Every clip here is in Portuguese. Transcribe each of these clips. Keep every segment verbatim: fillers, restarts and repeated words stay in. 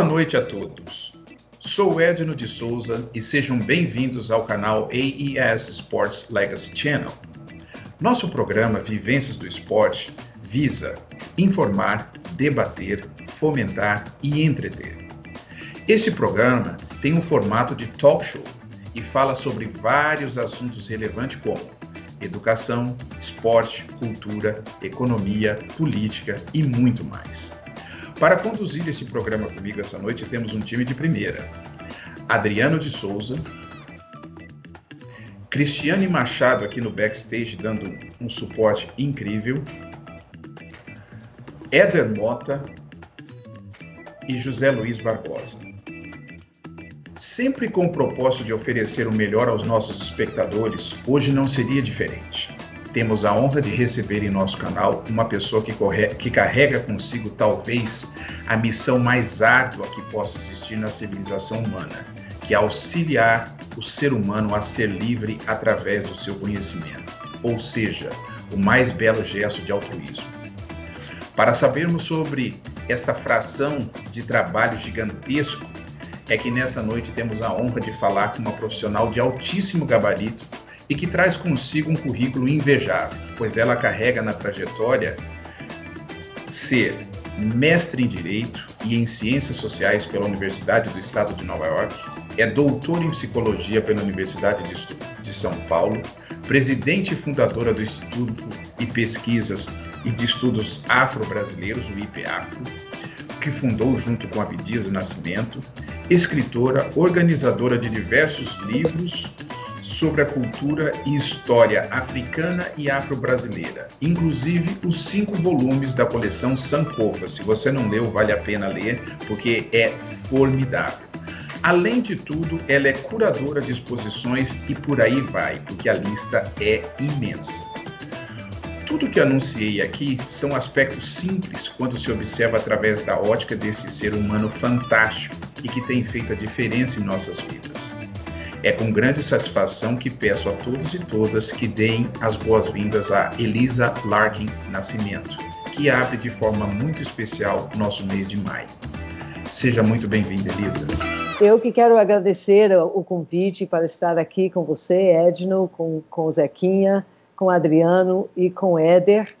Boa noite a todos. Sou Edno de Souza e sejam bem-vindos ao canal A E S Sports Legacy Channel. Nosso programa Vivências do Esporte visa informar, debater, fomentar e entreter. Este programa tem um formato de talk show e fala sobre vários assuntos relevantes como educação, esporte, cultura, economia, política e muito mais. Para conduzir esse programa comigo essa noite, temos um time de primeira. Adriano de Souza, Cristiane Machado aqui no backstage dando um suporte incrível, Éder Mota e José Luiz Barbosa. Sempre com o propósito de oferecer o melhor aos nossos espectadores, hoje não seria diferente. Temos a honra de receber em nosso canal uma pessoa que, corre... que carrega consigo talvez a missão mais árdua que possa existir na civilização humana, que é auxiliar o ser humano a ser livre através do seu conhecimento, ou seja, o mais belo gesto de altruísmo. Para sabermos sobre esta fração de trabalho gigantesco, é que nessa noite temos a honra de falar com uma profissional de altíssimo gabarito e que traz consigo um currículo invejável, pois ela carrega na trajetória ser mestre em Direito e em Ciências Sociais pela Universidade do Estado de Nova York, é doutora em Psicologia pela Universidade de São Paulo, presidente e fundadora do Instituto de Pesquisas e de Estudos Afro-Brasileiros, o I P Afro, que fundou junto com Abdias do Nascimento, escritora, organizadora de diversos livros sobre a cultura e história africana e afro-brasileira, inclusive os cinco volumes da coleção Sankofa. Se você não leu, vale a pena ler, porque é formidável. Além de tudo, ela é curadora de exposições e por aí vai, porque a lista é imensa. Tudo que anunciei aqui são aspectos simples quando se observa através da ótica desse ser humano fantástico e que tem feito a diferença em nossas vidas. É com grande satisfação que peço a todos e todas que deem as boas-vindas a Elisa Larkin Nascimento, que abre de forma muito especial nosso mês de maio. Seja muito bem-vinda, Elisa. Eu que quero agradecer o convite para estar aqui com você, Edno, com, com o Zequinha, com o Adriano e com o Éder.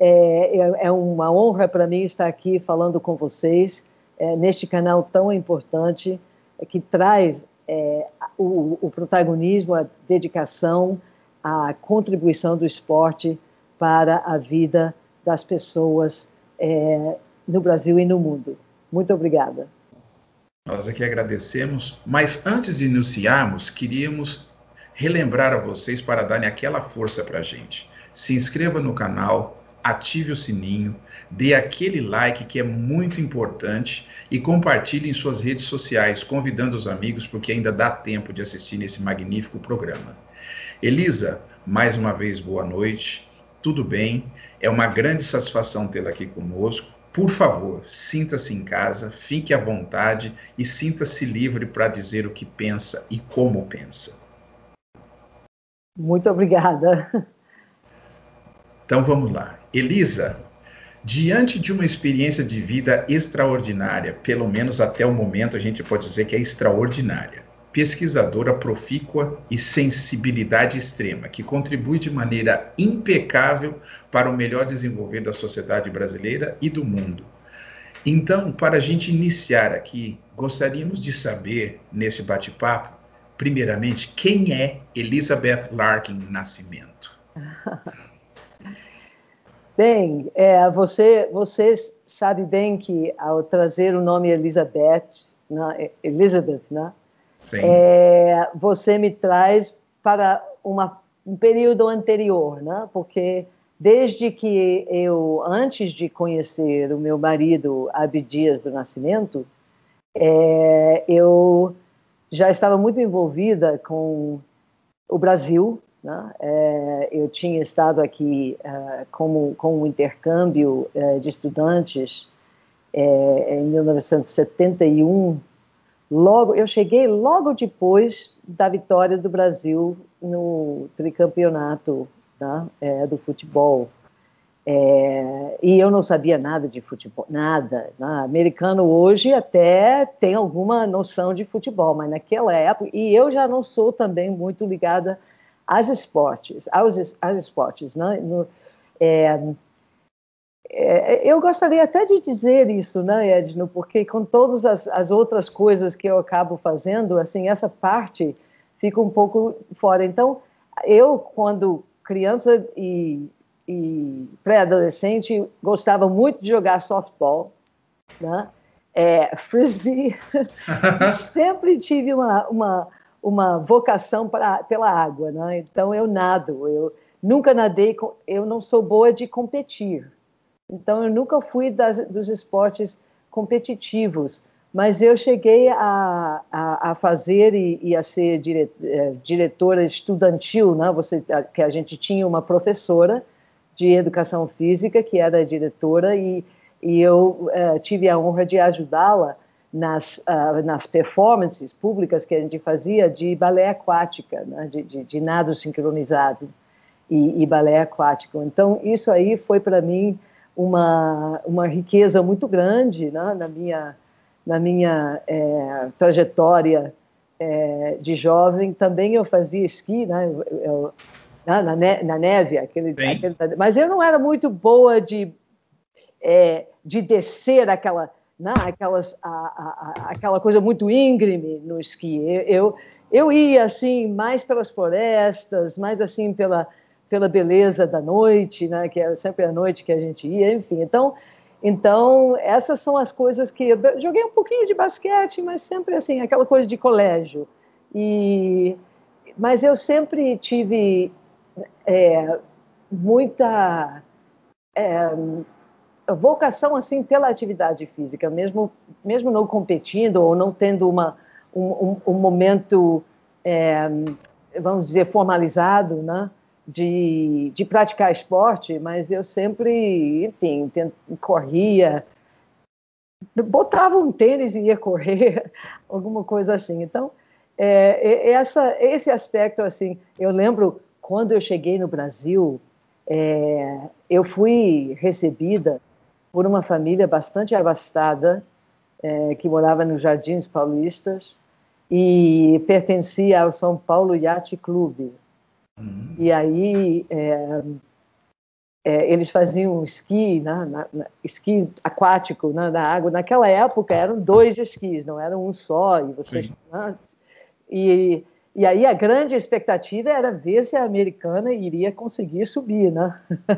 É, é uma honra para mim estar aqui falando com vocês é, neste canal tão importante é, que traz é, o, o protagonismo, a dedicação, a contribuição do esporte para a vida das pessoas é, no Brasil e no mundo. Muito obrigada. Nós aqui agradecemos, mas antes de iniciarmos, queríamos relembrar a vocês para darem aquela força para a gente. Se inscreva no canal, ative o sininho, dê aquele like que é muito importante e compartilhe em suas redes sociais, convidando os amigos, porque ainda dá tempo de assistir nesse magnífico programa. Elisa, mais uma vez, boa noite, tudo bem? É uma grande satisfação tê-la aqui conosco. Por favor, sinta-se em casa, fique à vontade e sinta-se livre para dizer o que pensa e como pensa. Muito obrigada. Então vamos lá. Elisa, diante de uma experiência de vida extraordinária, pelo menos até o momento a gente pode dizer que é extraordinária, pesquisadora profícua e sensibilidade extrema, que contribui de maneira impecável para o melhor desenvolver da sociedade brasileira e do mundo. Então, para a gente iniciar aqui, gostaríamos de saber, nesse bate-papo, primeiramente, quem é Elizabeth Larkin Nascimento? Bem, é, você, você sabe bem que ao trazer o nome Elizabeth, né, Elizabeth, né, é, você me traz para uma, um período anterior, né, porque desde que eu, antes de conhecer o meu marido Abdias do Nascimento, é, eu já estava muito envolvida com o Brasil, né? É, eu tinha estado aqui uh, como, com um intercâmbio uh, de estudantes é, em mil novecentos e setenta e um. Logo, eu cheguei logo depois da vitória do Brasil no tricampeonato, né, é, do futebol. É, e eu não sabia nada de futebol, nada. Né? Americano hoje até tem alguma noção de futebol, mas naquela época, e eu já não sou também muito ligada às esportes, aos, aos esportes, né? No, é, é, eu gostaria até de dizer isso, né, Edno, porque com todas as, as outras coisas que eu acabo fazendo, assim, essa parte fica um pouco fora. Então, eu, quando criança e e pré-adolescente, gostava muito de jogar softball, né? É, frisbee, e sempre tive uma, uma, uma vocação pra, pela água, né? Então eu nado, eu nunca nadei, eu não sou boa de competir, então eu nunca fui das, dos esportes competitivos, mas eu cheguei a, a, a fazer e, e a ser dire, é, diretora estudantil, né? Você, que a gente tinha uma professora de educação física, que era diretora, e, e eu uh, tive a honra de ajudá-la nas, uh, nas performances públicas que a gente fazia de balé aquática, né? de, de, de nado sincronizado e, e balé aquático. Então, isso aí foi para mim uma, uma riqueza muito grande, né? na minha, na minha é, trajetória é, de jovem. Também eu fazia esqui, né? eu, eu, Na, ne na neve, aquele, aquele, mas eu não era muito boa de, é, de descer aquela, né, aquelas, a, a, a, aquela coisa muito íngreme no esqui. Eu, eu, eu ia assim mais pelas florestas, mais assim pela, pela beleza da noite, né, que é sempre à noite que a gente ia, enfim. Então, então essas são as coisas que eu joguei um pouquinho de basquete, mas sempre assim aquela coisa de colégio. E, mas eu sempre tive É, muita é, vocação assim pela atividade física, mesmo mesmo não competindo ou não tendo uma um, um, um momento é, vamos dizer formalizado, né, de, de praticar esporte, mas eu sempre, enfim, corria, botava um tênis e ia correr, alguma coisa assim. Então, é, essa, esse aspecto assim, eu lembro quando eu cheguei no Brasil, é, eu fui recebida por uma família bastante abastada, é, que morava nos Jardins Paulistas e pertencia ao São Paulo Yacht Clube. Uhum. E aí é, é, eles faziam esqui, né, na, na, esqui aquático, né, na água. Naquela época eram dois esquis, não era um só. E vocês, né, e E aí a grande expectativa era ver se a americana iria conseguir subir, né?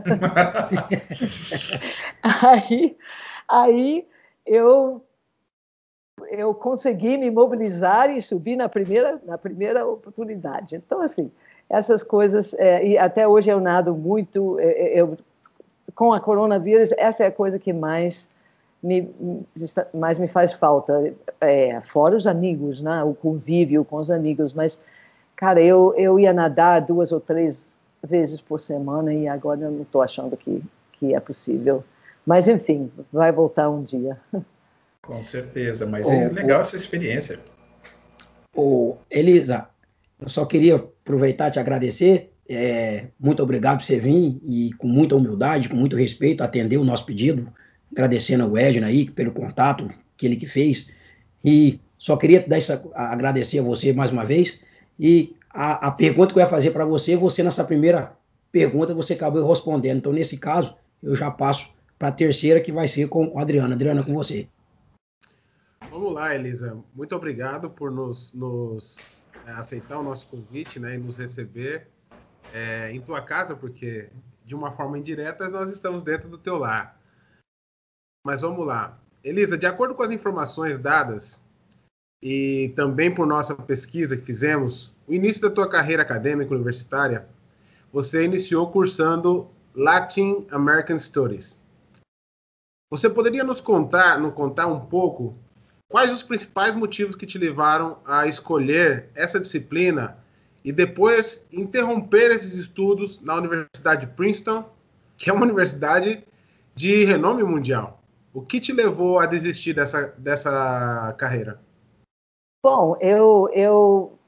aí, aí eu, eu consegui me mobilizar e subir na primeira, na primeira oportunidade. Então, assim, essas coisas... É, e até hoje eu nado muito... É, eu, com a coronavírus, essa é a coisa que mais me, mais me faz falta. É, fora os amigos, né? O convívio com os amigos, mas... Cara, eu, eu ia nadar duas ou três vezes por semana e agora eu não estou achando que, que é possível. Mas, enfim, vai voltar um dia. Com certeza, mas oh, é legal oh, essa experiência. Ô, oh, Elisa, eu só queria aproveitar e te agradecer. É, muito obrigado por você vir e com muita humildade, com muito respeito, atender o nosso pedido. Agradecendo ao Edna aí pelo contato que ele que fez. E só queria dar essa, agradecer a você mais uma vez. E a, a pergunta que eu ia fazer para você, você nessa primeira pergunta, você acabou respondendo. Então, nesse caso, eu já passo para a terceira, que vai ser com a Adriana. Adriana, com você. Vamos lá, Elisa. Muito obrigado por nos, nos é, aceitar o nosso convite, né, e nos receber é, em tua casa, porque, de uma forma indireta, nós estamos dentro do teu lar. Mas vamos lá. Elisa, de acordo com as informações dadas e também por nossa pesquisa que fizemos, o início da tua carreira acadêmica universitária, você iniciou cursando Latin American Studies. Você poderia nos contar, nos contar um pouco quais os principais motivos que te levaram a escolher essa disciplina e depois interromper esses estudos na Universidade de Princeton, que é uma universidade de renome mundial? O que te levou a desistir dessa, dessa carreira? Bom, eu, eu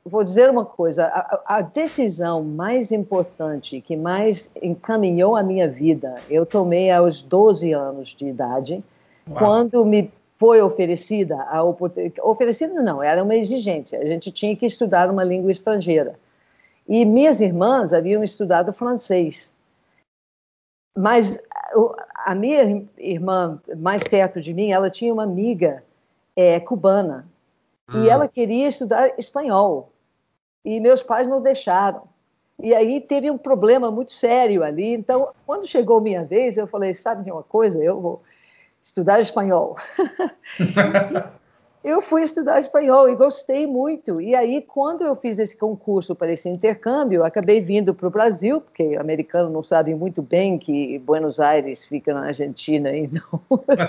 vou dizer uma coisa, a, a decisão mais importante, que mais encaminhou a minha vida, eu tomei aos doze anos de idade, Uau. Quando me foi oferecida a oportunidade, oferecida não, era uma exigência, a gente tinha que estudar uma língua estrangeira. E minhas irmãs haviam estudado francês. Mas a minha irmã, mais perto de mim, ela tinha uma amiga é, cubana, hum. e ela queria estudar espanhol. E meus pais não deixaram. E aí teve um problema muito sério ali. Então, quando chegou minha vez, eu falei, sabe de uma coisa? Eu vou estudar espanhol. Eu fui estudar espanhol e gostei muito. E aí, quando eu fiz esse concurso para esse intercâmbio, eu acabei vindo para o Brasil, porque americanos não sabem muito bem que Buenos Aires fica na Argentina e não...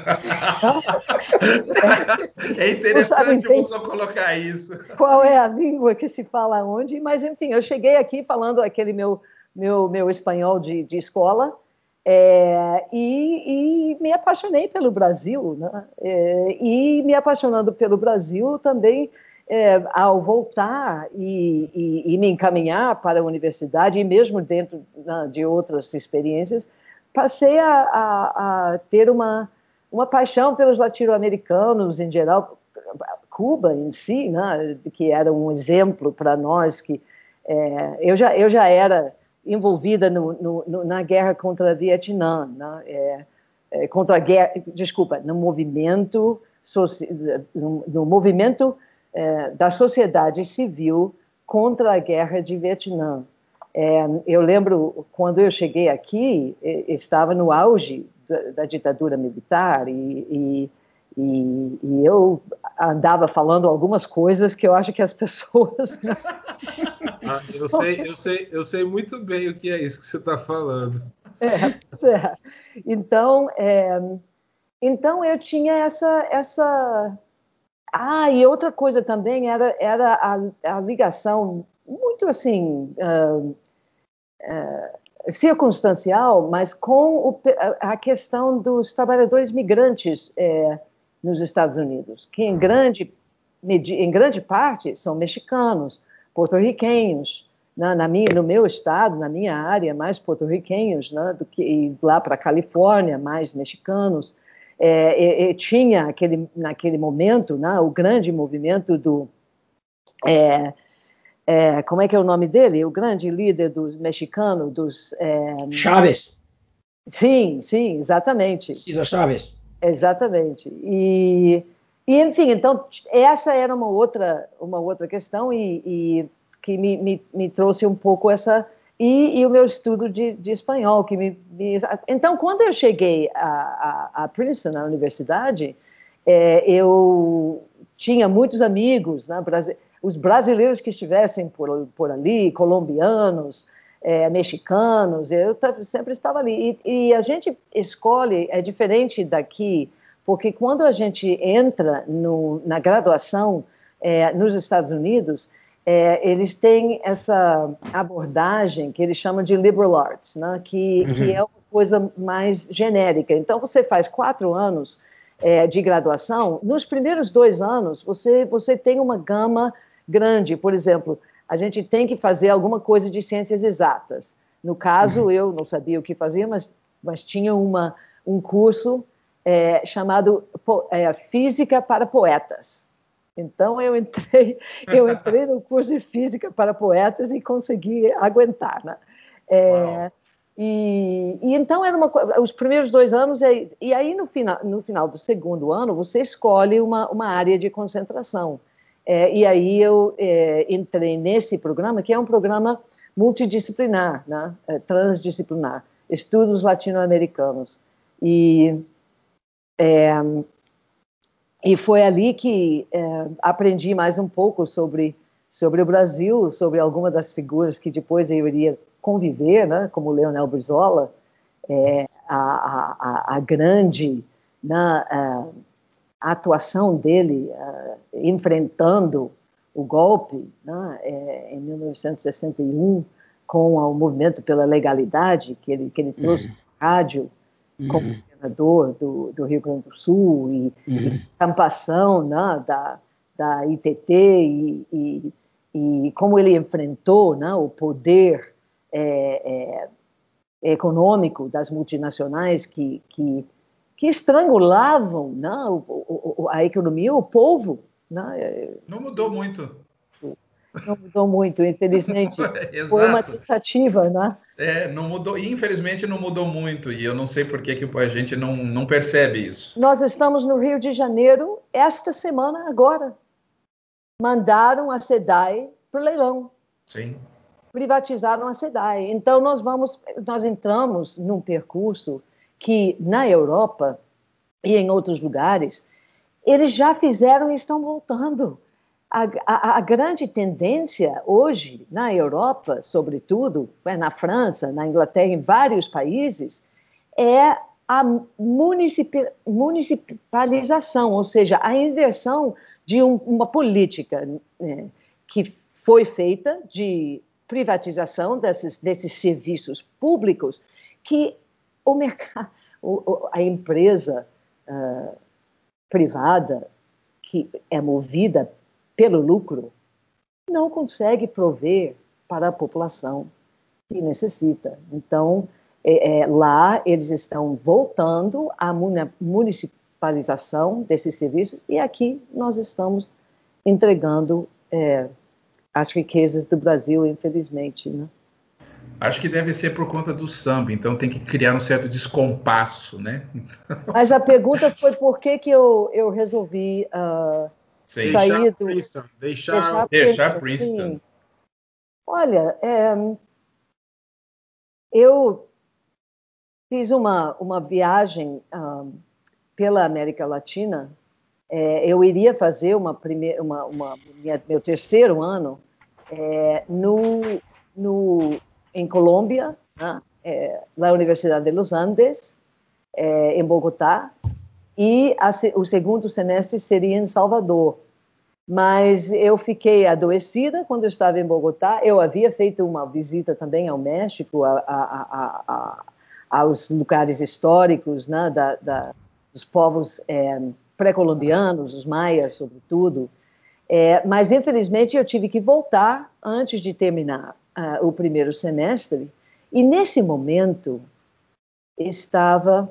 É interessante você colocar isso. Qual é a língua que se fala onde? Mas, enfim, eu cheguei aqui falando aquele meu, meu, meu espanhol de, de escola, É, e, e me apaixonei pelo Brasil, né? É, e me apaixonando pelo Brasil também, é, ao voltar e, e, e me encaminhar para a universidade, e mesmo dentro, né, de outras experiências, passei a, a, a ter uma, uma paixão pelos latino-americanos em geral, Cuba em si, né, que era um exemplo para nós, que é, eu, já, eu já era envolvida no, no, no, na guerra contra a Vietnã, né? é, é, contra a guerra, desculpa, no movimento, no, no movimento é, da sociedade civil contra a guerra de Vietnã. É, eu lembro, quando eu cheguei aqui, estava no auge da, da ditadura militar e, e, e, e eu andava falando algumas coisas que eu acho que as pessoas... Ah, eu, sei, eu, sei, eu sei muito bem o que é isso que você está falando. É, é. Então, é, então, eu tinha essa, essa... Ah, e outra coisa também era, era a, a ligação muito, assim, uh, uh, circunstancial, mas com o, a questão dos trabalhadores migrantes é, nos Estados Unidos, que em grande, em grande parte são mexicanos, porto-riquenhos, né, na minha, no meu estado, na minha área, mais porto-riquenhos, né, do que ir lá para a Califórnia, mais mexicanos. É, e, e tinha aquele, naquele momento, né, o grande movimento do... É, é, como é que é o nome dele? O grande líder dos mexicanos, dos... É, Chávez. Sim, sim, exatamente. César Chávez. Exatamente. E... E, enfim, então, essa era uma outra, uma outra questão e, e que me, me, me trouxe um pouco essa... E, e o meu estudo de, de espanhol, que me, me... Então, quando eu cheguei a, a, a Princeton, na universidade, é, eu tinha muitos amigos, né, os brasileiros que estivessem por, por ali, colombianos, é, mexicanos, eu sempre estava ali. E, e a gente escolhe, é diferente daqui... Porque quando a gente entra no, na graduação é, nos Estados Unidos, é, eles têm essa abordagem que eles chamam de liberal arts, né? que, uhum. que é uma coisa mais genérica. Então, você faz quatro anos é, de graduação. Nos primeiros dois anos, você, você tem uma gama grande. Por exemplo, a gente tem que fazer alguma coisa de ciências exatas. No caso, uhum. eu não sabia o que fazia, mas, mas tinha uma, um curso... É, chamado é, Física para Poetas. Então, eu entrei, eu entrei no curso de Física para Poetas e consegui aguentar, né? É, e, e então, era uma, os primeiros dois anos, e, e aí no final, no final do segundo ano, você escolhe uma, uma área de concentração. É, e aí eu é, entrei nesse programa, que é um programa multidisciplinar, né? É, transdisciplinar, estudos latino-americanos. E... É, e foi ali que é, aprendi mais um pouco sobre, sobre o Brasil, sobre algumas das figuras que depois eu iria conviver, né, como Leonel Brizola, é, a, a, a grande, né, a, a atuação dele a, enfrentando o golpe, né, é, em mil novecentos e sessenta e um, com o movimento pela legalidade que ele, que ele trouxe uhum. no rádio, como uhum. governador do, do Rio Grande do Sul, e, uhum. e campação, né, da, da I T T, e, e, e como ele enfrentou, né, o poder é, é, econômico das multinacionais que, que, que estrangulavam, né, o, o, a economia, o povo. Né? Não mudou muito. Não mudou muito, infelizmente. Foi uma tentativa, né? É, não mudou, infelizmente não mudou muito, e eu não sei por que, que a gente não, não percebe isso. Nós estamos no Rio de Janeiro esta semana, agora. Mandaram a SEDAI para o leilão. Sim. Privatizaram a SEDAI. Então, nós, vamos, nós entramos num percurso que, na Europa e em outros lugares, eles já fizeram e estão voltando. A, a, a grande tendência hoje, na Europa, sobretudo, na França, na Inglaterra, em vários países, é a municipalização, ou seja, a inversão de um, uma política, né, que foi feita de privatização desses, desses serviços públicos que o mercado, a empresa uh, privada, que é movida pelo lucro, não consegue prover para a população que necessita. Então, é, é, lá eles estão voltando à municipalização desses serviços e aqui nós estamos entregando é, as riquezas do Brasil, infelizmente, né? Acho que deve ser por conta do samba, então tem que criar um certo descompasso, né? Mas a pergunta foi por que, que eu, eu resolvi uh, sair do... Princeton, deixar, deixar, deixar Princeton. Sim. Olha, é, eu fiz uma, uma viagem um, pela América Latina. É, eu iria fazer uma primeira, uma, uma, minha, meu terceiro ano é, no, no, em Colômbia, né? é, na Universidade de Los Andes, é, em Bogotá, e a, o segundo semestre seria em Salvador. Mas eu fiquei adoecida quando eu estava em Bogotá. Eu havia feito uma visita também ao México, a, a, a, a, aos lugares históricos, né, da, da, dos povos é, pré-colombianos, os maias, sobretudo. É, mas, infelizmente, eu tive que voltar antes de terminar uh, o primeiro semestre. E, nesse momento, estava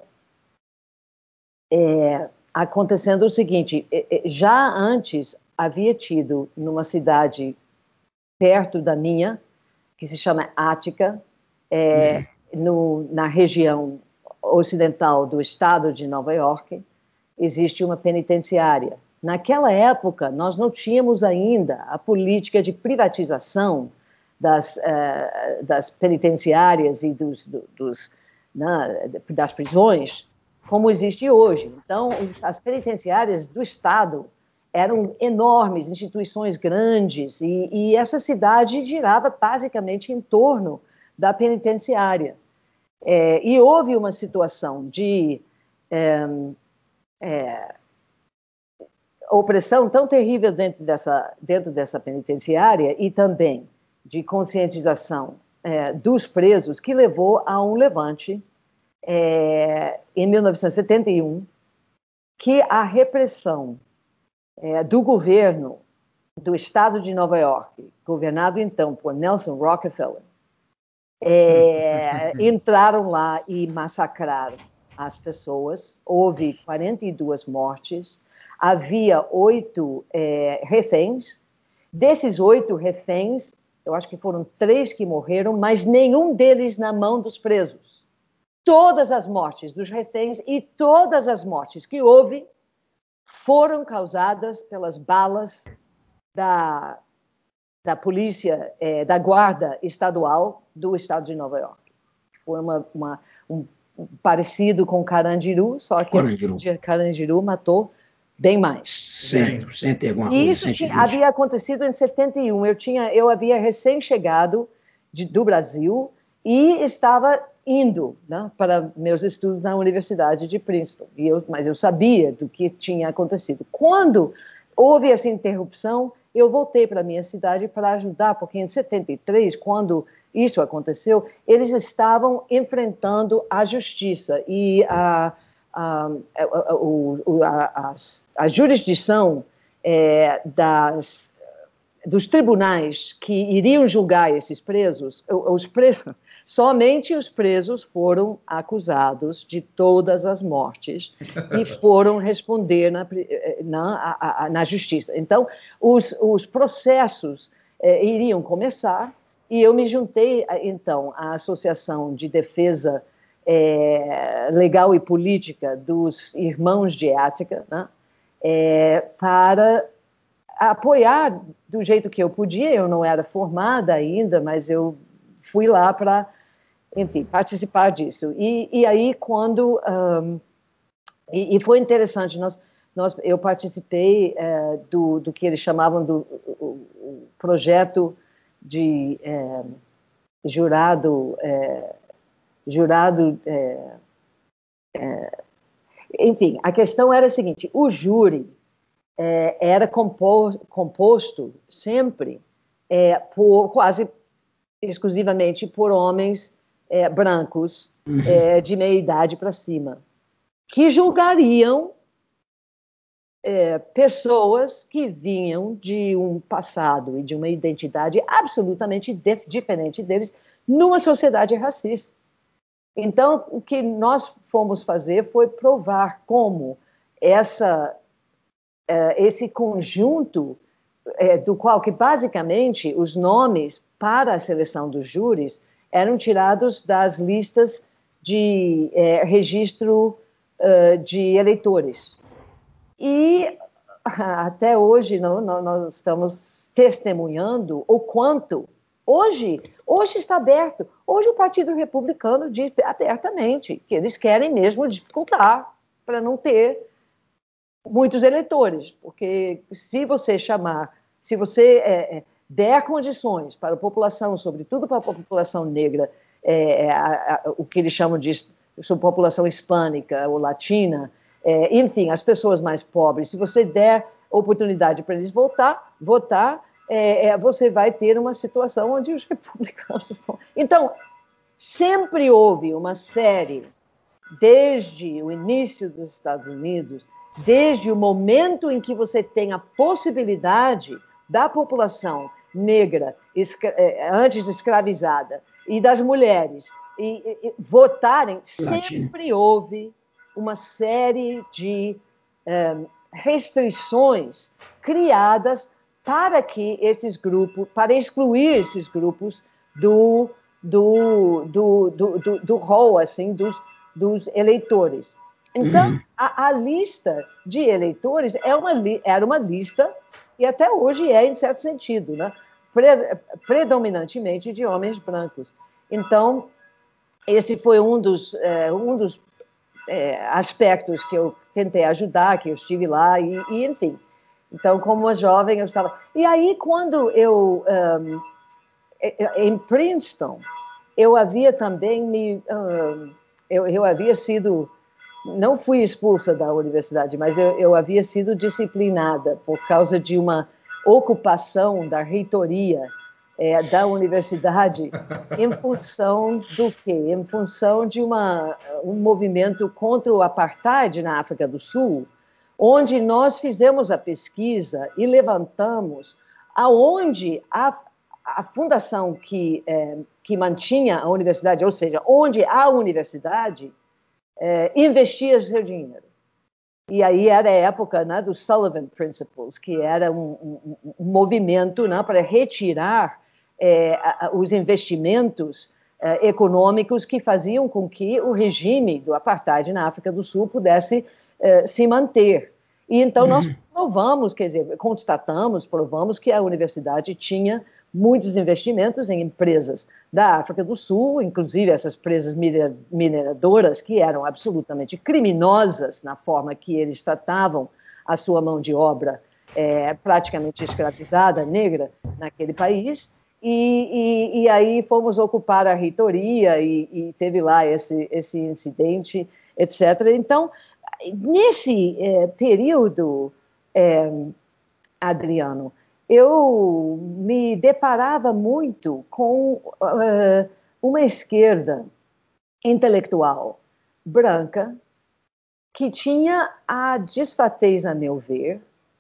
é, acontecendo o seguinte, já antes havia tido numa cidade perto da minha, que se chama Ática, é, uhum. no, na região ocidental do estado de Nova York, existe uma penitenciária. Naquela época, nós não tínhamos ainda a política de privatização das, uh, das penitenciárias e dos, dos, né, das prisões, como existe hoje. Então, as penitenciárias do Estado eram enormes, instituições grandes, e, e essa cidade girava basicamente em torno da penitenciária. É, e houve uma situação de é, é, opressão tão terrível dentro dessa, dentro dessa penitenciária e também de conscientização é, dos presos que levou a um levante é, em mil novecentos e setenta e um, que a repressão é, do governo do estado de Nova York, governado então por Nelson Rockefeller, é, entraram lá e massacraram as pessoas. Houve quarenta e duas mortes, havia oito é, reféns. Desses oito reféns, eu acho que foram três que morreram, mas nenhum deles na mão dos presos. Todas as mortes dos reféns e todas as mortes que houve foram causadas pelas balas da, da polícia, é, da guarda estadual do estado de Nova York. Foi uma, uma, um, um parecido com Carandiru, só que Carandiru, Carandiru matou bem mais. cem por cento é alguma e coisa. Isso tinha, havia acontecido em setenta e um. Eu, tinha, eu havia recém-chegado do Brasil e estava indo, né, para meus estudos na Universidade de Princeton. E eu, mas eu sabia do que tinha acontecido. Quando houve essa interrupção, eu voltei para a minha cidade para ajudar, porque em setenta e três, quando isso aconteceu, eles estavam enfrentando a justiça e a, a, a, a, a, a jurisdição é, das, dos tribunais que iriam julgar esses presos, os presos, somente os presos foram acusados de todas as mortes e foram responder na, na, na justiça. Então, os, os processos eh, iriam começar e eu me juntei, então, à Associação de Defesa eh, Legal e Política dos Irmãos de Ática, né, eh, para apoiar do jeito que eu podia. Eu não era formada ainda, mas eu fui lá para, enfim, participar disso. E, e aí, quando... Um, e, e foi interessante, nós, nós, eu participei é, do, do que eles chamavam do o, o projeto de é, jurado... É, jurado... É, é, enfim, a questão era a seguinte, o júri É, era composto, composto sempre é, por quase exclusivamente por homens é, brancos uhum. é, de meia idade para cima, que julgariam é, pessoas que vinham de um passado e de uma identidade absolutamente de, diferente deles numa sociedade racista. Então, o que nós fomos fazer foi provar como essa esse conjunto é, do qual que basicamente os nomes para a seleção dos júris eram tirados das listas de é, registro uh, de eleitores. E até hoje não, não, nós estamos testemunhando o quanto hoje, hoje está aberto. Hoje o Partido Republicano diz abertamente que eles querem mesmo dificultar para não ter muitos eleitores, porque se você chamar, se você é, der condições para a população, sobretudo para a população negra, é, a, a, o que eles chamam de população hispânica ou latina, é, enfim, as pessoas mais pobres, se você der oportunidade para eles votar, votar, é, é, você vai ter uma situação onde os republicanos vão. Então, sempre houve uma série, desde o início dos Estados Unidos, desde o momento em que você tem a possibilidade da população negra, antes escravizada, e das mulheres e, e, votarem, sempre houve uma série de um, restrições criadas para que esses grupos, para excluir esses grupos do, do, do, do, do, do rol, assim, dos, dos eleitores. Então, uhum. a, a lista de eleitores é uma, era uma lista, e até hoje é, em certo sentido, né? Pre, predominantemente de homens brancos. Então, esse foi um dos, é, um dos é, aspectos que eu tentei ajudar, que eu estive lá, e, e enfim. Então, como uma jovem, eu estava... E aí, quando eu... Um, em Princeton, eu havia também me... Um, eu, eu havia sido... Não fui expulsa da universidade, mas eu, eu havia sido disciplinada por causa de uma ocupação da reitoria é, da universidade em função do quê? Em função de uma, um movimento contra o apartheid na África do Sul, onde nós fizemos a pesquisa e levantamos aonde a, a fundação que, é, que mantinha a universidade, ou seja, onde a universidade É, investia seu dinheiro. E aí era a época, né, do Sullivan Principles, que era um, um, um movimento, né, para retirar é, a, os investimentos é, econômicos que faziam com que o regime do apartheid na África do Sul pudesse é, se manter. E então nós provamos, quer dizer, constatamos, provamos que a universidade tinha muitos investimentos em empresas da África do Sul, inclusive essas empresas mineradoras que eram absolutamente criminosas na forma que eles tratavam a sua mão de obra é, praticamente escravizada, negra, naquele país. E, e, e aí fomos ocupar a reitoria e, e teve lá esse, esse incidente, etcétera. Então, nesse é, período, é, Adriano, eu me deparava muito com uh, uma esquerda intelectual branca que tinha a desfatez, a meu ver,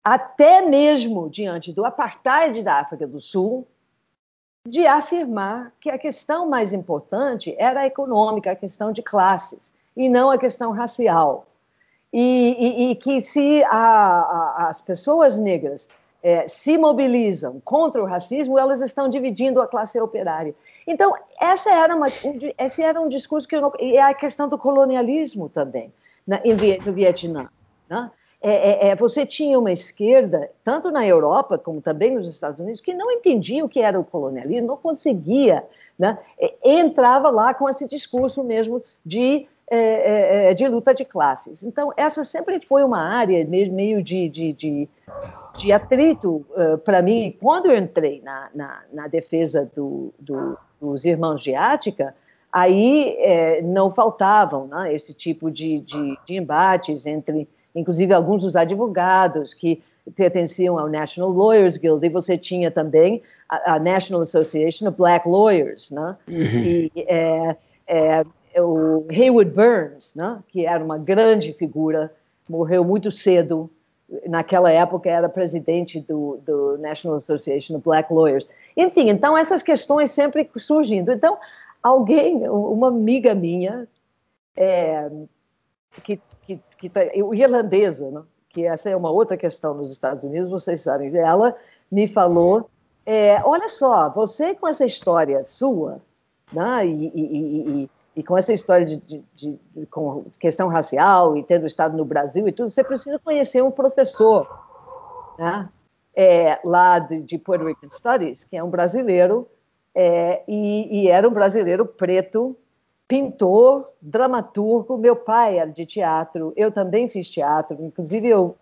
até mesmo diante do apartheid da África do Sul, de afirmar que a questão mais importante era a econômica, a questão de classes, e não a questão racial. E, e, e que se a, a, as pessoas negras é, se mobilizam contra o racismo, elas estão dividindo a classe operária. Então, essa era uma, esse era um discurso que eu não... E a questão do colonialismo também, na, em, no Vietnã. Né? É, é, você tinha uma esquerda, tanto na Europa como também nos Estados Unidos, que não entendia o que era o colonialismo, não conseguia, né? Entrava lá com esse discurso mesmo de, é, é, de luta de classes. Então, essa sempre foi uma área meio de, de, de, de atrito uh, para mim. Quando eu entrei na, na, na defesa do, do, dos irmãos de Ática, aí é, não faltavam, né, esse tipo de, de, de embates entre... inclusive alguns dos advogados que pertenciam ao National Lawyers Guild, e você tinha também a, a National Association of Black Lawyers, né? Uhum. E é, é, o Haywood Burns, né? Que era uma grande figura, morreu muito cedo, naquela época era presidente do, do National Association of Black Lawyers. Enfim, então essas questões sempre surgindo. Então, alguém, uma amiga minha, é, que Que, que tá, irlandesa, né? Que essa é uma outra questão nos Estados Unidos, vocês sabem. Ela me falou, é, olha só, você com essa história sua, né? e, e, e, e com essa história de, de, de, de com questão racial e tendo estado no Brasil e tudo, você precisa conhecer um professor, né? É, lá de, de Puerto Rican Studies, que é um brasileiro, é, e, e era um brasileiro preto, pintor, dramaturgo. Meu pai era de teatro, eu também fiz teatro, inclusive eu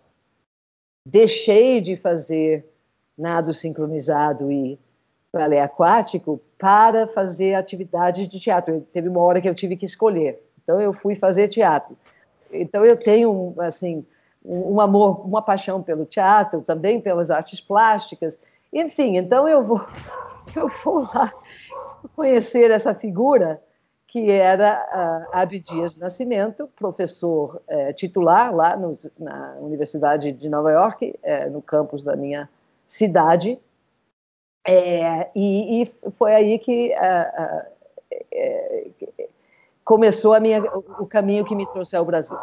deixei de fazer nado sincronizado e balé aquático para fazer atividade de teatro. Teve uma hora que eu tive que escolher, então eu fui fazer teatro. Então eu tenho assim um amor, uma paixão pelo teatro, também pelas artes plásticas, enfim. Então eu vou, eu vou lá conhecer essa figura que era uh, Abdias Nascimento, professor uh, titular lá no, na Universidade de Nova York, uh, no campus da minha cidade, uh, e, e foi aí que uh, uh, começou a minha, o caminho que me trouxe ao Brasil.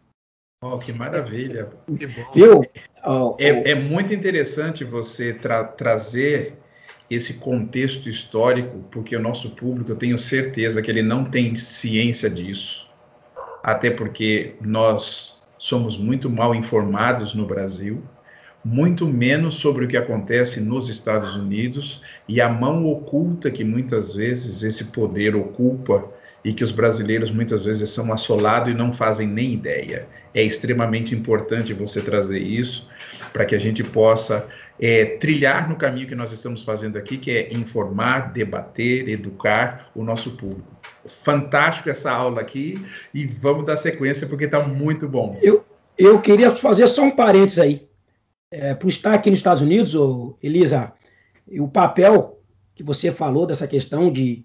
Oh, que maravilha! Que bom. Eu, é, é muito interessante você tra trazer esse contexto histórico, porque o nosso público, eu tenho certeza que ele não tem ciência disso, até porque nós somos muito mal informados no Brasil, muito menos sobre o que acontece nos Estados Unidos e a mão oculta que muitas vezes esse poder ocupa e que os brasileiros muitas vezes são assolados e não fazem nem ideia. É extremamente importante você trazer isso para que a gente possa é, trilhar no caminho que nós estamos fazendo aqui, que é informar, debater, educar o nosso público. Fantástico essa aula aqui e vamos dar sequência porque está muito bom. Eu, eu queria fazer só um parênteses aí. É, por estar aqui nos Estados Unidos, ô, Elisa, o papel que você falou dessa questão de,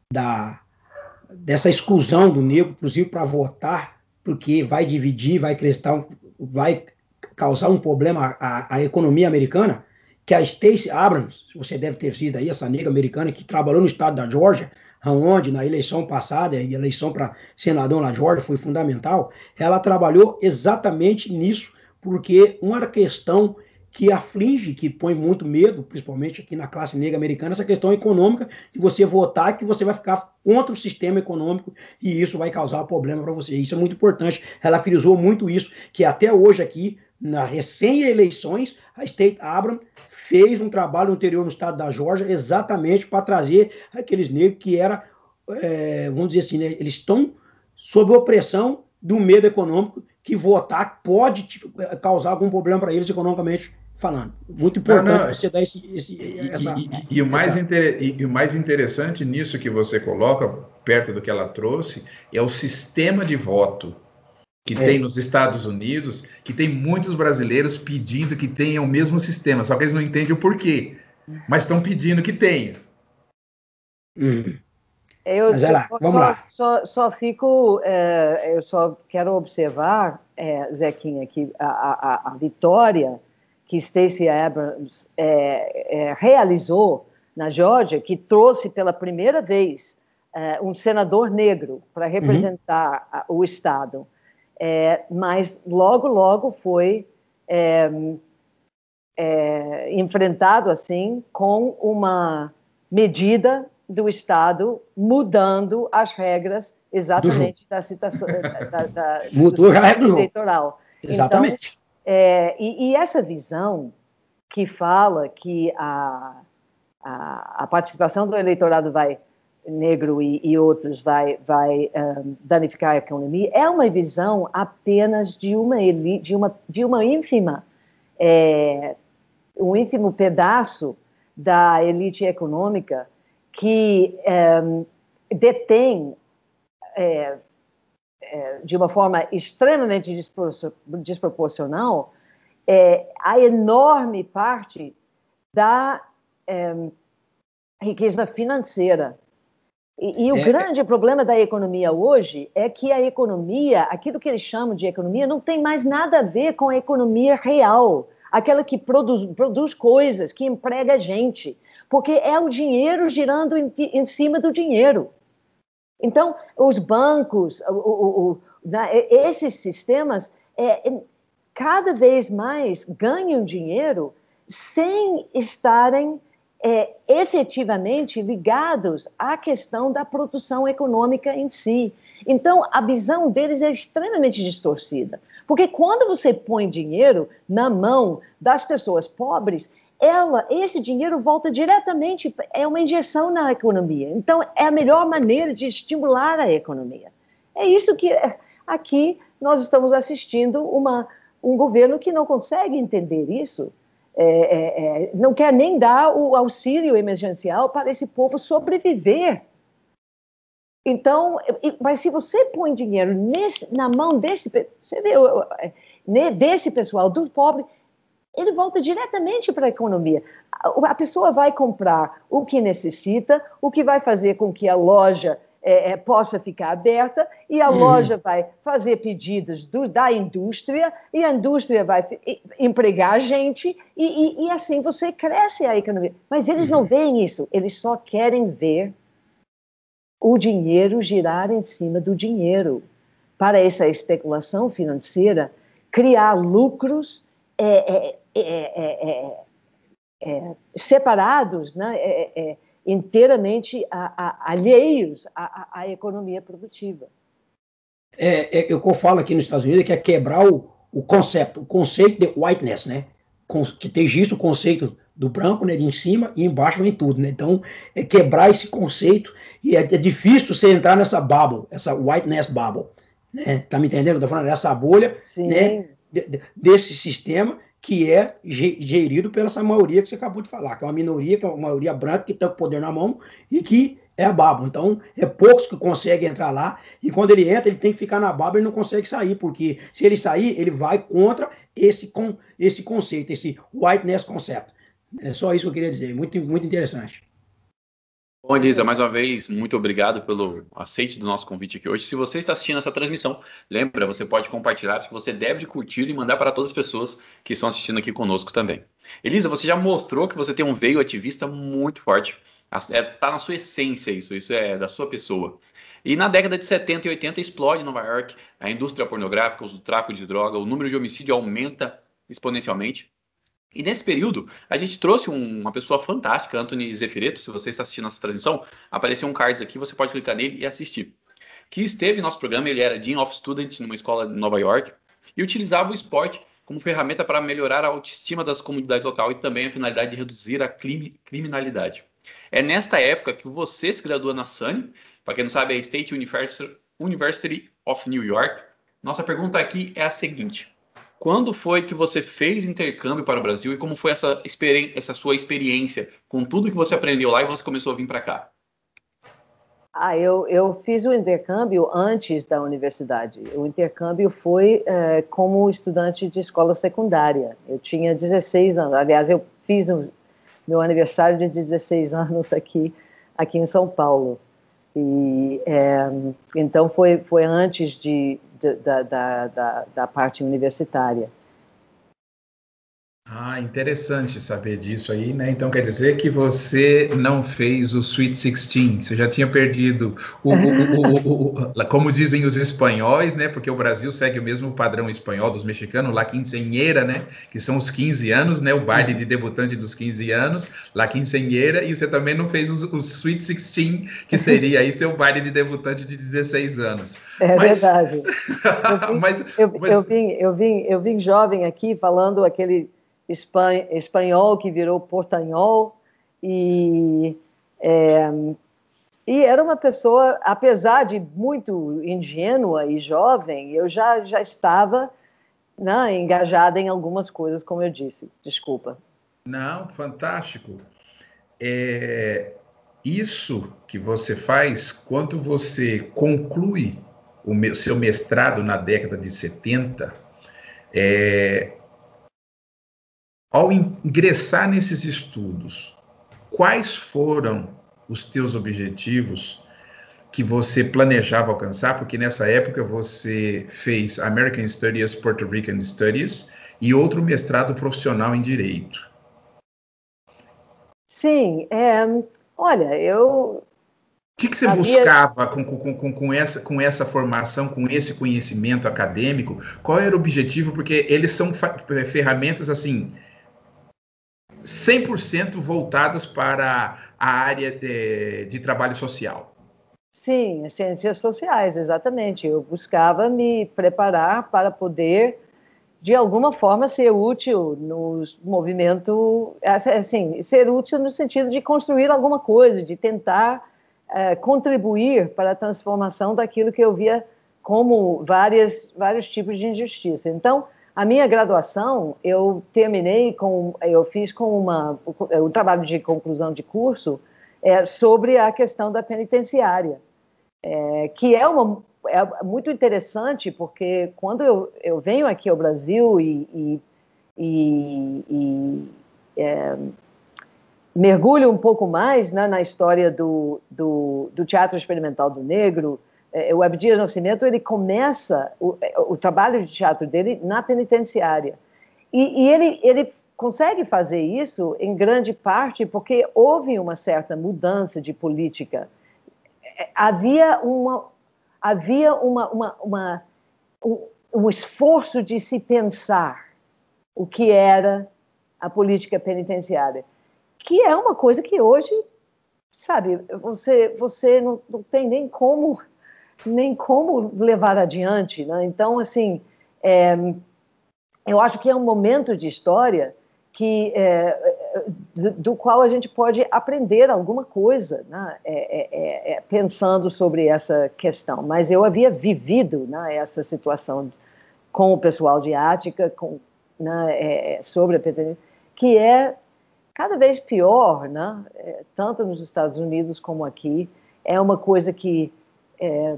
da, dessa exclusão do negro, inclusive para votar, porque vai dividir, vai, crestar, vai causar um problema à, à economia americana, que a Stacey Abrams, você deve ter visto aí, essa negra americana que trabalhou no estado da Geórgia, onde na eleição passada, a eleição para senador na Geórgia foi fundamental, ela trabalhou exatamente nisso, porque uma questão que aflige, que põe muito medo, principalmente aqui na classe negra americana, essa questão econômica, de você votar, que você vai ficar contra o sistema econômico e isso vai causar problema para você. Isso é muito importante. Ela frisou muito isso, que até hoje aqui, na recém-eleições, a Stacey Abrams fez um trabalho anterior no estado da Geórgia exatamente para trazer aqueles negros que era, é, vamos dizer assim, né, eles estão sob opressão do medo econômico, que votar pode tipo, causar algum problema para eles economicamente falando. Muito importante não, não. você dar esse... esse essa, e, e, e, o mais essa... inter... e o mais interessante nisso que você coloca, perto do que ela trouxe, é o sistema de voto que é. tem nos Estados Unidos, que tem muitos brasileiros pedindo que tenha o mesmo sistema, só que eles não entendem o porquê, mas estão pedindo que tenha. Hum. Eu, Mas, lá, eu vamos só, lá. Só, só fico, é, eu só quero observar, é, Zequinha, que a, a, a Vitória, que Stacey Abrams é, é, realizou na Geórgia, que trouxe pela primeira vez é, um senador negro para representar uhum. o Estado. É, mas logo, logo foi é, é, enfrentado assim com uma medida do Estado mudando as regras exatamente da citação da, da, mudou a regra eleitoral. Exatamente. Então, é, e, e essa visão que fala que a, a, a participação do eleitorado vai negro e, e outros vai, vai um, danificar a economia, é uma visão apenas de uma elite, de uma, de uma ínfima, é, um ínfimo pedaço da elite econômica que é, detém é, é, de uma forma extremamente desproporcional é, a enorme parte da é, riqueza financeira. E, e o é, grande problema da economia hoje é que a economia, aquilo que eles chamam de economia, não tem mais nada a ver com a economia real, aquela que produz, produz coisas, que emprega gente, porque é o dinheiro girando em, em cima do dinheiro. Então, os bancos, o, o, o, esses sistemas, é, cada vez mais ganham dinheiro sem estarem É, efetivamente ligados à questão da produção econômica em si. Então, a visão deles é extremamente distorcida, porque quando você põe dinheiro na mão das pessoas pobres, ela, esse dinheiro volta diretamente, é uma injeção na economia. Então, é a melhor maneira de estimular a economia. É isso que aqui nós estamos assistindo uma, um governo que não consegue entender isso. É, é, é, não quer nem dar o auxílio emergencial para esse povo sobreviver. Então, mas se você põe dinheiro nesse, na mão desse, você vê, desse pessoal, do pobre, ele volta diretamente para a economia. A pessoa vai comprar o que necessita, o que vai fazer com que a loja É, é, possa ficar aberta, e a uhum. loja vai fazer pedidos do, da indústria, e a indústria vai empregar gente, e, e, e assim você cresce a economia. Mas eles uhum. não veem isso, eles só querem ver o dinheiro girar em cima do dinheiro, para essa especulação financeira criar lucros é, é, é, é, é, separados, né? É, é, inteiramente a, a, alheios à, à economia produtiva. É, é, o que eu falo aqui nos Estados Unidos é que é quebrar o, o conceito, o conceito de whiteness, né? Com, que tem isso o conceito do branco, né? De em cima e embaixo vem tudo, né? Então, é quebrar esse conceito, e é, é difícil você entrar nessa bubble, essa whiteness bubble, né? Tá me entendendo? Eu tô falando dessa bolha, Sim. Né? De, de, desse sistema que é gerido pela essa maioria que você acabou de falar, que é uma minoria, que é uma maioria branca que tem o poder na mão e que é a baba. Então, é poucos que conseguem entrar lá, e quando ele entra, ele tem que ficar na baba e não consegue sair, porque se ele sair, ele vai contra esse, com, esse conceito, esse whiteness concept. É só isso que eu queria dizer, muito, muito interessante. Bom, Elisa, mais uma vez, muito obrigado pelo aceite do nosso convite aqui hoje. Se você está assistindo essa transmissão, lembra, você pode compartilhar, se você deve curtir e mandar para todas as pessoas que estão assistindo aqui conosco também. Elisa, você já mostrou que você tem um veio ativista muito forte. Está na sua essência isso, isso é da sua pessoa. E na década de setenta e oitenta explode em Nova York a indústria pornográfica, o tráfico de droga, o número de homicídio aumenta exponencialmente. E nesse período, a gente trouxe um, uma pessoa fantástica, Anthony Zeffiretto. Se você está assistindo essa transmissão, apareceu um card aqui, você pode clicar nele e assistir. Que esteve no nosso programa, ele era Dean of Student numa escola de Nova York e utilizava o esporte como ferramenta para melhorar a autoestima das comunidades locais e também a finalidade de reduzir a crime, criminalidade. É nesta época que você se gradua na S U N Y, para quem não sabe, é a State University of New York. Nossa pergunta aqui é a seguinte: quando foi que você fez intercâmbio para o Brasil e como foi essa, essa sua experiência com tudo que você aprendeu lá e você começou a vir para cá? Ah, eu, eu fiz o intercâmbio antes da universidade. O intercâmbio foi é, como estudante de escola secundária. Eu tinha dezesseis anos. Aliás, eu fiz o meu aniversário de dezesseis anos aqui, aqui em São Paulo. E, é, então, foi, foi antes de, de, da, da, da, da parte universitária. Ah, interessante saber disso aí, né? Então quer dizer que você não fez o Sweet sixteen, você já tinha perdido o, o, o, o, o, como dizem os espanhóis, né? Porque o Brasil segue o mesmo padrão espanhol dos mexicanos, La Quinceañera, né? Que são os quinze anos, né? O baile de debutante dos quinze anos, La Quinceañera, e você também não fez o, o Sweet sixteen, que seria aí seu baile de debutante de dezesseis anos. É mas... verdade. Eu vim, mas, eu, mas... eu, vim, eu, vim, eu vim jovem aqui falando aquele espan, espanhol que virou portanhol e, é, e era uma pessoa, apesar de muito ingênua e jovem, eu já, já estava, né, engajada em algumas coisas, como eu disse. Desculpa. Não, fantástico. É, isso que você faz, quando você conclui o meu, seu mestrado na década de setenta, é, ao ingressar nesses estudos, quais foram os teus objetivos que você planejava alcançar? Porque nessa época você fez American Studies, Puerto Rican Studies e outro mestrado profissional em Direito. Sim, é, olha, eu... O que, que você havia... buscava com, com, com, com, essa, com essa formação, com esse conhecimento acadêmico? Qual era o objetivo? Porque eles são ferramentas, assim, cem por cento voltadas para a área de, de trabalho social. Sim, as ciências sociais, exatamente. Eu buscava me preparar para poder, de alguma forma, ser útil no movimento, assim, ser útil no sentido de construir alguma coisa, de tentar é, contribuir para a transformação daquilo que eu via como várias, vários tipos de injustiça. Então, a minha graduação, eu terminei com, eu fiz com uma, o, o trabalho de conclusão de curso é, sobre a questão da penitenciária, é, que é, uma, é muito interessante, porque quando eu, eu venho aqui ao Brasil e, e, e, e é, mergulho um pouco mais, né, na história do, do, do teatro experimental do negro, é, o Abdias Nascimento, ele começa o, o trabalho de teatro dele na penitenciária. E, e ele, ele consegue fazer isso, em grande parte, porque houve uma certa mudança de política. Havia, uma, havia uma, uma, uma, um, um esforço de se pensar o que era a política penitenciária, que é uma coisa que hoje, sabe, você, você não, não tem nem como, nem como levar adiante, né? Então, assim, é, eu acho que é um momento de história que, é, do, do qual a gente pode aprender alguma coisa, né? é, é, é, pensando sobre essa questão. Mas eu havia vivido, né, essa situação com o pessoal de Ática, com, né, é, sobre a penitenciária, que é cada vez pior, né? É, tanto nos Estados Unidos como aqui. É uma coisa que, é,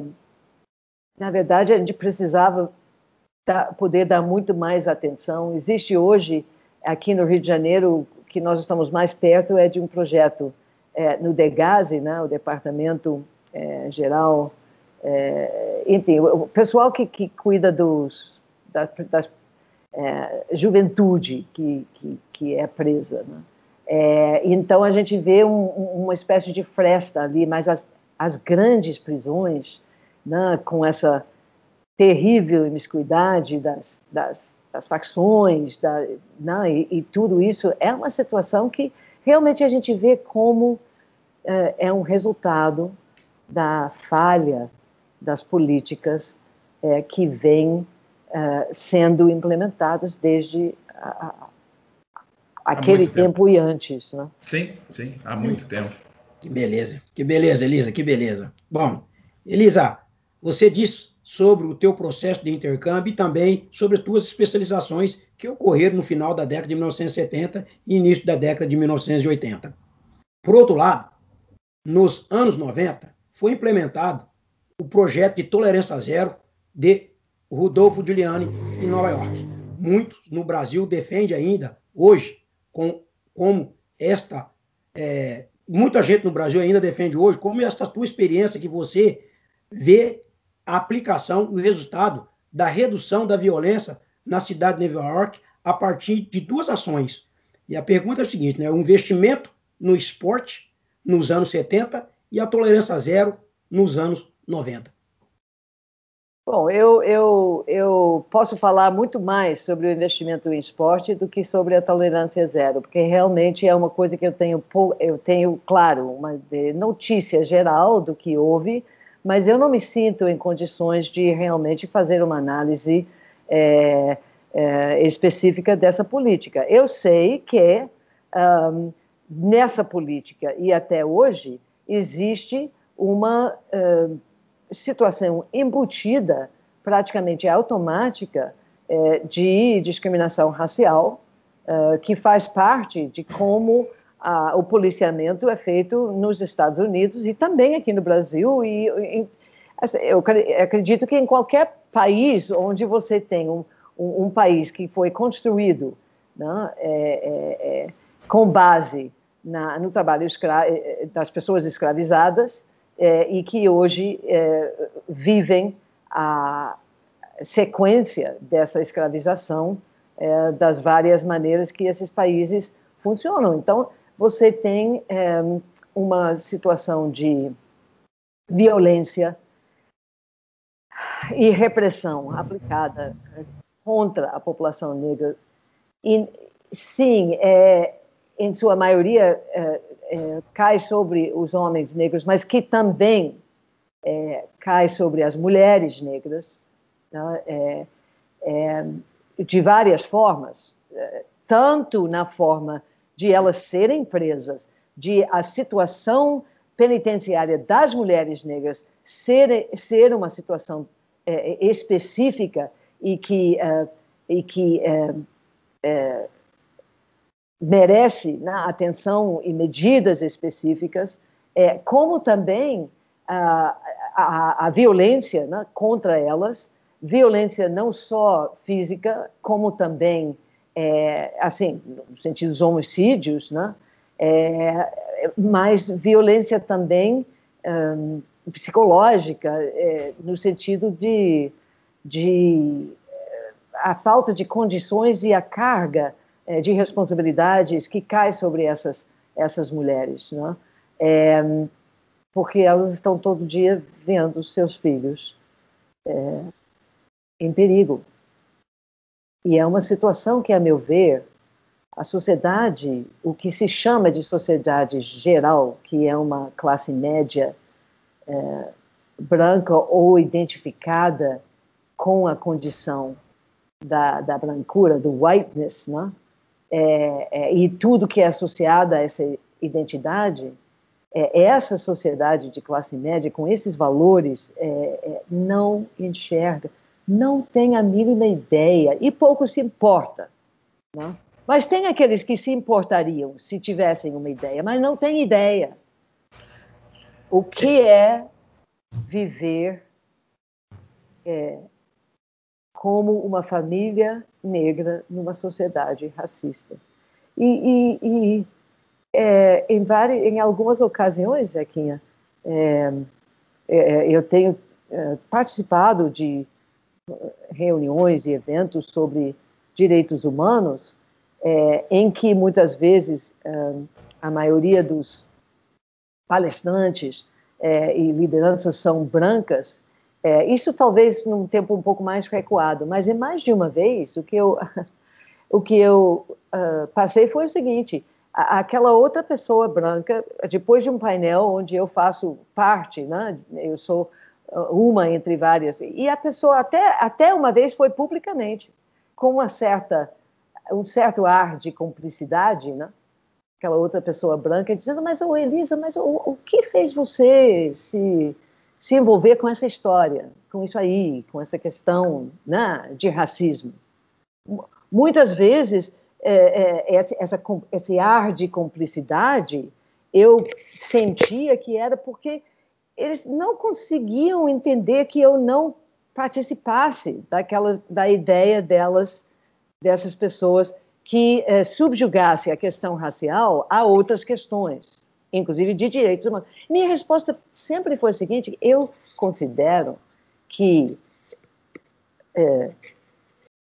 na verdade, a gente precisava dar, poder dar muito mais atenção. Existe hoje, aqui no Rio de Janeiro, que nós estamos mais perto, é de um projeto é, no DEGASE, né, o Departamento é, Geral, é, enfim, o pessoal que, que cuida dos, das, das é, juventude que, que, que é presa, né? É, então, a gente vê um, uma espécie de fresta ali, mas as, as grandes prisões, né, com essa terrível imiscuidade das, das, das facções, da, né, e, e tudo isso, é uma situação que realmente a gente vê como é, é um resultado da falha das políticas é, que vêm é, sendo implementadas desde a, a aquele tempo. tempo e antes, né? Sim, sim, há muito tempo. Que beleza, que beleza, Elisa, que beleza. Bom, Elisa, você disse sobre o teu processo de intercâmbio e também sobre as tuas especializações que ocorreram no final da década de mil novecentos e setenta e início da década de mil novecentos e oitenta. Por outro lado, nos anos noventa, foi implementado o projeto de tolerância zero de Rudolfo Giuliani em Nova York. Muitos no Brasil defendem ainda, hoje, com, como esta... É, muita gente no Brasil ainda defende hoje, como essa tua experiência que você vê a aplicação e o resultado da redução da violência na cidade de Nova York a partir de duas ações. E a pergunta é o seguinte, né? O investimento no esporte nos anos setenta e a tolerância zero nos anos noventa. Bom, eu, eu, eu posso falar muito mais sobre o investimento em esporte do que sobre a tolerância zero, porque realmente é uma coisa que eu tenho, eu tenho claro, uma notícia geral do que houve, mas eu não me sinto em condições de realmente fazer uma análise é, é, específica dessa política. Eu sei que um, nessa política, e até hoje, existe uma uh, situação embutida, praticamente automática, é, de discriminação racial, uh, que faz parte de como a, o policiamento é feito nos Estados Unidos e também aqui no Brasil. E, e assim, eu acredito que em qualquer país onde você tem um, um, um país que foi construído, né, é, é, é, com base na, no trabalho escra das pessoas escravizadas, É, e que hoje é, vivem a sequência dessa escravização é, das várias maneiras que esses países funcionam. Então, você tem é, uma situação de violência e repressão aplicada contra a população negra. E, sim, é, em sua maioria, é, é, cai sobre os homens negros, mas que também é, cai sobre as mulheres negras, né? é, é, de várias formas, é, tanto na forma de elas serem presas, de a situação penitenciária das mulheres negras ser, ser uma situação é, específica e que, é, e que é, é, merece, né, atenção e medidas específicas, é, como também a, a, a violência, né, contra elas, violência não só física, como também, é, assim, no sentido dos homicídios, né, é, mas violência também um, psicológica, é, no sentido de, de a falta de condições e a carga de responsabilidades que cai sobre essas, essas mulheres, né? É, porque elas estão todo dia vendo seus filhos é, em perigo. E é uma situação que, a meu ver, a sociedade, o que se chama de sociedade geral, que é uma classe média é, branca ou identificada com a condição da, da brancura, do whiteness, né? É, é, e tudo que é associado a essa identidade, é, essa sociedade de classe média, com esses valores, é, é, não enxerga, não tem a mínima ideia, e pouco se importa, né? Mas tem aqueles que se importariam se tivessem uma ideia, mas não têm ideia. O que é viver é, como uma família negra numa sociedade racista. E, e, e é, em, várias, em algumas ocasiões, Zequinha, é, é, eu tenho é, participado de reuniões e eventos sobre direitos humanos, é, em que muitas vezes é, a maioria dos palestrantes é, e lideranças são brancas. É, isso talvez num tempo um pouco mais recuado, mas em mais de uma vez o que eu, o que eu uh, passei foi o seguinte: a, aquela outra pessoa branca, depois de um painel onde eu faço parte, né, eu sou uma entre várias, e a pessoa até, até uma vez foi publicamente, com uma certa, um certo ar de cumplicidade, né, aquela outra pessoa branca, dizendo, mas, oh, Elisa, mas o, o que fez você se... se envolver com essa história, com isso aí, com essa questão, né, de racismo. Muitas vezes, é, é, essa, essa, esse ar de cumplicidade, eu sentia que era porque eles não conseguiam entender que eu não participasse daquelas, da ideia delas, dessas pessoas, que é, subjugasse a questão racial a outras questões, inclusive de direitos humanos. Minha resposta sempre foi a seguinte: eu considero que é,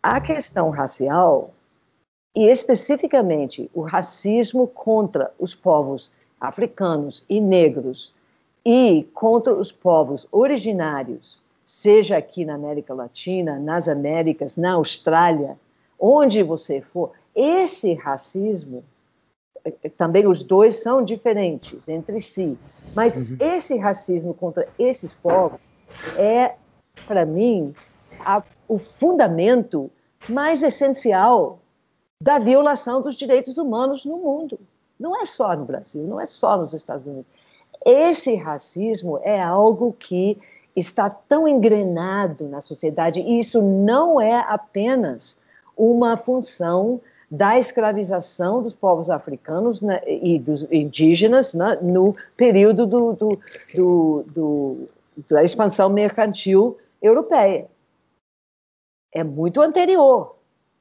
a questão racial, e especificamente o racismo contra os povos africanos e negros e contra os povos originários, seja aqui na América Latina, nas Américas, na Austrália, onde você for, esse racismo, também os dois são diferentes entre si, mas uhum. esse racismo contra esses povos é, para mim, a, o fundamento mais essencial da violação dos direitos humanos no mundo. Não é só no Brasil, não é só nos Estados Unidos. Esse racismo é algo que está tão engrenado na sociedade, e isso não é apenas uma função da escravização dos povos africanos, né, e dos indígenas, né, no período do, do, do, do, da expansão mercantil europeia. É muito anterior.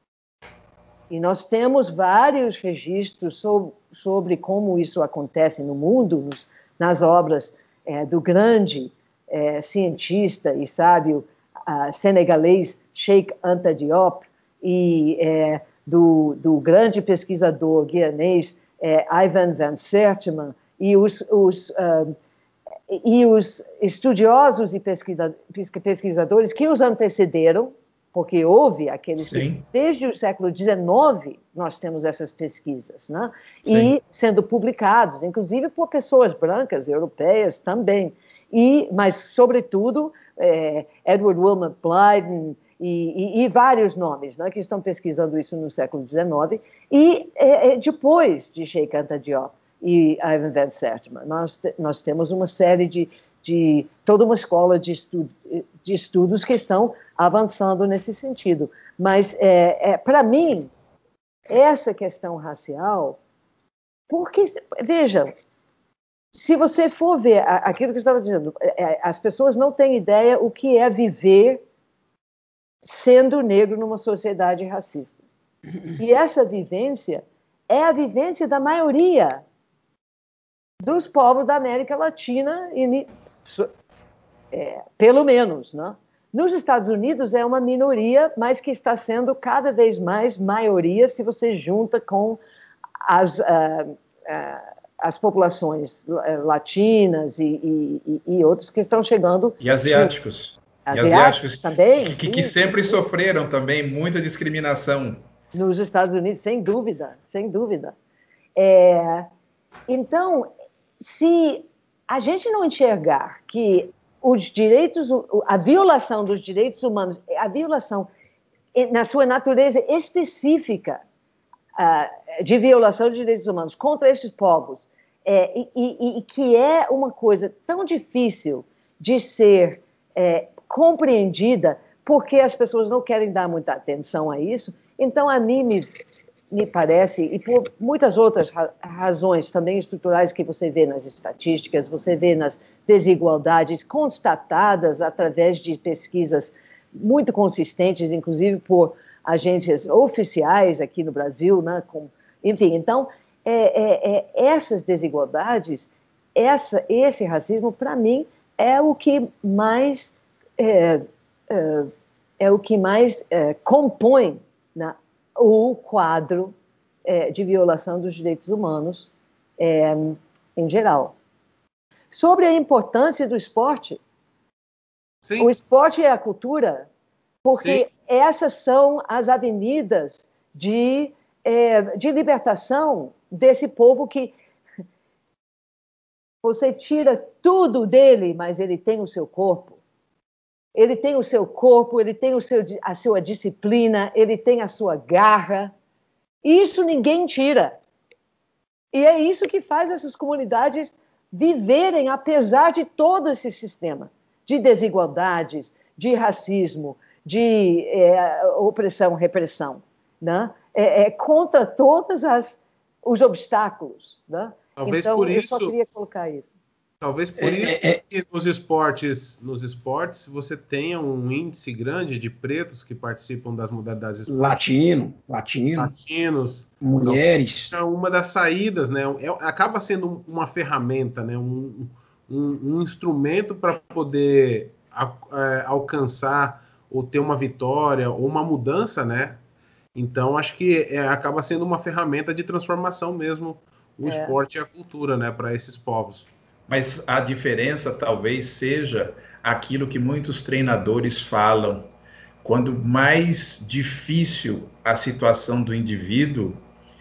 E nós temos vários registros sobre, sobre como isso acontece no mundo, nos, nas obras é, do grande é, cientista e sábio uh, senegalês Cheikh Anta Diop e é, do, do grande pesquisador guianês é, Ivan Van Sertima e os, os, uh, e os estudiosos e pesquisadores que os antecederam, porque houve aqueles que, desde o século dezenove, nós temos essas pesquisas, né? E sendo publicados, inclusive por pessoas brancas, europeias também, e, mas, sobretudo, é, Edward Wilmot Blyden e, e, e vários nomes, né, que estão pesquisando isso no século dezenove, e é, depois de Cheikh Anta Diop e Ivan Van Sertima, nós, nós temos uma série de, de toda uma escola de, estudo, de estudos que estão avançando nesse sentido. Mas, é, é, para mim, essa questão racial, porque, veja, se você for ver aquilo que eu estava dizendo, as pessoas não têm ideia o que é viver sendo negro numa sociedade racista. E essa vivência é a vivência da maioria dos povos da América Latina, e, é, pelo menos, né? Nos Estados Unidos é uma minoria, mas que está sendo cada vez mais maioria se você junta com as, uh, uh, as populações latinas e, e, e outros que estão chegando. E asiáticos. Asiáticos, e asiáticos também. Que, que sempre sim. sofreram também muita discriminação. Nos Estados Unidos, sem dúvida, sem dúvida. É, então, se a gente não enxergar que os direitos, a violação dos direitos humanos, a violação na sua natureza específica uh, de violação de direitos humanos contra esses povos, é, e, e, e que é uma coisa tão difícil de ser é, compreendida, porque as pessoas não querem dar muita atenção a isso. Então, a mim me, me parece, e por muitas outras ra razões também estruturais que você vê nas estatísticas, você vê nas desigualdades constatadas através de pesquisas muito consistentes, inclusive por agências oficiais aqui no Brasil, né? Com, enfim, então, é, é, é, essas desigualdades, essa, esse racismo, para mim, é o que mais, é, é, é o que mais é, compõe, né, o quadro é, de violação dos direitos humanos é, em geral. Sobre a importância do esporte, Sim. o esporte é a cultura, porque Sim. essas são as avenidas de, é, de libertação desse povo que você tira tudo dele, mas ele tem o seu corpo. Ele tem o seu corpo, ele tem o seu, a sua disciplina, ele tem a sua garra. Isso ninguém tira. E é isso que faz essas comunidades viverem, apesar de todo esse sistema de desigualdades, de racismo, de é, opressão, repressão, né? É, é contra todos os obstáculos, né? Talvez então, por eu isso, só queria colocar isso. Talvez por é, isso é, que nos esportes, nos esportes você tenha um índice grande de pretos que participam das modalidades esportivas. Latino, latino. Latinos. Mulheres. É uma das saídas, né? É, acaba sendo uma ferramenta, né? um, um, um instrumento para poder a, é, alcançar ou ter uma vitória, ou uma mudança, né? Então, acho que é, acaba sendo uma ferramenta de transformação mesmo, o é. esporte e a cultura, né, para esses povos. Mas a diferença talvez seja aquilo que muitos treinadores falam. Quando mais difícil a situação do indivíduo,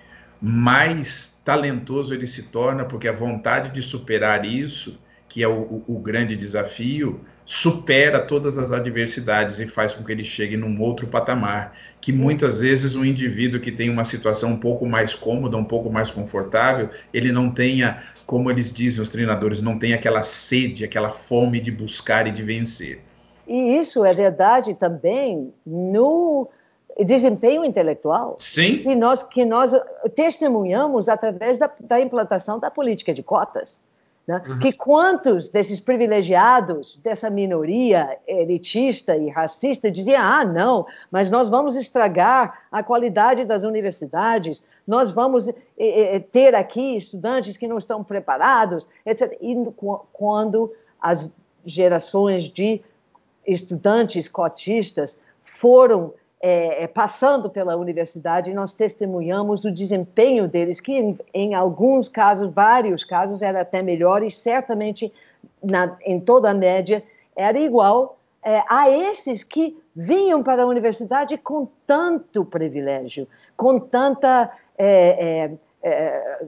mais talentoso ele se torna, porque a vontade de superar isso, que é o, o, o grande desafio, supera todas as adversidades e faz com que ele chegue num outro patamar, que muitas vezes o indivíduo que tem uma situação um pouco mais cômoda, um pouco mais confortável, ele não tenha, como eles dizem os treinadores, não tem aquela sede, aquela fome de buscar e de vencer. E isso é verdade também no desempenho intelectual. Sim. Que nós, que nós testemunhamos através da, da implantação da política de cotas. Né? Uhum. Que quantos desses privilegiados, dessa minoria elitista e racista, diziam, ah, não, mas nós vamos estragar a qualidade das universidades, nós vamos eh, ter aqui estudantes que não estão preparados, etcétera. E quando as gerações de estudantes cotistas foram é, passando pela universidade, nós testemunhamos o desempenho deles, que em, em alguns casos, vários casos, era até melhor e certamente, na, em toda a média, era igual é, a esses que vinham para a universidade com tanto privilégio, com tanta... É, é, é,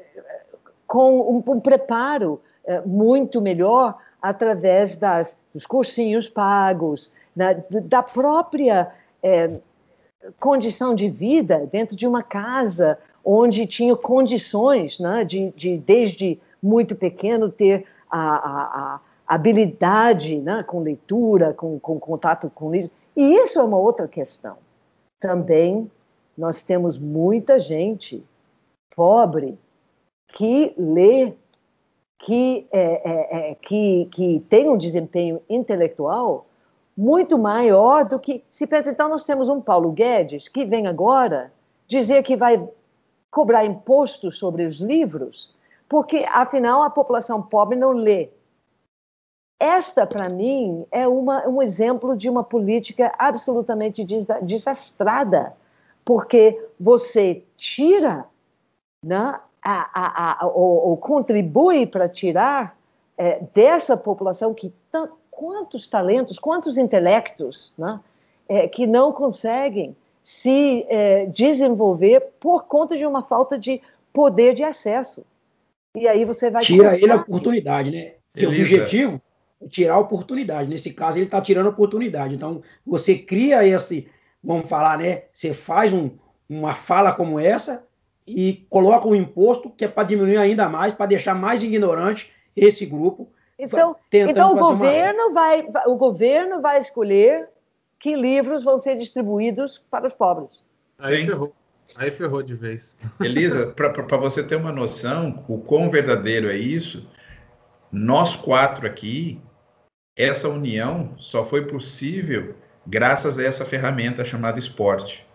com um, um preparo é, muito melhor através das, dos cursinhos pagos, na, da própria é, condição de vida dentro de uma casa onde tinha condições, né, de, de, desde muito pequeno, ter a, a, a habilidade, né, com leitura, com, com contato com livros. E isso é uma outra questão. Também nós temos muita gente pobre que lê, que, é, é, é, que, que tem um desempenho intelectual muito maior do que... Se pensa, então, nós temos um Paulo Guedes que vem agora dizer que vai cobrar impostos sobre os livros, porque, afinal, a população pobre não lê. Esta, para mim, é uma, um exemplo de uma política absolutamente desastrada, porque você tira, né, a, a, a, ou, ou contribui para tirar é, dessa população que tanto, quantos talentos, quantos intelectos, né, é, que não conseguem se é, desenvolver por conta de uma falta de poder de acesso. E aí você vai... Tira ele a oportunidade, né? Porque o objetivo é tirar a oportunidade. Nesse caso, ele está tirando a oportunidade. Então, você cria esse, vamos falar, né? Você faz um, uma fala como essa e coloca um imposto que é para diminuir ainda mais, para deixar mais ignorante esse grupo. Então, então o, governo uma... vai, o governo vai escolher que livros vão ser distribuídos para os pobres. Aí Sim. ferrou. Aí ferrou de vez. Elisa, para você ter uma noção, o quão verdadeiro é isso, nós quatro aqui, essa união só foi possível graças a essa ferramenta chamada esporte.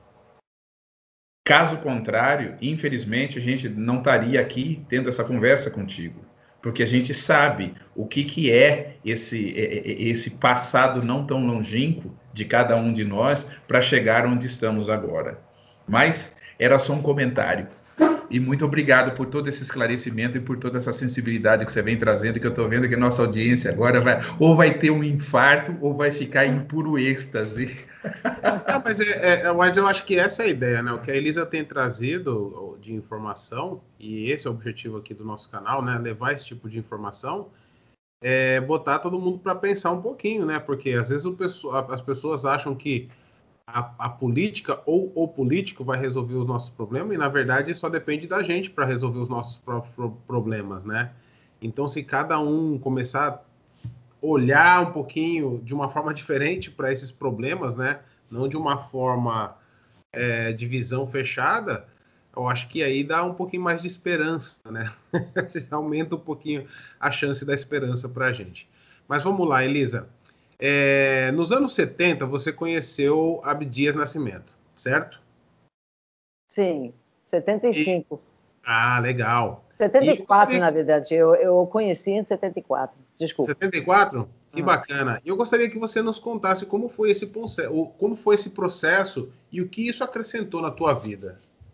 Caso contrário, infelizmente, a gente não estaria aqui tendo essa conversa contigo, porque a gente sabe o que, que é esse, esse passado não tão longínquo de cada um de nós para chegar onde estamos agora. Mas era só um comentário. E muito obrigado por todo esse esclarecimento e por toda essa sensibilidade que você vem trazendo, que eu estou vendo que a nossa audiência agora vai, ou vai ter um infarto ou vai ficar em puro êxtase. Não, mas é, é, mas eu acho que essa é a ideia, né? O que a Elisa tem trazido de informação, e esse é o objetivo aqui do nosso canal, né? Levar esse tipo de informação, é botar todo mundo para pensar um pouquinho, né? Porque às vezes o pessoa, as pessoas acham que A, a política ou o político vai resolver os nossos problemas, e na verdade só depende da gente para resolver os nossos próprios pro problemas, né? Então, se cada um começar a olhar um pouquinho de uma forma diferente para esses problemas, né? Não de uma forma é, de visão fechada, eu acho que aí dá um pouquinho mais de esperança, né? Aumenta um pouquinho a chance da esperança para a gente. Mas vamos lá, Elisa. É, nos anos setenta, você conheceu Abdias Nascimento, certo? Sim, setenta e cinco. E... Ah, legal. setenta e quatro, e na verdade. Eu, eu conheci em setenta e quatro, desculpa. setenta e quatro? Que bacana. Eu gostaria que você nos contasse como foi esse processo, como foi esse processo e o que isso acrescentou na tua vida.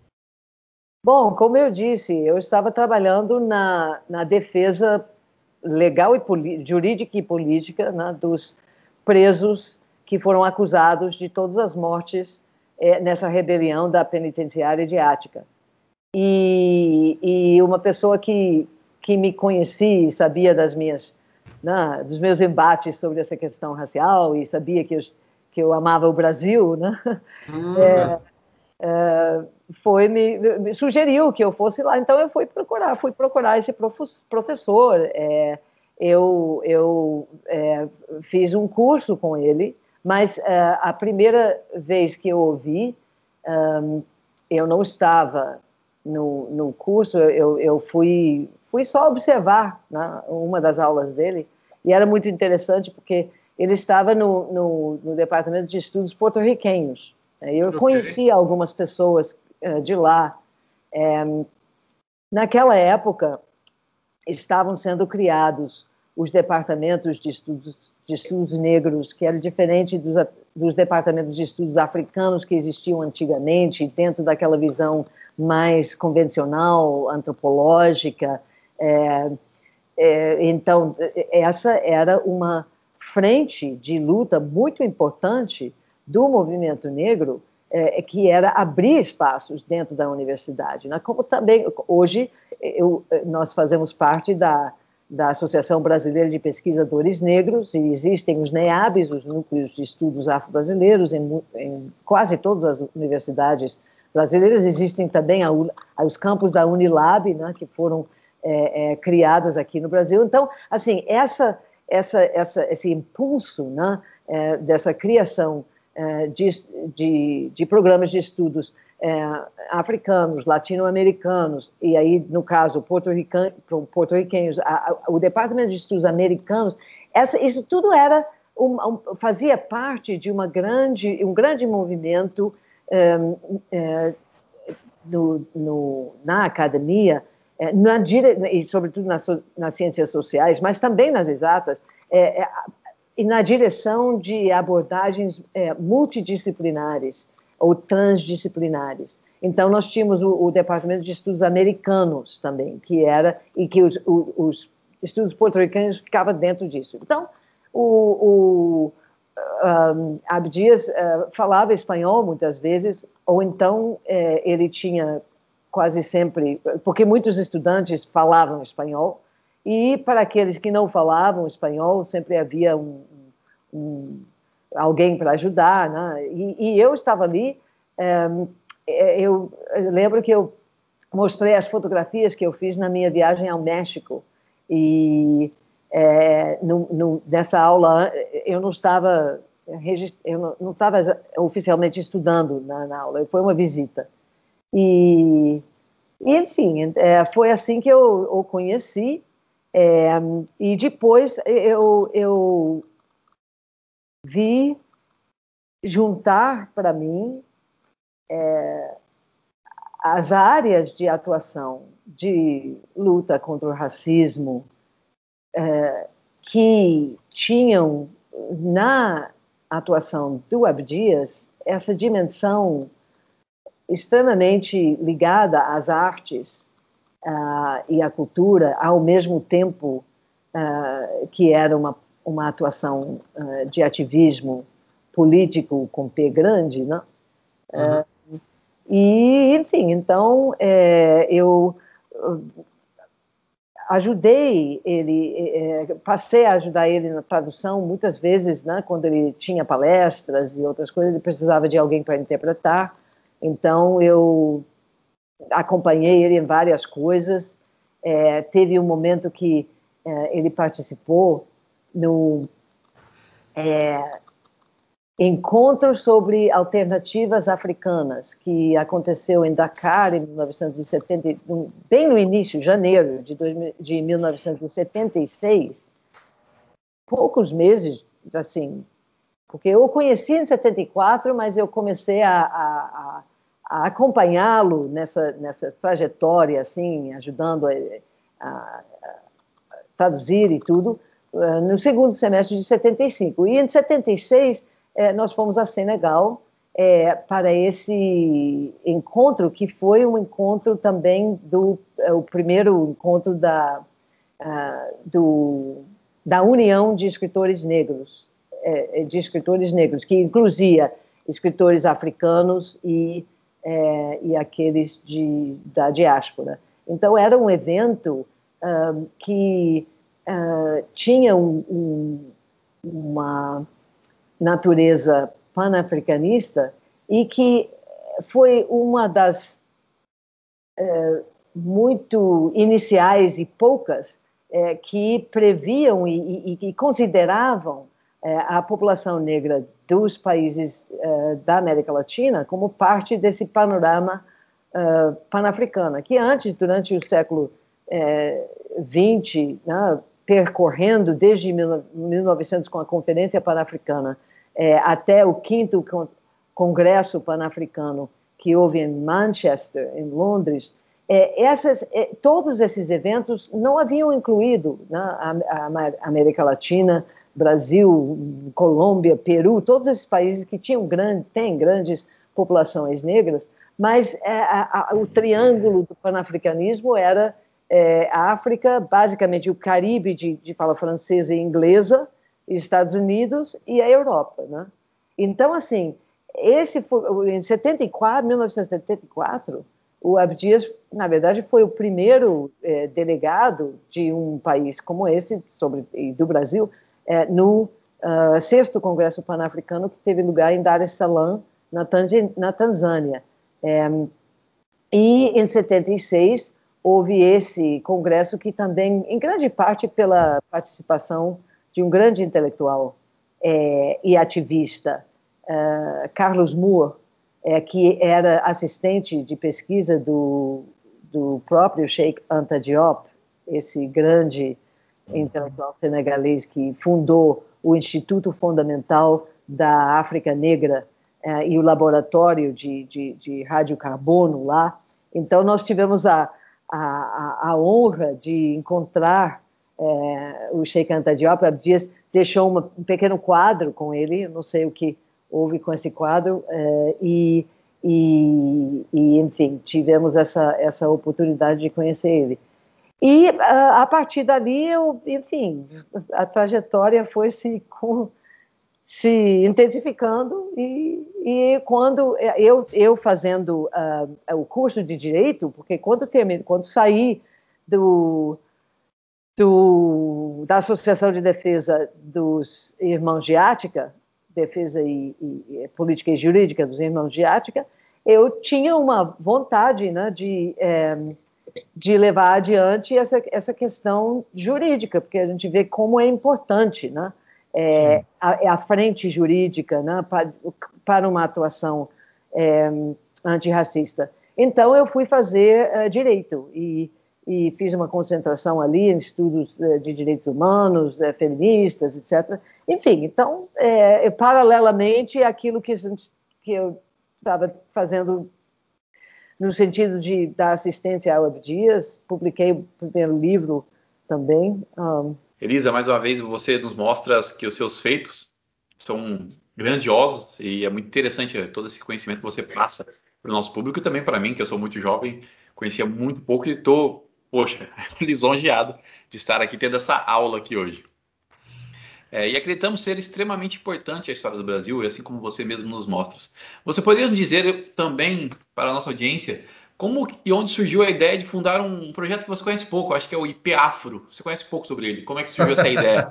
Bom, como eu disse, eu estava trabalhando na, na defesa legal e jurídica e política, né, dos presos que foram acusados de todas as mortes é, nessa rebelião da penitenciária de Ática. E, e uma pessoa que, que me conhecia e sabia das minhas, né, dos meus embates sobre essa questão racial e sabia que eu, que eu amava o Brasil, né, hum. é, é, foi me, me sugeriu que eu fosse lá. Então eu fui procurar, fui procurar esse professor. É, eu eu é, fiz um curso com ele, mas é, a primeira vez que eu ouvi, um, eu não estava no, no curso. Eu, eu fui fui só observar, né, uma das aulas dele, e era muito interessante porque ele estava no, no, no departamento de estudos porto-riquenhos. Eu okay. conheci algumas pessoas uh, de lá. É, naquela época, estavam sendo criados os departamentos de estudos, de estudos negros, que era diferente dos, dos departamentos de estudos africanos que existiam antigamente, dentro daquela visão mais convencional, antropológica. É, é, então, essa era uma frente de luta muito importante do movimento negro, é, que era abrir espaços dentro da universidade, né? Como também, hoje, eu, nós fazemos parte da, da Associação Brasileira de Pesquisadores Negros, e existem os NEABs, os Núcleos de Estudos Afro-Brasileiros, em, em quase todas as universidades brasileiras. Existem também a, os campos da Unilab, né, que foram é, é, criadas aqui no Brasil. Então, assim, essa, essa, essa, esse impulso, né, é, dessa criação De, de, de programas de estudos é, africanos, latino-americanos, e aí, no caso, porto-riquenhos, o Departamento de Estudos Americanos, essa, isso tudo era um, um, fazia parte de uma grande, um grande movimento é, é, no, no, na academia, é, na dire, e sobretudo nas, nas ciências sociais, mas também nas exatas, é, é, e na direção de abordagens é, multidisciplinares ou transdisciplinares. Então, nós tínhamos o, o Departamento de Estudos Americanos também, que era, e que os, os, os estudos porto-ricanos ficavam dentro disso. Então, o, o um, Abdias uh, falava espanhol muitas vezes, ou então uh, ele tinha quase sempre, porque muitos estudantes falavam espanhol, e para aqueles que não falavam espanhol, sempre havia um, um, alguém para ajudar, né? E, e eu estava ali, um, eu, eu lembro que eu mostrei as fotografias que eu fiz na minha viagem ao México, e é, no, no, nessa aula eu não estava, eu não, não estava oficialmente estudando na, na aula, foi uma visita. E, e enfim, é, foi assim que eu o conheci. É, e depois eu, eu vi juntar para mim é, as áreas de atuação de luta contra o racismo é, que tinham na atuação do Abdias essa dimensão extremamente ligada às artes Uh, e a cultura, ao mesmo tempo uh, que era uma, uma atuação uh, de ativismo político com P grande, né? Uhum. Uh, e, enfim, então é, eu ajudei ele, é, passei a ajudar ele na tradução, muitas vezes, né, quando ele tinha palestras e outras coisas, ele precisava de alguém para interpretar, então eu acompanhei ele em várias coisas. É, teve um momento que é, ele participou no é, encontro sobre alternativas africanas, que aconteceu em Dakar em mil novecentos e setenta, bem no início, janeiro de, dois mil, de mil novecentos e setenta e seis, poucos meses, assim, porque eu o conheci em setenta e quatro, mas eu comecei a, a, a a acompanhá-lo nessa, nessa trajetória, assim, ajudando a, a, a traduzir e tudo, no segundo semestre de setenta e cinco. E em setenta e seis, nós fomos a Senegal é, para esse encontro, que foi um encontro também do o primeiro encontro da, uh, do, da União de Escritores Negros, é, de escritores negros, que incluía escritores africanos e, é, e aqueles de, da diáspora. Então, era um evento uh, que uh, tinha um, um, uma natureza panafricanista e que foi uma das uh, muito iniciais e poucas uh, que previam e, e, e consideravam uh, a população negra dos países uh, da América Latina como parte desse panorama uh, panafricano, que antes, durante o século vinte, né, percorrendo desde mil e novecentos com a Conferência Pan-Africana é, até o quinto Congresso Pan-Africano que houve em Manchester, em Londres, é, essas, é, todos esses eventos não haviam incluído, né, a, a América Latina, Brasil, Colômbia, Peru, todos esses países que tinham grande, têm grandes populações negras, mas é, a, a, o triângulo do panafricanismo era É, a África, basicamente o Caribe de, de fala francesa e inglesa, Estados Unidos e a Europa, né? Então, assim, esse foi, em setenta e quatro, mil novecentos e setenta e quatro, o Abdias, na verdade, foi o primeiro é, delegado de um país como esse, sobre, e do Brasil, é, no uh, sexto Congresso Pan-Africano, que teve lugar em Dar es Salaam, na, na Tanzânia. É, e, em setenta e seis, houve esse congresso que também, em grande parte pela participação de um grande intelectual é, e ativista, é, Carlos Moore, é, que era assistente de pesquisa do, do próprio Cheikh Anta Diop, esse grande intelectual senegalês que fundou o Instituto Fundamental da África Negra é, e o laboratório de, de, de radiocarbono lá. Então, nós tivemos a A, a, a honra de encontrar é, o Cheikh Anta Diop. Abdias deixou uma, um pequeno quadro com ele, não sei o que houve com esse quadro, é, e, e, e, enfim, tivemos essa, essa oportunidade de conhecer ele. E, a, a partir dali, eu, enfim, a trajetória foi se, com, se intensificando, e, e quando eu, eu fazendo uh, o curso de Direito, porque quando, termine, quando saí do, do, da Associação de Defesa dos Irmãos de Ática, Defesa e, e Política e Jurídica dos Irmãos de Ática, eu tinha uma vontade, né, de, é, de levar adiante essa, essa questão jurídica, porque a gente vê como é importante, né? É, a, a frente jurídica, né, para, para uma atuação é, antirracista. Então, eu fui fazer uh, Direito e, e fiz uma concentração ali em estudos uh, de direitos humanos, uh, feministas, etcétera. Enfim, então, é, paralelamente àquilo que, que eu estava fazendo no sentido de dar assistência ao Abdias, publiquei o primeiro livro também. Um, Elisa, mais uma vez, você nos mostra que os seus feitos são grandiosos e é muito interessante todo esse conhecimento que você passa para o nosso público e também para mim, que eu sou muito jovem, conhecia muito pouco e estou, poxa, lisonjeado de estar aqui tendo essa aula aqui hoje. É, e acreditamos ser extremamente importante a história do Brasil, assim como você mesmo nos mostra. Você poderia nos dizer também, para a nossa audiência, como e onde surgiu a ideia de fundar um projeto que você conhece pouco, acho que é o I P Afro. Você conhece pouco sobre ele. Como é que surgiu essa ideia?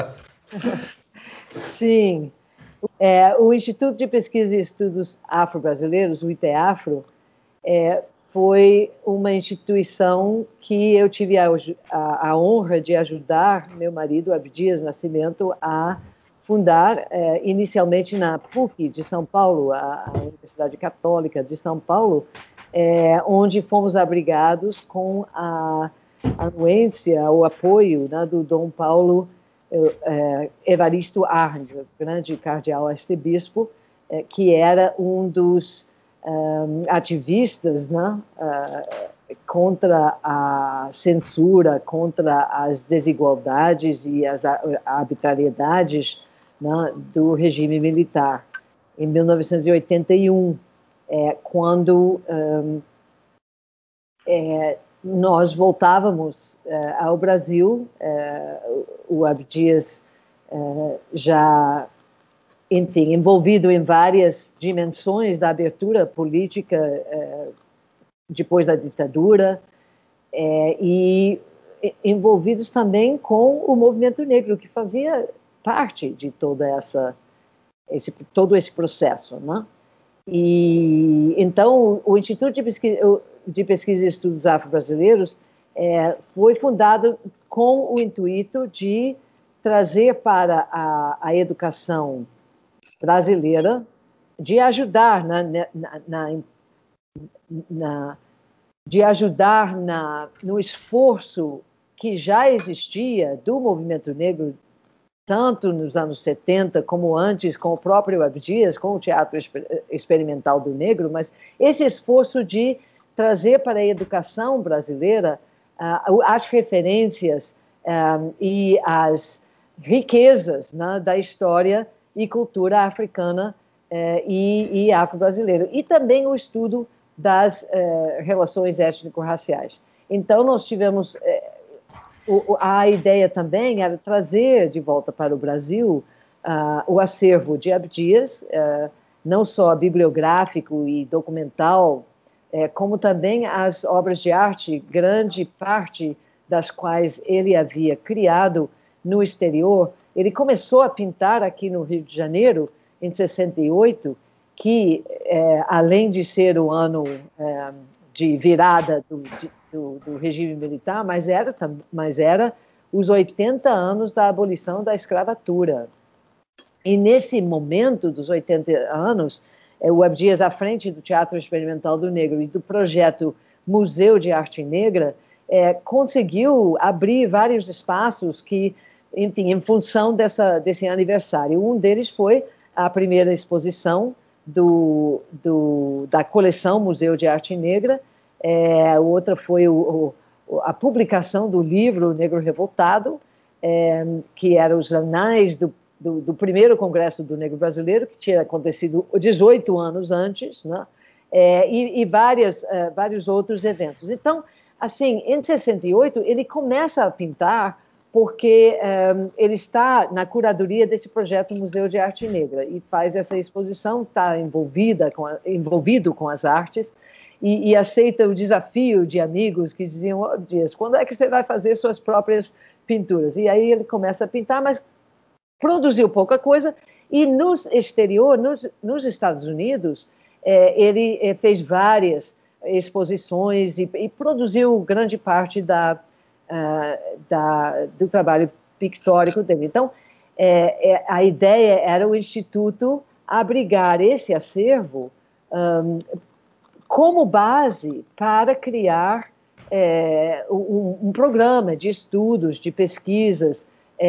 Sim. É, o Instituto de Pesquisa e Estudos Afro-Brasileiros, o I P Afro, é, foi uma instituição que eu tive a, a, a honra de ajudar meu marido, Abdias Nascimento, a fundar, é, inicialmente na P U C de São Paulo, a, a Universidade Católica de São Paulo, É, onde fomos abrigados com a anuência, o apoio, né, do Dom Paulo é, Evaristo Arns, grande cardeal arcebispo, é, que era um dos um, ativistas, né, uh, contra a censura, contra as desigualdades e as arbitrariedades, né, do regime militar. Em mil novecentos e oitenta e um, é, quando um, é, nós voltávamos é, ao Brasil, é, o Abdias é, já, enfim, envolvido em várias dimensões da abertura política é, depois da ditadura, é, e envolvidos também com o movimento negro, que fazia parte de toda essa, esse, todo esse processo, né? E então o Instituto de Pesquisa, de Pesquisa e Estudos Afro-Brasileiros é, foi fundado com o intuito de trazer para a, a educação brasileira, de ajudar na, na, na, na de ajudar na, no esforço que já existia do movimento negro, tanto nos anos setenta, como antes, com o próprio Abdias, com o Teatro Experimental do Negro, mas esse esforço de trazer para a educação brasileira uh, as referências um, e as riquezas, né, da história e cultura africana uh, e, e afro-brasileira, e também o estudo das uh, relações étnico-raciais. Então, nós tivemos... Uh, o, a ideia também era trazer de volta para o Brasil uh, o acervo de Abdias, uh, não só bibliográfico e documental, uh, como também as obras de arte, grande parte das quais ele havia criado no exterior. Ele começou a pintar aqui no Rio de Janeiro, em sessenta e oito, que, uh, além de ser o ano uh, de virada do, de, do, do regime militar, mas era, mas era os oitenta anos da abolição da escravatura. E nesse momento dos oitenta anos, o Abdias, à frente do Teatro Experimental do Negro e do projeto Museu de Arte Negra, é, conseguiu abrir vários espaços que, enfim, em função dessa, desse aniversário. Um deles foi a primeira exposição do, do, da coleção Museu de Arte Negra. É, outra foi o, o, a publicação do livro Negro Revoltado, é, que era os anais do, do, do primeiro Congresso do Negro Brasileiro, que tinha acontecido dezoito anos antes, né? É, e, e várias, uh, vários outros eventos. Então, assim, em sessenta e oito, ele começa a pintar porque um, ele está na curadoria desse projeto Museu de Arte Negra e faz essa exposição, está envolvida com a, envolvido com as artes e, e aceita o desafio de amigos que diziam, oh, Dias, quando é que você vai fazer suas próprias pinturas? E aí ele começa a pintar, mas produziu pouca coisa e no exterior, nos, nos Estados Unidos, é, ele é, fez várias exposições e, e produziu grande parte da Uh, da, do trabalho pictórico dele. Então, é, é, a ideia era o Instituto abrigar esse acervo um, como base para criar é, um, um programa de estudos, de pesquisas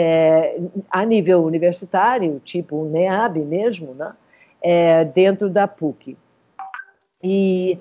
é, a nível universitário, tipo o NEAB mesmo, né, é, dentro da PUC. E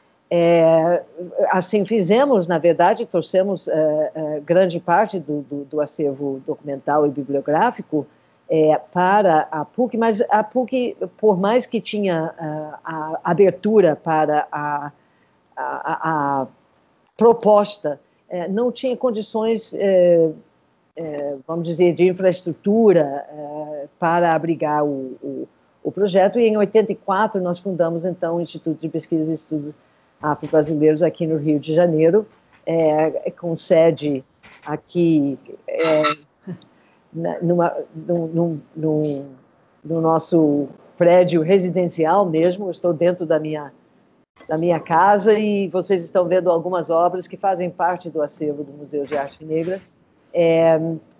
É, assim fizemos, na verdade, trouxemos é, é, grande parte do, do, do acervo documental e bibliográfico é, para a PUC, mas a PUC, por mais que tinha a, a abertura para a, a, a proposta, é, não tinha condições, é, é, vamos dizer, de infraestrutura é, para abrigar o, o, o projeto, e em oitenta e quatro nós fundamos, então, o Instituto de Pesquisa e Estudos Afro-Brasileiros aqui no Rio de Janeiro, é, com sede aqui é, numa, no, no, no nosso prédio residencial mesmo. Estou dentro da minha, da minha casa e vocês estão vendo algumas obras que fazem parte do acervo do Museu de Arte Negra, é,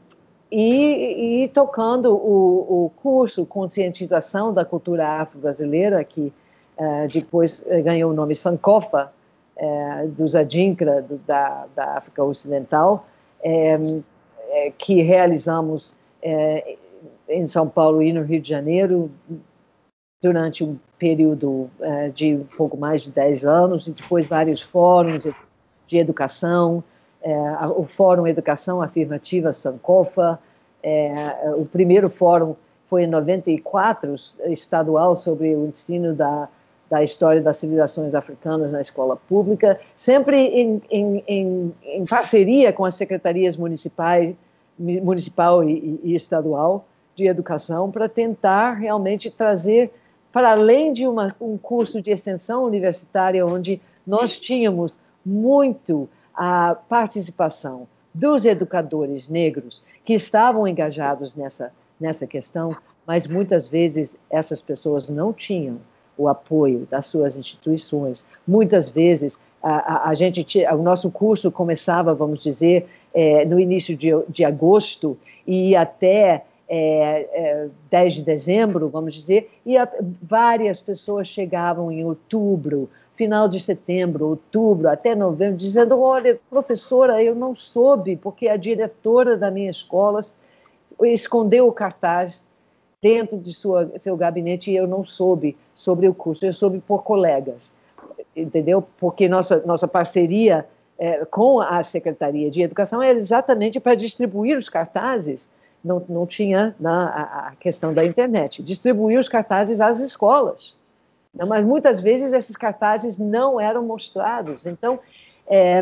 e, e tocando o, o curso Conscientização da Cultura Afro-Brasileira, que Uh, depois uh, ganhou o nome Sankofa, uh, dos Adinkra, do, da, da África Ocidental, um, é, que realizamos uh, em São Paulo e no Rio de Janeiro, durante um período uh, de um pouco mais de dez anos, e depois vários fóruns de, de educação, uh, o Fórum Educação Afirmativa Sankofa, uh, o primeiro fórum foi em noventa e quatro, estadual, sobre o ensino da, da história das civilizações africanas na escola pública, sempre em, em, em, em parceria com as secretarias municipais, municipal e, e estadual de educação, para tentar realmente trazer, para além de uma, um curso de extensão universitária, onde nós tínhamos muito a participação dos educadores negros que estavam engajados nessa, nessa questão, mas muitas vezes essas pessoas não tinham o apoio das suas instituições. Muitas vezes a, a, a gente, o nosso curso começava, vamos dizer, é, no início de, de agosto e até É, é, dez de dezembro, vamos dizer, e a, várias pessoas chegavam em outubro, final de setembro, outubro, até novembro, dizendo, olha, professora, eu não soube, porque a diretora da minha escola escondeu o cartaz dentro de sua, seu gabinete e eu não soube sobre o curso, eu soube por colegas, entendeu? Porque nossa, nossa parceria é, com a Secretaria de Educação era exatamente para distribuir os cartazes. Não, não tinha na, a questão da internet. Distribuir os cartazes às escolas. Não, mas muitas vezes esses cartazes não eram mostrados. Então, é,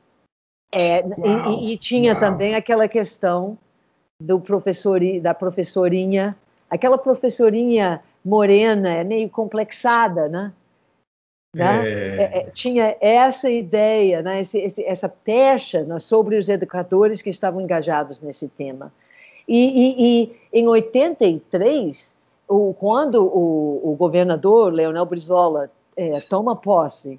é, uau, e, e tinha uau. também aquela questão do professor, da professorinha, aquela professorinha morena, meio complexada, né? Né? É... É, é, tinha essa ideia, né? esse, esse, essa pecha, né, sobre os educadores que estavam engajados nesse tema. E, e, e em oitenta e três, o, quando o, o governador Leonel Brizola é, toma posse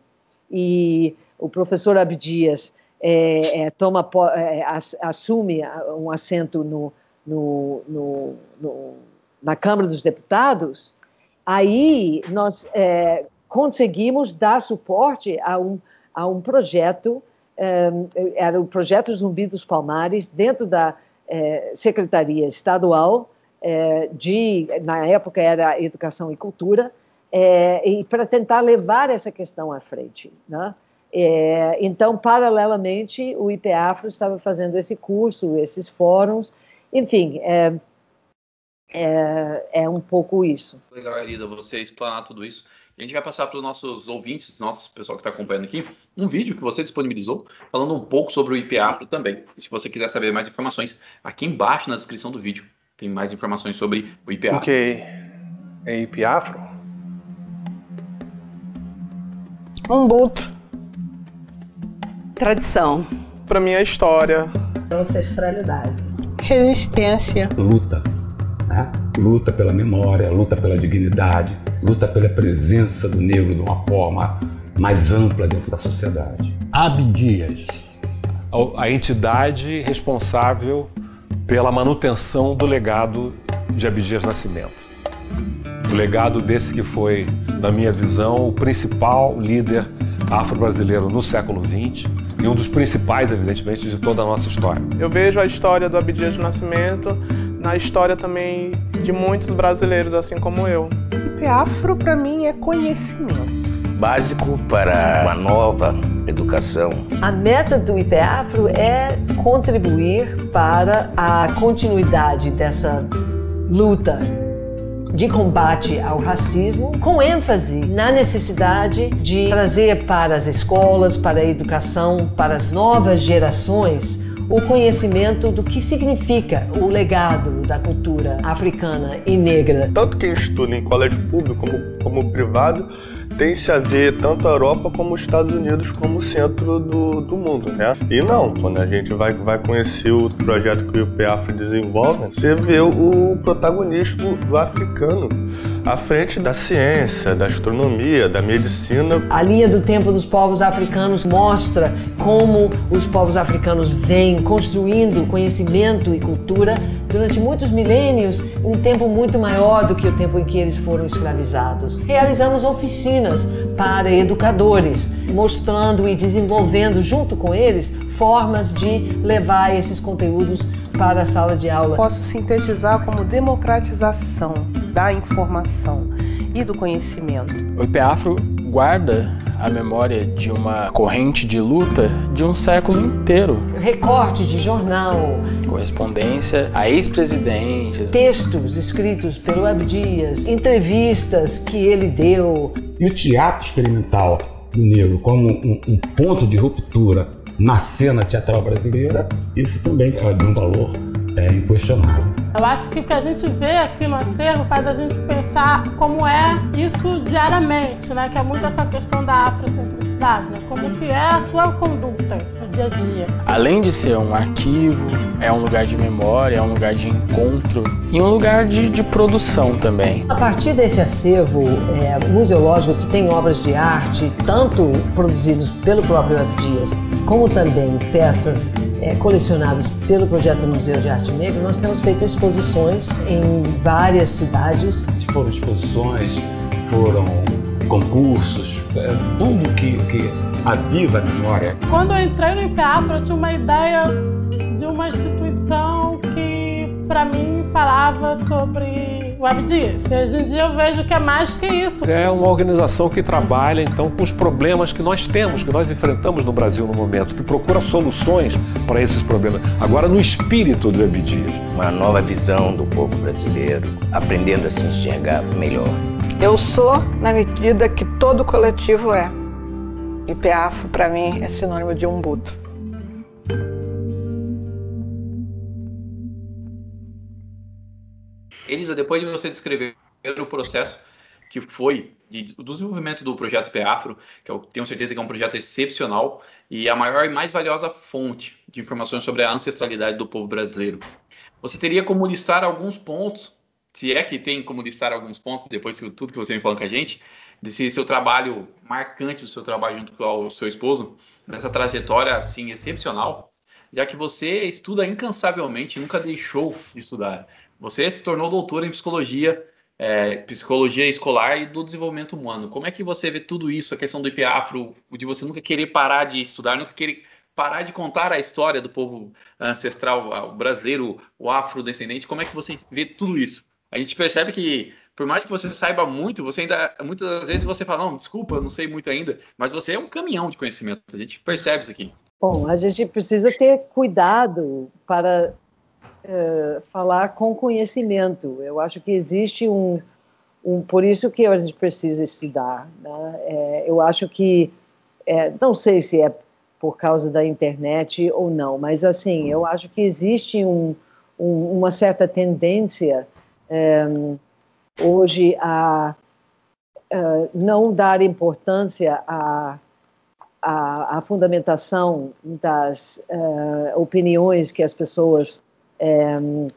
e o professor Abdias é, é, toma, é, assume um assento no, no, no, no, na Câmara dos Deputados, aí nós é, conseguimos dar suporte a um, a um projeto, é, era o projeto Zumbi dos Palmares, dentro da É, Secretaria Estadual, é, de, na época era Educação e Cultura, é, e para tentar levar essa questão à frente, né? É, então, paralelamente, o I P Afro estava fazendo esse curso, esses fóruns, enfim, é, é, é um pouco isso. Legal, Elisa, você explanar tudo isso. A gente vai passar para os nossos ouvintes, nosso pessoal que está acompanhando aqui, um vídeo que você disponibilizou, falando um pouco sobre o I P Afro também. E se você quiser saber mais informações, aqui embaixo na descrição do vídeo tem mais informações sobre o I P Afro. O que é I P Afro? Umbuto. Tradição. Para mim é história. Ancestralidade. Resistência. Luta. Né? Luta pela memória, luta pela dignidade, luta pela presença do negro de uma forma mais ampla dentro da sociedade. Abdias, a entidade responsável pela manutenção do legado de Abdias Nascimento. O legado desse que foi, na minha visão, o principal líder afro-brasileiro no século vinte e um dos principais, evidentemente, de toda a nossa história. Eu vejo a história do Abdias Nascimento na história também de muitos brasileiros, assim como eu. I P Afro, para mim, é conhecimento. Básico para uma nova educação. A meta do I P Afro é contribuir para a continuidade dessa luta de combate ao racismo, com ênfase na necessidade de trazer para as escolas, para a educação, para as novas gerações, o conhecimento do que significa o legado da cultura africana e negra. Tanto quem estuda em colégio público como, como privado tem-se a ver tanto a Europa como os Estados Unidos como centro do, do mundo, né? E não, quando a gente vai, vai conhecer o projeto que o I P Afro desenvolve, você vê o protagonismo do africano à frente da ciência, da astronomia, da medicina. A linha do tempo dos povos africanos mostra como os povos africanos vêm construindo conhecimento e cultura durante muitos milênios, um tempo muito maior do que o tempo em que eles foram escravizados. Realizamos oficinas para educadores, mostrando e desenvolvendo junto com eles formas de levar esses conteúdos para a sala de aula. Posso sintetizar como democratização da informação. e do conhecimento. O I P Afro guarda a memória de uma corrente de luta de um século inteiro. Recorte de jornal. Correspondência a ex-presidentes. Textos escritos pelo Abdias, entrevistas que ele deu. E o teatro experimental do negro como um, um ponto de ruptura na cena teatral brasileira, isso também é de um valor é, inquestionável. Eu acho que o que a gente vê aqui no acervo faz a gente pensar como é isso diariamente, né? Que é muito essa questão da afrocentricidade, né? Como que é a sua conduta no dia a dia. Além de ser um arquivo, é um lugar de memória, é um lugar de encontro e um lugar de, de produção também. A partir desse acervo é, museológico que tem obras de arte, tanto produzidas pelo próprio Abdias, como também peças é, colecionadas pelo Projeto Museu de Arte Negra, nós temos feito exposições em várias cidades. Foram exposições, foram concursos, é, tudo que, que aviva a memória. Quando eu entrei no I P Afro, eu tinha uma ideia de uma instituição que, para mim, falava sobre o Abdias. E hoje em dia eu vejo que é mais que isso. É uma organização que trabalha, então, com os problemas que nós temos, que nós enfrentamos no Brasil no momento, que procura soluções para esses problemas. Agora, no espírito do Abdias. Uma nova visão do povo brasileiro, aprendendo a se enxergar melhor. Eu sou na medida que todo coletivo é. I P Afro, para mim, é sinônimo de Umbuto. Elisa, depois de você descrever o processo que foi de, do desenvolvimento do projeto I P Afro, que eu tenho certeza que é um projeto excepcional e a maior e mais valiosa fonte de informações sobre a ancestralidade do povo brasileiro, você teria como listar alguns pontos, se é que tem como listar alguns pontos, depois de tudo que você me falou com a gente, desse seu trabalho marcante, do seu trabalho junto com o seu esposo, nessa trajetória, assim, excepcional, já que você estuda incansavelmente, nunca deixou de estudar. Você se tornou doutora em psicologia, é, psicologia escolar e do desenvolvimento humano. Como é que você vê tudo isso, a questão do I P Afro, de você nunca querer parar de estudar, nunca querer parar de contar a história do povo ancestral, o brasileiro, o afrodescendente? Como é que você vê tudo isso? A gente percebe que, por mais que você saiba muito, você ainda, muitas das vezes você fala, não, desculpa, eu não sei muito ainda, mas você é um caminhão de conhecimento, a gente percebe isso aqui. Bom, a gente precisa ter cuidado para uh, falar com conhecimento. Eu acho que existe um, um por isso que a gente precisa estudar, né? É, eu acho que, é, não sei se é por causa da internet ou não, mas assim, eu acho que existe um, um, uma certa tendência um, hoje a uh, não dar importância a A, a fundamentação das uh, opiniões que as pessoas um,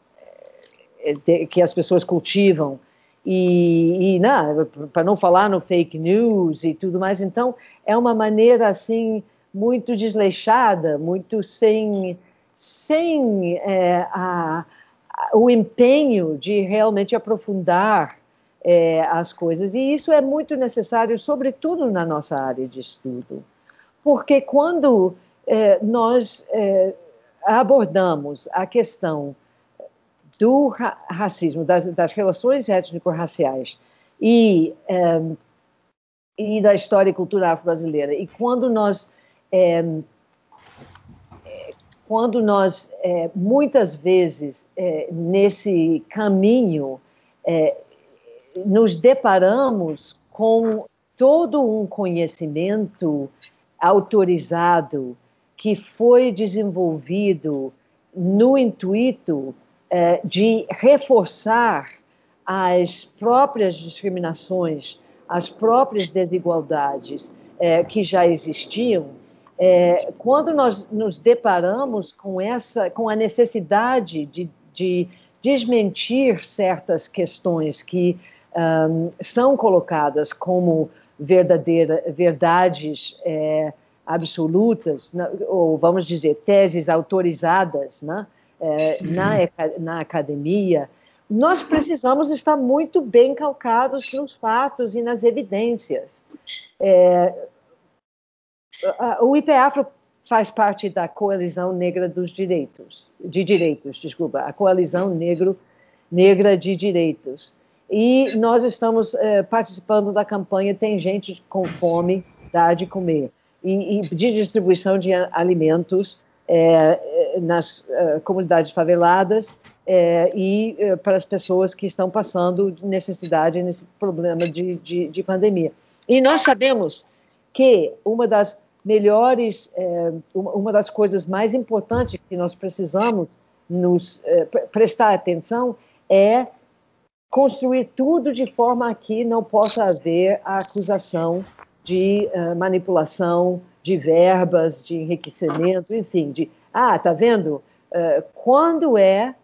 de, que as pessoas cultivam e, e para não falar no fake news e tudo mais, então é uma maneira assim muito desleixada, muito sem sem é, a, a, o empenho de realmente aprofundar É, as coisas, e isso é muito necessário, sobretudo na nossa área de estudo, porque quando é, nós é, abordamos a questão do ra racismo, das, das relações étnico-raciais e, é, e da história e cultura afro-brasileira, e quando nós, é, quando nós é, muitas vezes, é, nesse caminho, é, nos deparamos com todo um conhecimento autorizado que foi desenvolvido no intuito eh, de reforçar as próprias discriminações, as próprias desigualdades eh, que já existiam. Eh, quando nós nos deparamos com essa, com a necessidade de, de desmentir certas questões que Um, são colocadas como verdadeira, verdades é, absolutas, na, ou vamos dizer, teses autorizadas, né, é, na, na academia, nós precisamos estar muito bem calcados nos fatos e nas evidências. É, o I P Afro faz parte da Coalizão Negra dos Direitos, de Direitos, desculpa, a Coalizão Negro, Negra de Direitos. e nós estamos é, participando da campanha Tem Gente com Fome, Dá de Comer, e, e de distribuição de alimentos é, nas é, comunidades faveladas é, e é, para as pessoas que estão passando necessidade nesse problema de, de, de pandemia. E nós sabemos que uma das melhores, é, uma das coisas mais importantes que nós precisamos nos é, prestar atenção é construir tudo de forma que não possa haver a acusação de uh, manipulação de verbas, de enriquecimento, enfim, de, ah, tá vendo? Uh, quando é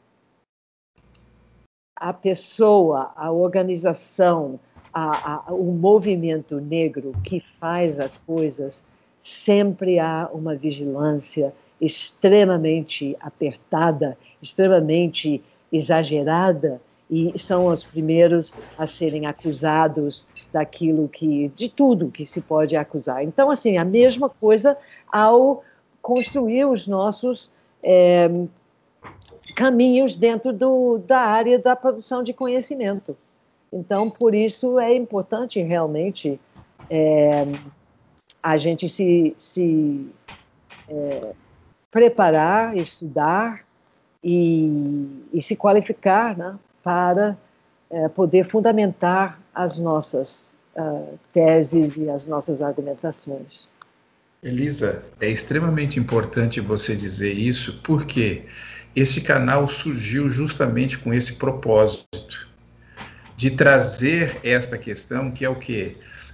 a pessoa, a organização, a, a, o movimento negro que faz as coisas, sempre há uma vigilância extremamente apertada, extremamente exagerada, e são os primeiros a serem acusados daquilo que, de tudo que se pode acusar. Então, assim, a mesma coisa ao construir os nossos é, caminhos dentro do, da área da produção de conhecimento. Então, por isso é importante realmente é, a gente se, se é, preparar, estudar e, e se qualificar, né, para é, poder fundamentar as nossas uh, teses e as nossas argumentações. Elisa, é extremamente importante você dizer isso, porque esse canal surgiu justamente com esse propósito, de trazer esta questão, que é o quê?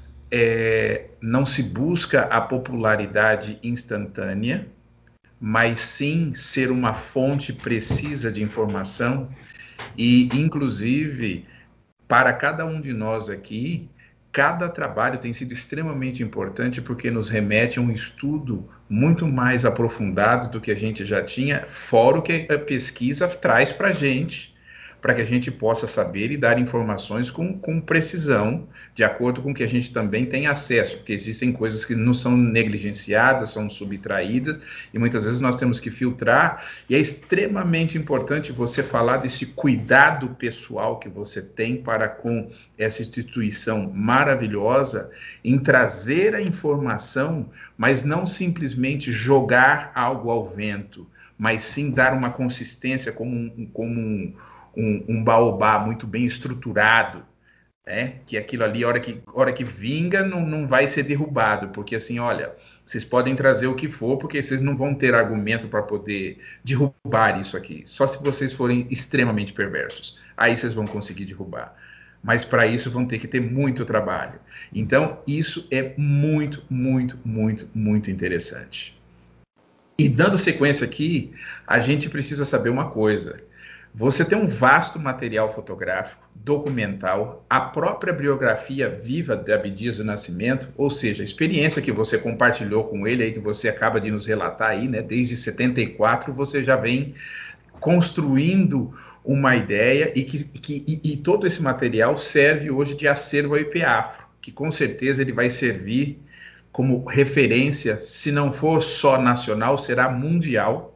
É, não se busca a popularidade instantânea, mas sim ser uma fonte precisa de informação. E, inclusive, para cada um de nós aqui, cada trabalho tem sido extremamente importante porque nos remete a um estudo muito mais aprofundado do que a gente já tinha, fora o que a pesquisa traz para a gente, para que a gente possa saber e dar informações com, com precisão, de acordo com que a gente também tem acesso, porque existem coisas que não são negligenciadas, são subtraídas, e muitas vezes nós temos que filtrar, e é extremamente importante você falar desse cuidado pessoal que você tem para com essa instituição maravilhosa, em trazer a informação, mas não simplesmente jogar algo ao vento, mas sim dar uma consistência como um, como um Um, um baobá muito bem estruturado, né? Que aquilo ali, a hora que, a hora que vinga, não, não vai ser derrubado, porque assim, olha, vocês podem trazer o que for, porque vocês não vão ter argumento para poder derrubar isso aqui, só se vocês forem extremamente perversos, aí vocês vão conseguir derrubar, mas para isso vão ter que ter muito trabalho. Então, isso é muito, muito, muito, muito interessante. E dando sequência aqui, a gente precisa saber uma coisa. Você tem um vasto material fotográfico, documental, a própria biografia viva de Abdias do Nascimento, ou seja, a experiência que você compartilhou com ele, aí, que você acaba de nos relatar aí, né? Desde setenta e quatro você já vem construindo uma ideia e, que, que, e, e todo esse material serve hoje de acervo ao I P Afro, que com certeza ele vai servir como referência, se não for só nacional, será mundial,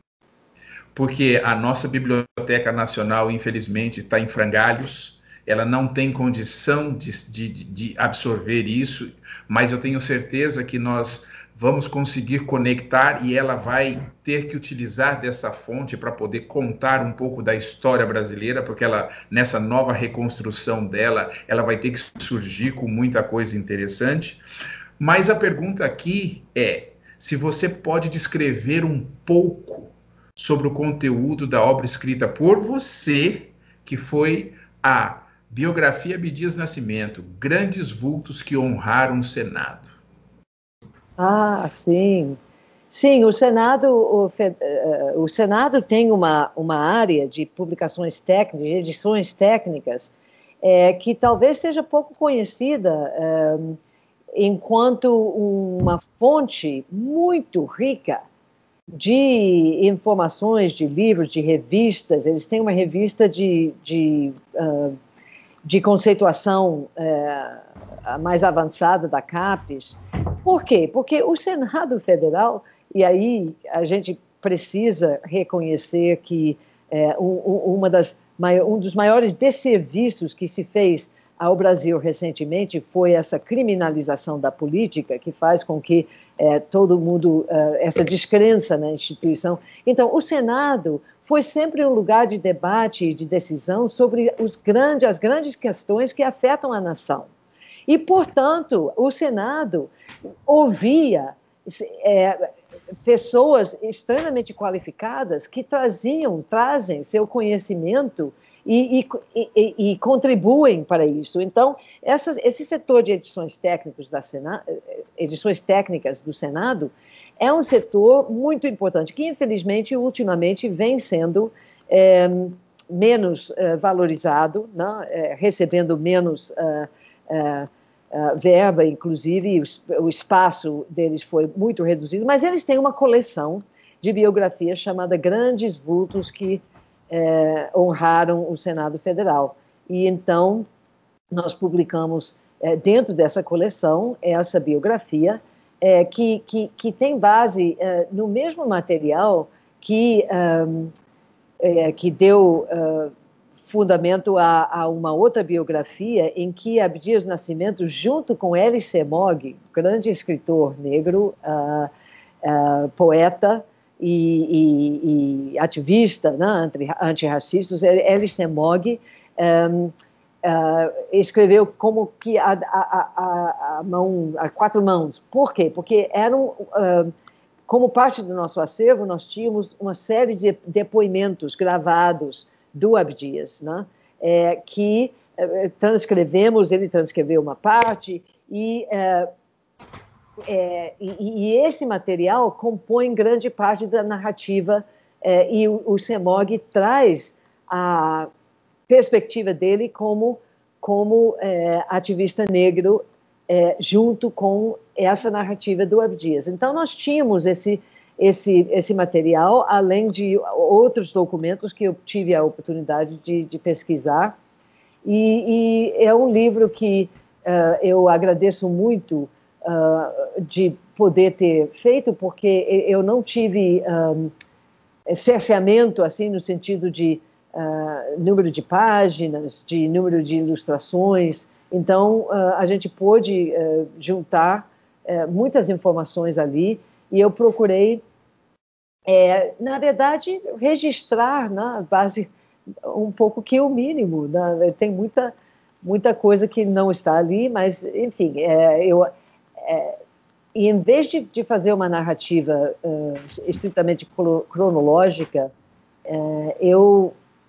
porque a nossa Biblioteca Nacional, infelizmente, está em frangalhos, ela não tem condição de, de, de absorver isso, mas eu tenho certeza que nós vamos conseguir conectar e ela vai ter que utilizar dessa fonte para poder contar um pouco da história brasileira, porque ela, nessa nova reconstrução dela, ela vai ter que surgir com muita coisa interessante. Mas a pergunta aqui é, se você pode descrever um pouco sobre o conteúdo da obra escrita por você, que foi a Biografia Abdias Nascimento, Grandes Vultos que Honraram o Senado. Ah, sim. Sim, o Senado, o, o Senado tem uma, uma área de publicações técnicas, de edições técnicas, é, que talvez seja pouco conhecida, é, enquanto uma fonte muito rica de informações, de livros, de revistas. Eles têm uma revista de, de, uh, de conceituação uh, mais avançada da CAPES. Por quê? Porque o Senado Federal, e aí a gente precisa reconhecer que uh, um, uma das um dos maiores desserviços que se fez ao Brasil recentemente foi essa criminalização da política, que faz com que é, todo mundo, é, essa descrença na instituição. Então, o Senado foi sempre um lugar de debate e de decisão sobre os grandes, as grandes questões que afetam a nação. E, portanto, o Senado ouvia é, pessoas extremamente qualificadas que traziam, trazem seu conhecimento e, e, e, e contribuem para isso. Então, essas, esse setor de edições técnicas, da Sena, edições técnicas do Senado é um setor muito importante, que, infelizmente, ultimamente vem sendo é, menos é, valorizado, né? é, recebendo menos é, é, é, verba, inclusive, o, o espaço deles foi muito reduzido, mas eles têm uma coleção de biografias chamada Grandes Vultos que É, honraram o Senado Federal. E então nós publicamos é, dentro dessa coleção essa biografia é, que, que, que tem base é, no mesmo material que, um, é, que deu uh, fundamento a, a uma outra biografia em que Abdias Nascimento, junto com Elie Semogue, grande escritor negro, uh, uh, poeta, E, e, e ativista, né, antirracista, Elie Semogue um, uh, escreveu como que a, a, a, a, mão, a quatro mãos. Por quê? Porque eram, uh, como parte do nosso acervo, nós tínhamos uma série de depoimentos gravados do Abdias, né, é, que uh, transcrevemos, ele transcreveu uma parte, e uh, É, e, e esse material compõe grande parte da narrativa é, e o, o Semogue traz a perspectiva dele como, como é, ativista negro é, junto com essa narrativa do Abdias. Então, nós tínhamos esse, esse, esse material, além de outros documentos que eu tive a oportunidade de, de pesquisar, e, e é um livro que uh, eu agradeço muito Uh, de poder ter feito, porque eu não tive um, cerceamento, assim, no sentido de uh, número de páginas, de número de ilustrações. Então, uh, a gente pôde uh, juntar uh, muitas informações ali, e eu procurei, é, na verdade, registrar, na base, um pouco que o mínimo, né? Tem muita, muita coisa que não está ali, mas, enfim, é, eu... É, e em vez de, de fazer uma narrativa uh, estritamente cronológica, uh, eu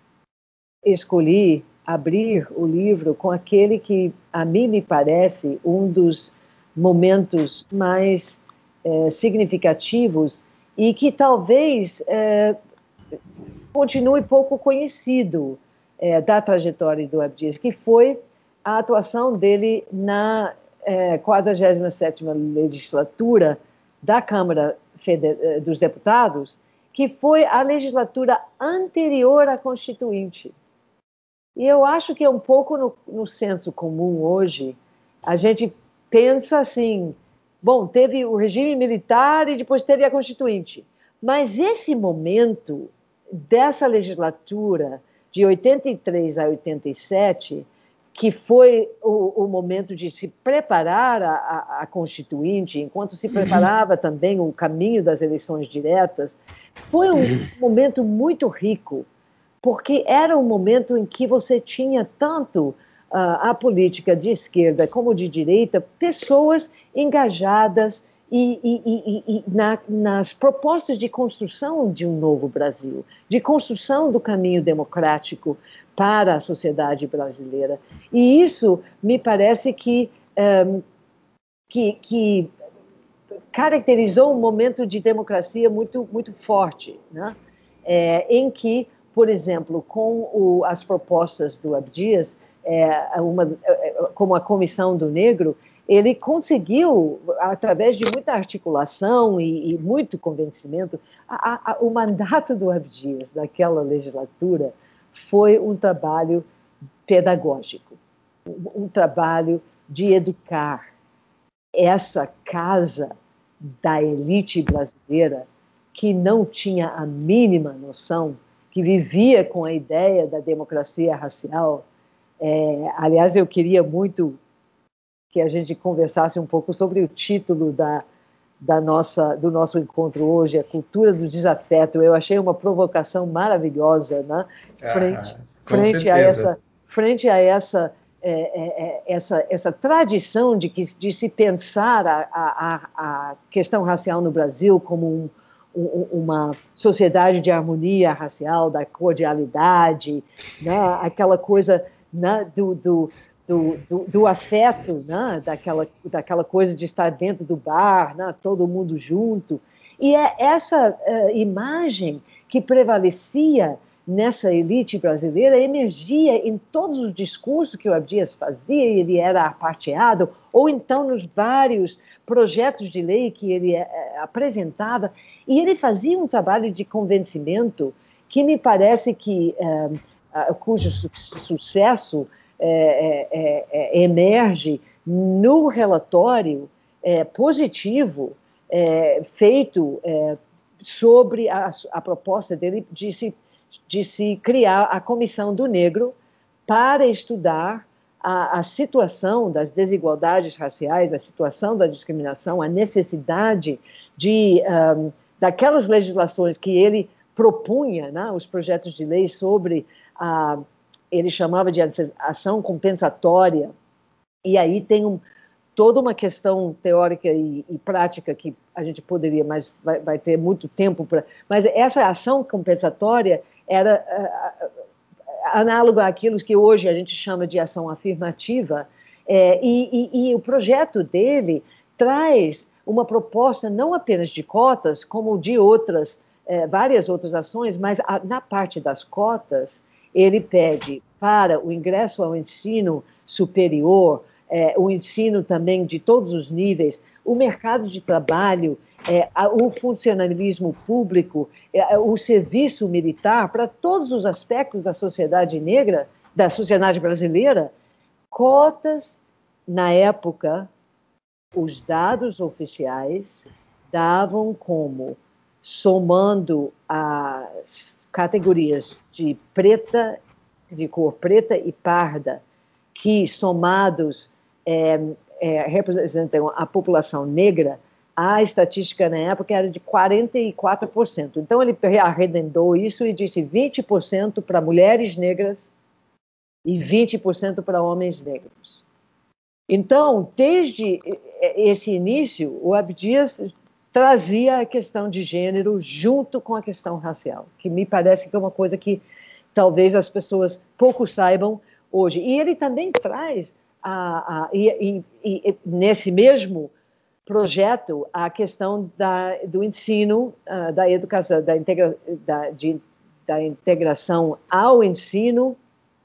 escolhi abrir o livro com aquele que, a mim, me parece um dos momentos mais uh, significativos e que talvez uh, continue pouco conhecido uh, da trajetória do Abdias, que foi a atuação dele na É, quadragésima sétima legislatura da Câmara Feder- dos Deputados, que foi a legislatura anterior à Constituinte. E eu acho que é um pouco no, no senso comum hoje, a gente pensa assim, bom, teve o regime militar e depois teve a Constituinte, mas esse momento dessa legislatura de oitenta e três a oitenta e sete, que foi o, o momento de se preparar a, a, a Constituinte, enquanto se preparava uhum. também o caminho das eleições diretas, foi um uhum. momento muito rico, porque era um momento em que você tinha tanto uh, a política de esquerda como de direita, pessoas engajadas e, e, e, e na, nas propostas de construção de um novo Brasil, de construção do caminho democrático para a sociedade brasileira. E isso me parece que, um, que, que caracterizou um momento de democracia muito, muito forte, né? É, em que, por exemplo, com o, as propostas do Abdias, é, uma, como a Comissão do Negro, ele conseguiu, através de muita articulação e, e muito convencimento, a, a, o mandato do Abdias naquela legislatura foi um trabalho pedagógico, um trabalho de educar essa casa da elite brasileira que não tinha a mínima noção que vivia com a ideia da democracia racial. É, aliás, eu queria muito que a gente conversasse um pouco sobre o título da, da nossa, do nosso encontro hoje, a cultura do desafeto. Eu achei uma provocação maravilhosa, né? Frente, ah, frente a essa, frente a essa, é, é, essa, essa tradição de, que, de se pensar a, a, a questão racial no Brasil como um, um, uma sociedade de harmonia racial, da cordialidade, né? Aquela coisa, né, do, do Do, do, do afeto, né? daquela, daquela coisa de estar dentro do bar, né? Todo mundo junto. E é essa uh, imagem que prevalecia nessa elite brasileira, emergia em todos os discursos que o Abdias fazia, ele era aparteado, ou então nos vários projetos de lei que ele uh, apresentava, e ele fazia um trabalho de convencimento que me parece que, uh, uh, cujo su sucesso É, é, é, emerge no relatório é, positivo é, feito é, sobre a, a proposta dele de se, de se criar a Comissão do Negro para estudar a, a situação das desigualdades raciais, a situação da discriminação, a necessidade de, um, daquelas legislações que ele propunha, né, os projetos de lei sobre a ele chamava de ação compensatória, e aí tem um, toda uma questão teórica e, e prática que a gente poderia, mas vai, vai ter muito tempo para... Mas essa ação compensatória era uh, análoga àquilo que hoje a gente chama de ação afirmativa, é, e, e, e o projeto dele traz uma proposta não apenas de cotas, como de outras, é, várias outras ações, mas a, na parte das cotas, ele pede para o ingresso ao ensino superior, é, o ensino também de todos os níveis, o mercado de trabalho, é, o funcionalismo público, é, o serviço militar, para todos os aspectos da sociedade negra, da sociedade brasileira, cotas, na época, os dados oficiais davam como, somando as categorias de preta, de cor preta e parda, que somados é, é, representam a população negra, a estatística na época era de quarenta e quatro por cento. Então ele arredondou isso e disse vinte por cento para mulheres negras e vinte por cento para homens negros. Então, desde esse início, o Abdias trazia a questão de gênero junto com a questão racial, que me parece que é uma coisa que talvez as pessoas pouco saibam hoje. E ele também traz, a, a, e, e, e, nesse mesmo projeto, a questão da, do ensino, uh, da educação, da, integra, da, de, da integração ao ensino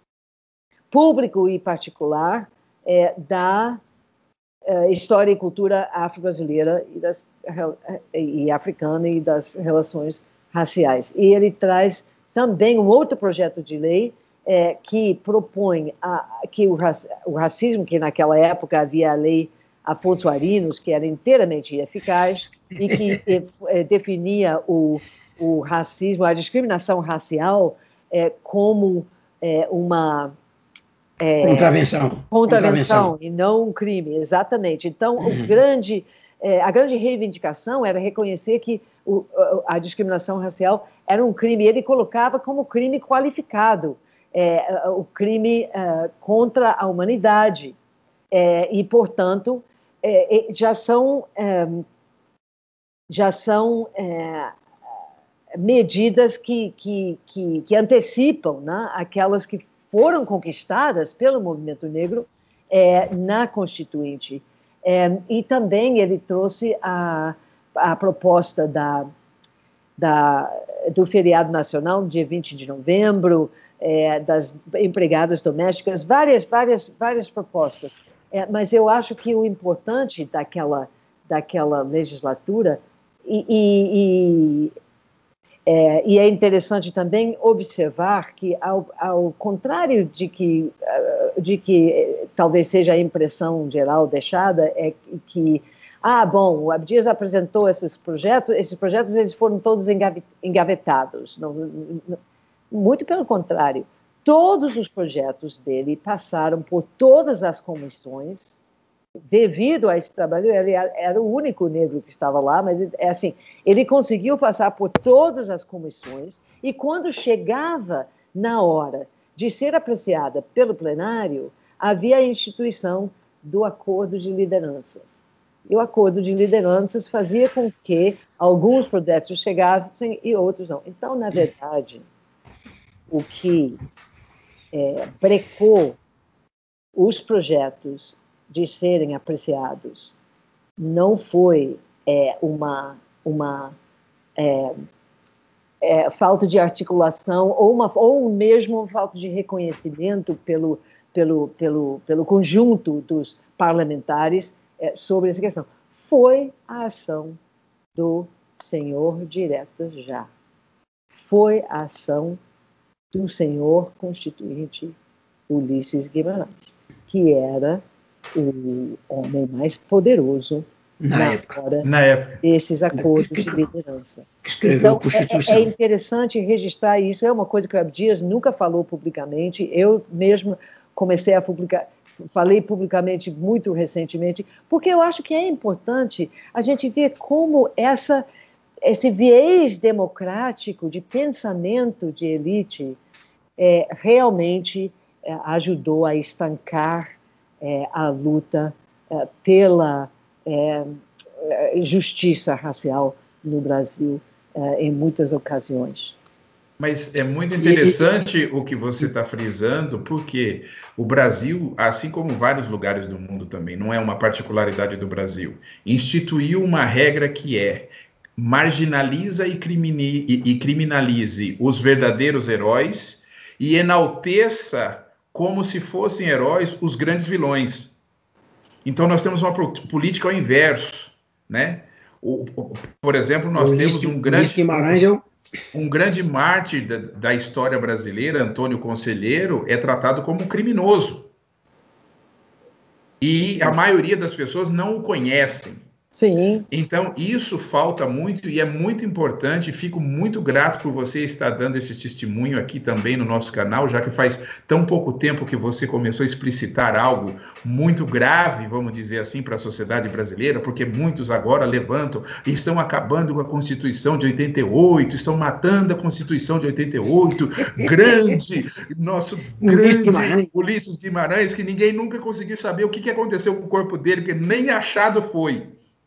público e particular é, da uh, história e cultura afro-brasileira e, das, e africana e das relações raciais. E ele traz também um outro projeto de lei é, que propõe a, que o, o racismo, que naquela época havia a lei Afonso Arinos, que era inteiramente eficaz e que é, definia o, o racismo, a discriminação racial é, como é, uma... É, contravenção. contravenção. Contravenção e não um crime, exatamente. Então, uhum. o grande, é, a grande reivindicação era reconhecer que o, a discriminação racial era um crime, ele colocava como crime qualificado, é, o crime é, contra a humanidade, é, e, portanto, é, já são, é, já são é, medidas que, que, que, que antecipam, né, aquelas que foram conquistadas pelo movimento negro é, na Constituinte. É, e também ele trouxe a, a proposta da, da, do feriado nacional, dia vinte de novembro, é, das empregadas domésticas, várias, várias, várias propostas. É, mas eu acho que o importante daquela, daquela legislatura, e, e, e, é, e é interessante também observar que, ao, ao contrário de que, de que talvez seja a impressão geral deixada, é que, ah, bom, o Abdias apresentou esses projetos, esses projetos eles foram todos engavetados. Não, não, Muito pelo contrário. Todos os projetos dele passaram por todas as comissões. Devido a esse trabalho, ele era o único negro que estava lá, mas é assim, ele conseguiu passar por todas as comissões e quando chegava na hora de ser apreciada pelo plenário, havia a instituição do acordo de lideranças. E o acordo de lideranças fazia com que alguns projetos chegassem e outros não. Então, na verdade, o que é, brecou os projetos de serem apreciados não foi é, uma, uma é, é, falta de articulação ou, uma, ou mesmo uma falta de reconhecimento pelo, pelo, pelo, pelo conjunto dos parlamentares é, sobre essa questão. Foi a ação do senhor Diretas Já. Foi a ação do senhor constituinte Ulisses Guimarães, que era o homem mais poderoso na, na época, hora na época. desses acordos de liderança. Escreveu então, a Constituição. É, é interessante registrar isso, é uma coisa que o Abdias nunca falou publicamente, eu mesmo comecei a publicar, falei publicamente muito recentemente, porque eu acho que é importante a gente ver como essa, esse viés democrático de pensamento de elite é, realmente é, ajudou a estancar É, a luta é, pela é, justiça racial no Brasil é, em muitas ocasiões. Mas é muito interessante o que você está frisando, porque o Brasil, assim como vários lugares do mundo também, não é uma particularidade do Brasil, instituiu uma regra que é marginaliza e, crimine, e, e criminalize os verdadeiros heróis e enalteça como se fossem heróis os grandes vilões. Então nós temos uma política ao inverso, né? O, o, por exemplo, nós temos um grande, um grande mártir da, da história brasileira, Antônio Conselheiro, é tratado como criminoso. E a maioria das pessoas não o conhecem. Sim. Então, isso falta muito e é muito importante. Fico muito grato por você estar dando esse testemunho aqui também no nosso canal, já que faz tão pouco tempo que você começou a explicitar algo muito grave, vamos dizer assim, para a sociedade brasileira, porque muitos agora levantam e estão acabando com a Constituição de oitenta e oito, estão matando a Constituição de oitenta e oito, grande, nosso grande Guimarães. Ulisses Guimarães, que ninguém nunca conseguiu saber o que aconteceu com o corpo dele, que nem achado foi.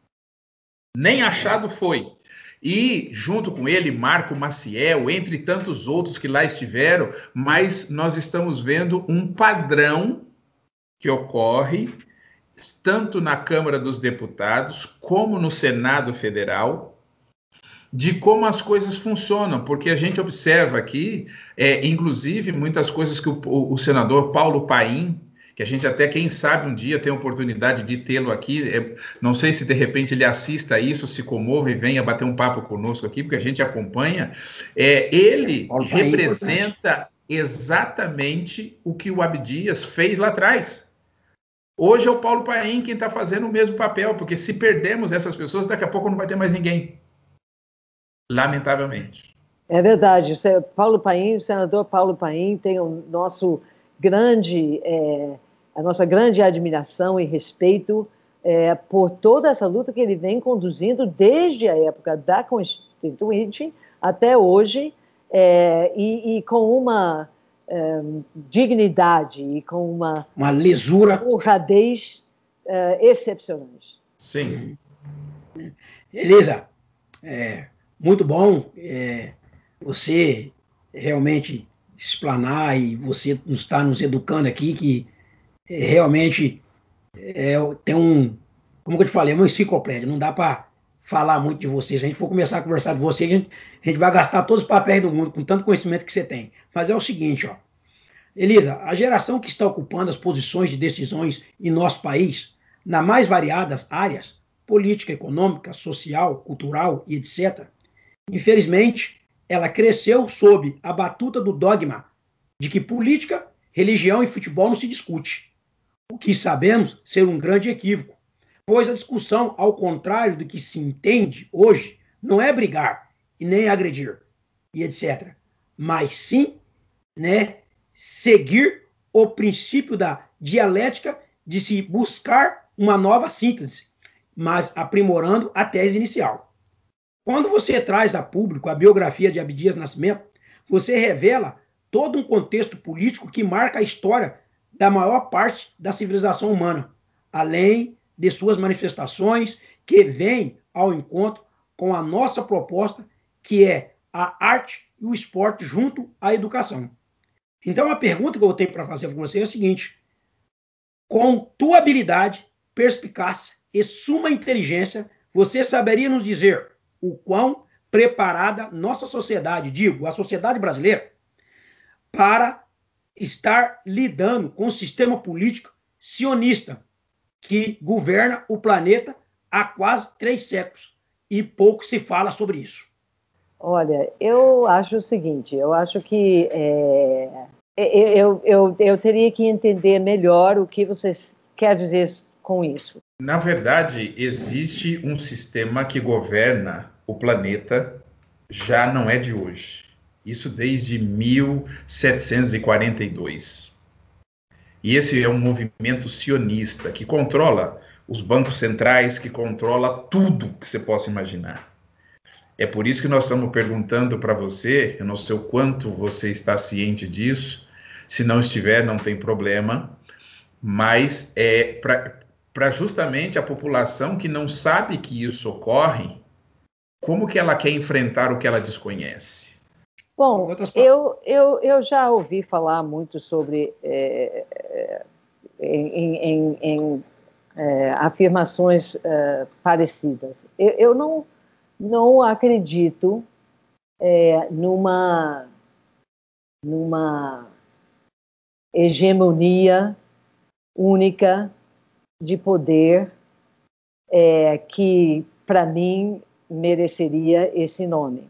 Nem achado foi. E, junto com ele, Marco Maciel, entre tantos outros que lá estiveram, mas nós estamos vendo um padrão que ocorre tanto na Câmara dos Deputados como no Senado Federal, de como as coisas funcionam, porque a gente observa aqui, é, inclusive, muitas coisas que o, o senador Paulo Paim, que a gente até, quem sabe, um dia tem a oportunidade de tê-lo aqui, é, não sei se de repente ele assista isso, se comove e venha bater um papo conosco aqui, porque a gente acompanha, é, ele Paulo representa exatamente o que o Abdias fez lá atrás. Hoje é o Paulo Paim quem está fazendo o mesmo papel, porque se perdermos essas pessoas, daqui a pouco não vai ter mais ninguém. Lamentavelmente. É verdade, o Paulo Paim, o senador Paulo Paim tem o nosso grande... É... a nossa grande admiração e respeito é, por toda essa luta que ele vem conduzindo desde a época da Constituinte até hoje, é, e, e com uma é, dignidade e com uma, uma lisura, honradez é, excepcionante. Sim. Elisa, é, muito bom é, você realmente explanar e você está nos educando aqui que realmente é, tem um, como eu te falei, é uma enciclopédia, não dá para falar muito de você. Se a gente for começar a conversar de você, a gente, a gente vai gastar todos os papéis do mundo, com tanto conhecimento que você tem. Mas é o seguinte, ó, Elisa, a geração que está ocupando as posições de decisões em nosso país, nas mais variadas áreas, política, econômica, social, cultural e etcétera, infelizmente, ela cresceu sob a batuta do dogma de que política, religião e futebol não se discute. O que sabemos ser um grande equívoco, pois a discussão, ao contrário do que se entende hoje, não é brigar e nem agredir, e etcétera, mas sim, né, seguir o princípio da dialética de se buscar uma nova síntese, mas aprimorando a tese inicial. Quando você traz a público a biografia de Abdias Nascimento, você revela todo um contexto político que marca a história da maior parte da civilização humana, além de suas manifestações que vêm ao encontro com a nossa proposta, que é a arte e o esporte junto à educação. Então, a pergunta que eu tenho para fazer para você é a seguinte: com tua habilidade, perspicácia e suma inteligência, você saberia nos dizer o quão preparada nossa sociedade, digo, a sociedade brasileira, para estar lidando com o sistema político sionista que governa o planeta há quase três séculos e pouco se fala sobre isso? Olha, eu acho o seguinte, eu acho que é, eu, eu, eu teria que entender melhor o que você quer dizer com isso. Na verdade, existe um sistema que governa o planeta, já não é de hoje. Isso desde mil setecentos e quarenta e dois. E esse é um movimento sionista que controla os bancos centrais, que controla tudo que você possa imaginar. É por isso que nós estamos perguntando para você, eu não sei o quanto você está ciente disso, se não estiver, não tem problema, mas é para justamente a população que não sabe que isso ocorre, como que ela quer enfrentar o que ela desconhece? Bom, eu, eu, eu já ouvi falar muito sobre é, é, em, em, em é, afirmações é, parecidas. Eu, eu não, não acredito é, numa, numa hegemonia única de poder é, que, para mim, mereceria esse nome.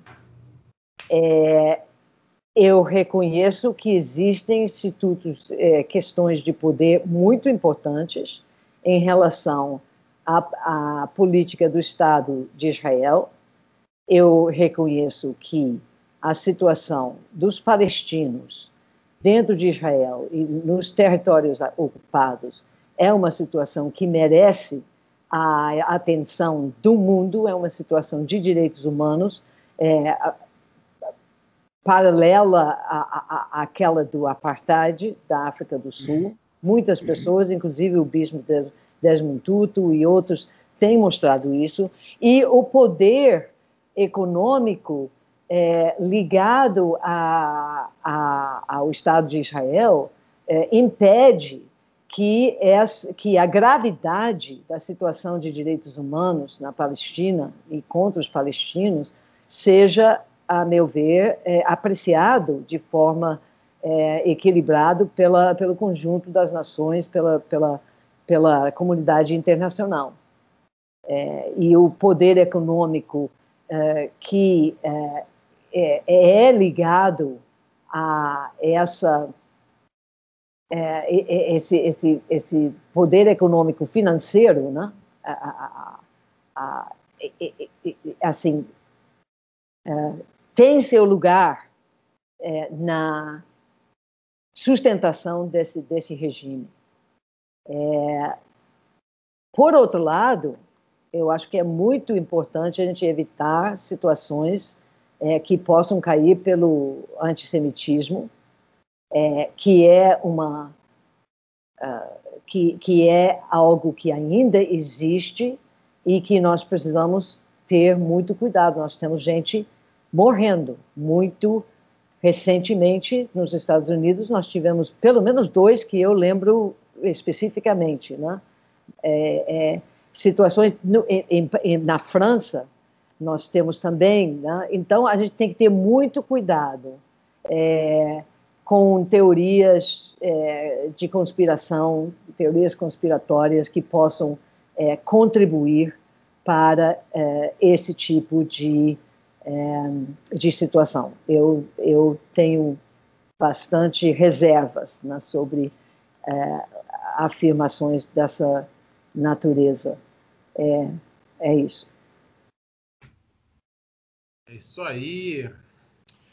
É, eu reconheço que existem institutos, é, questões de poder muito importantes em relação à, à política do Estado de Israel. Eu reconheço que a situação dos palestinos dentro de Israel e nos territórios ocupados é uma situação que merece a atenção do mundo, é uma situação de direitos humanos, é, paralela à, à, àquela do apartheid da África do Sul. Muitas pessoas, inclusive o bispo Desmond Tutu e outros, têm mostrado isso. E o poder econômico é, ligado a, a, ao Estado de Israel é, impede que, essa, que a gravidade da situação de direitos humanos na Palestina e contra os palestinos seja, a meu ver, é, apreciado de forma é, equilibrada pela, pelo conjunto das nações, pela, pela, pela comunidade internacional. É, e o poder econômico é, que é, é, é ligado a essa, é, esse, esse, esse poder econômico financeiro, né? a, a, a, a, assim, é, tem seu lugar é, na sustentação desse, desse regime. É, por outro lado, eu acho que é muito importante a gente evitar situações é, que possam cair pelo antissemitismo, é, que é uma uh, que, que é algo que ainda existe e que nós precisamos ter muito cuidado. Nós temos gente morrendo. Muito recentemente, nos Estados Unidos, nós tivemos pelo menos dois que eu lembro especificamente, né? É, é, situações no, em, em, na França, nós temos também, né? Então a gente tem que ter muito cuidado é, com teorias é, de conspiração, teorias conspiratórias que possam é, contribuir para é, esse tipo de É, de situação. Eu, eu tenho bastante reservas, né, sobre é, afirmações dessa natureza. É, é isso. É isso aí.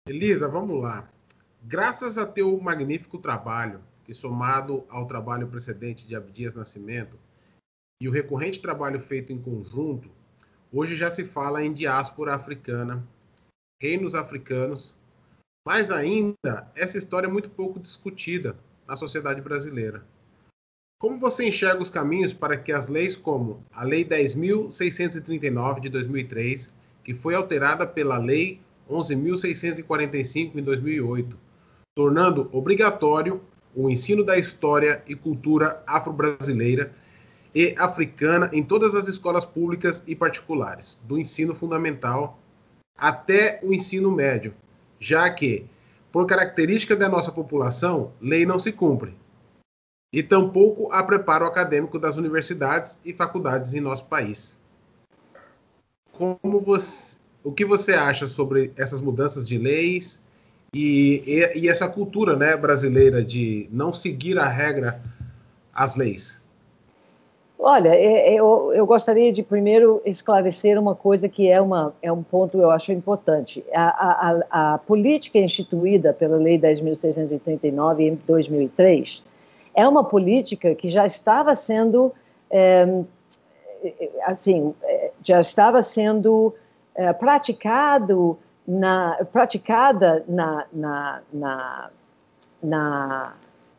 Elisa, vamos lá. Graças a teu magnífico trabalho, que somado ao trabalho precedente de Abdias Nascimento e o recorrente trabalho feito em conjunto, hoje já se fala em diáspora africana, reinos africanos, mas ainda essa história é muito pouco discutida na sociedade brasileira. Como você enxerga os caminhos para que as leis como a Lei dez mil seiscentos e trinta e nove de dois mil e três, que foi alterada pela Lei onze mil seiscentos e quarenta e cinco em dois mil e oito, tornando obrigatório o ensino da história e cultura afro-brasileira e africana em todas as escolas públicas e particulares, do ensino fundamental até o ensino médio, já que, por característica da nossa população, lei não se cumpre, e tampouco há preparo acadêmico das universidades e faculdades em nosso país. Como você, o que você acha sobre essas mudanças de leis e, e, e essa cultura, né, brasileira de não seguir a regra, as leis? Olha, eu, eu gostaria de primeiro esclarecer uma coisa que é, uma, é um ponto eu acho importante. A, a, a política instituída pela Lei dez mil seiscentos e trinta e nove em dois mil e três é uma política que já estava sendo, é, assim, já estava sendo é, praticado na, praticada na, na, na, na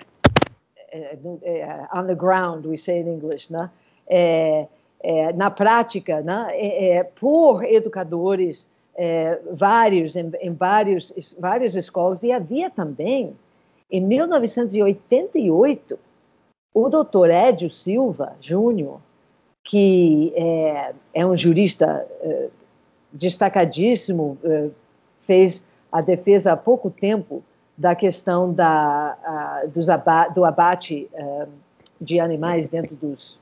on the ground, we say in English, né? É, é, na prática, né? É, é, por educadores é, vários, em, em vários, várias escolas, e havia também, em mil novecentos e oitenta e oito, o doutor Edio Silva Júnior, que é, é um jurista é, destacadíssimo, é, fez a defesa há pouco tempo da questão da, uh, dos aba do abate uh, de animais dentro dos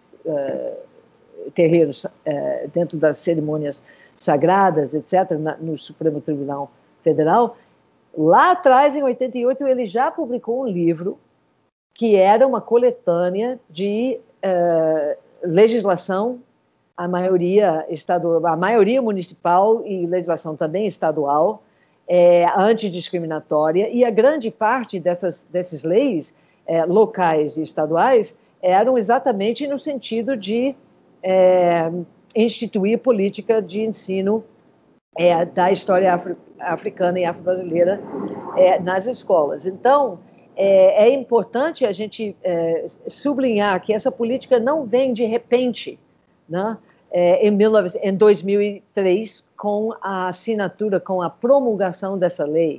uh, terreiros, uh, dentro das cerimônias sagradas, etcétera, na, no Supremo Tribunal Federal. Lá atrás, em oitenta e oito, ele já publicou um livro que era uma coletânea de uh, legislação, a maioria estadual, a maioria municipal e legislação também estadual, É, antidiscriminatória, e a grande parte dessas, dessas leis é, locais e estaduais eram exatamente no sentido de é, instituir política de ensino é, da história afro, africana e afro-brasileira é, nas escolas. Então, é, é importante a gente é, sublinhar que essa política não vem de repente, né? É, em, em dois mil e três, com a assinatura, com a promulgação dessa lei,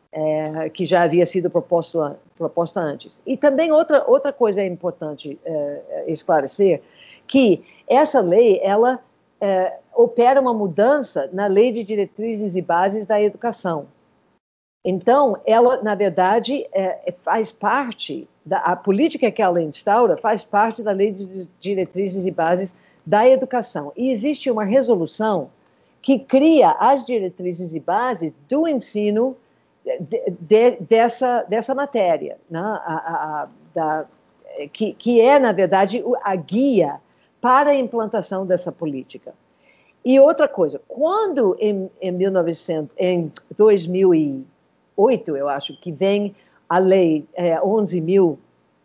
é, que já havia sido proposto, proposta antes. E também outra, outra coisa é importante é, esclarecer, que essa lei, ela é, opera uma mudança na Lei de Diretrizes e Bases da Educação. Então, ela, na verdade, é, faz parte, da, a política que ela instaura faz parte da Lei de Diretrizes e Bases da Educação. E existe uma resolução que cria as diretrizes e bases do ensino de, de, dessa, dessa matéria, né? a, a, a, da, que, que é, na verdade, a guia para a implantação dessa política. E outra coisa, quando em, em, mil e novecentos, em dois mil e oito, eu acho, que vem a Lei é, onze mil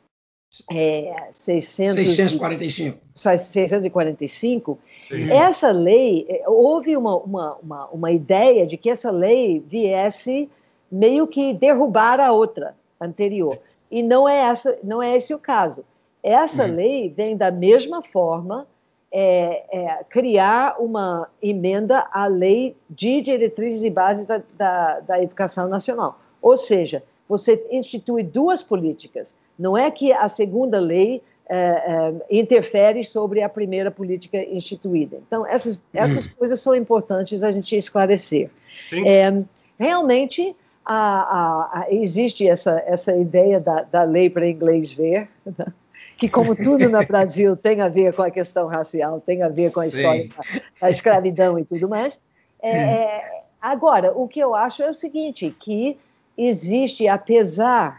seiscentos e quarenta e cinco, Sim. Essa lei, houve uma, uma, uma, uma ideia de que essa lei viesse meio que derrubar a outra anterior. E não é, essa, não é esse o caso. Essa uhum. lei vem da mesma forma é, é, criar uma emenda à Lei de Diretrizes e Bases da, da, da Educação Nacional. Ou seja, você institui duas políticas. Não é que a segunda lei é, é, interfere sobre a primeira política instituída. Então, essas, essas hum. coisas são importantes a gente esclarecer. É, realmente, a, a, a, existe essa, essa ideia da, da lei para inglês ver, né? Que, como tudo no Brasil tem a ver com a questão racial, tem a ver com a Sim. história da, da escravidão e tudo mais. É, agora, o que eu acho é o seguinte, que existe, apesar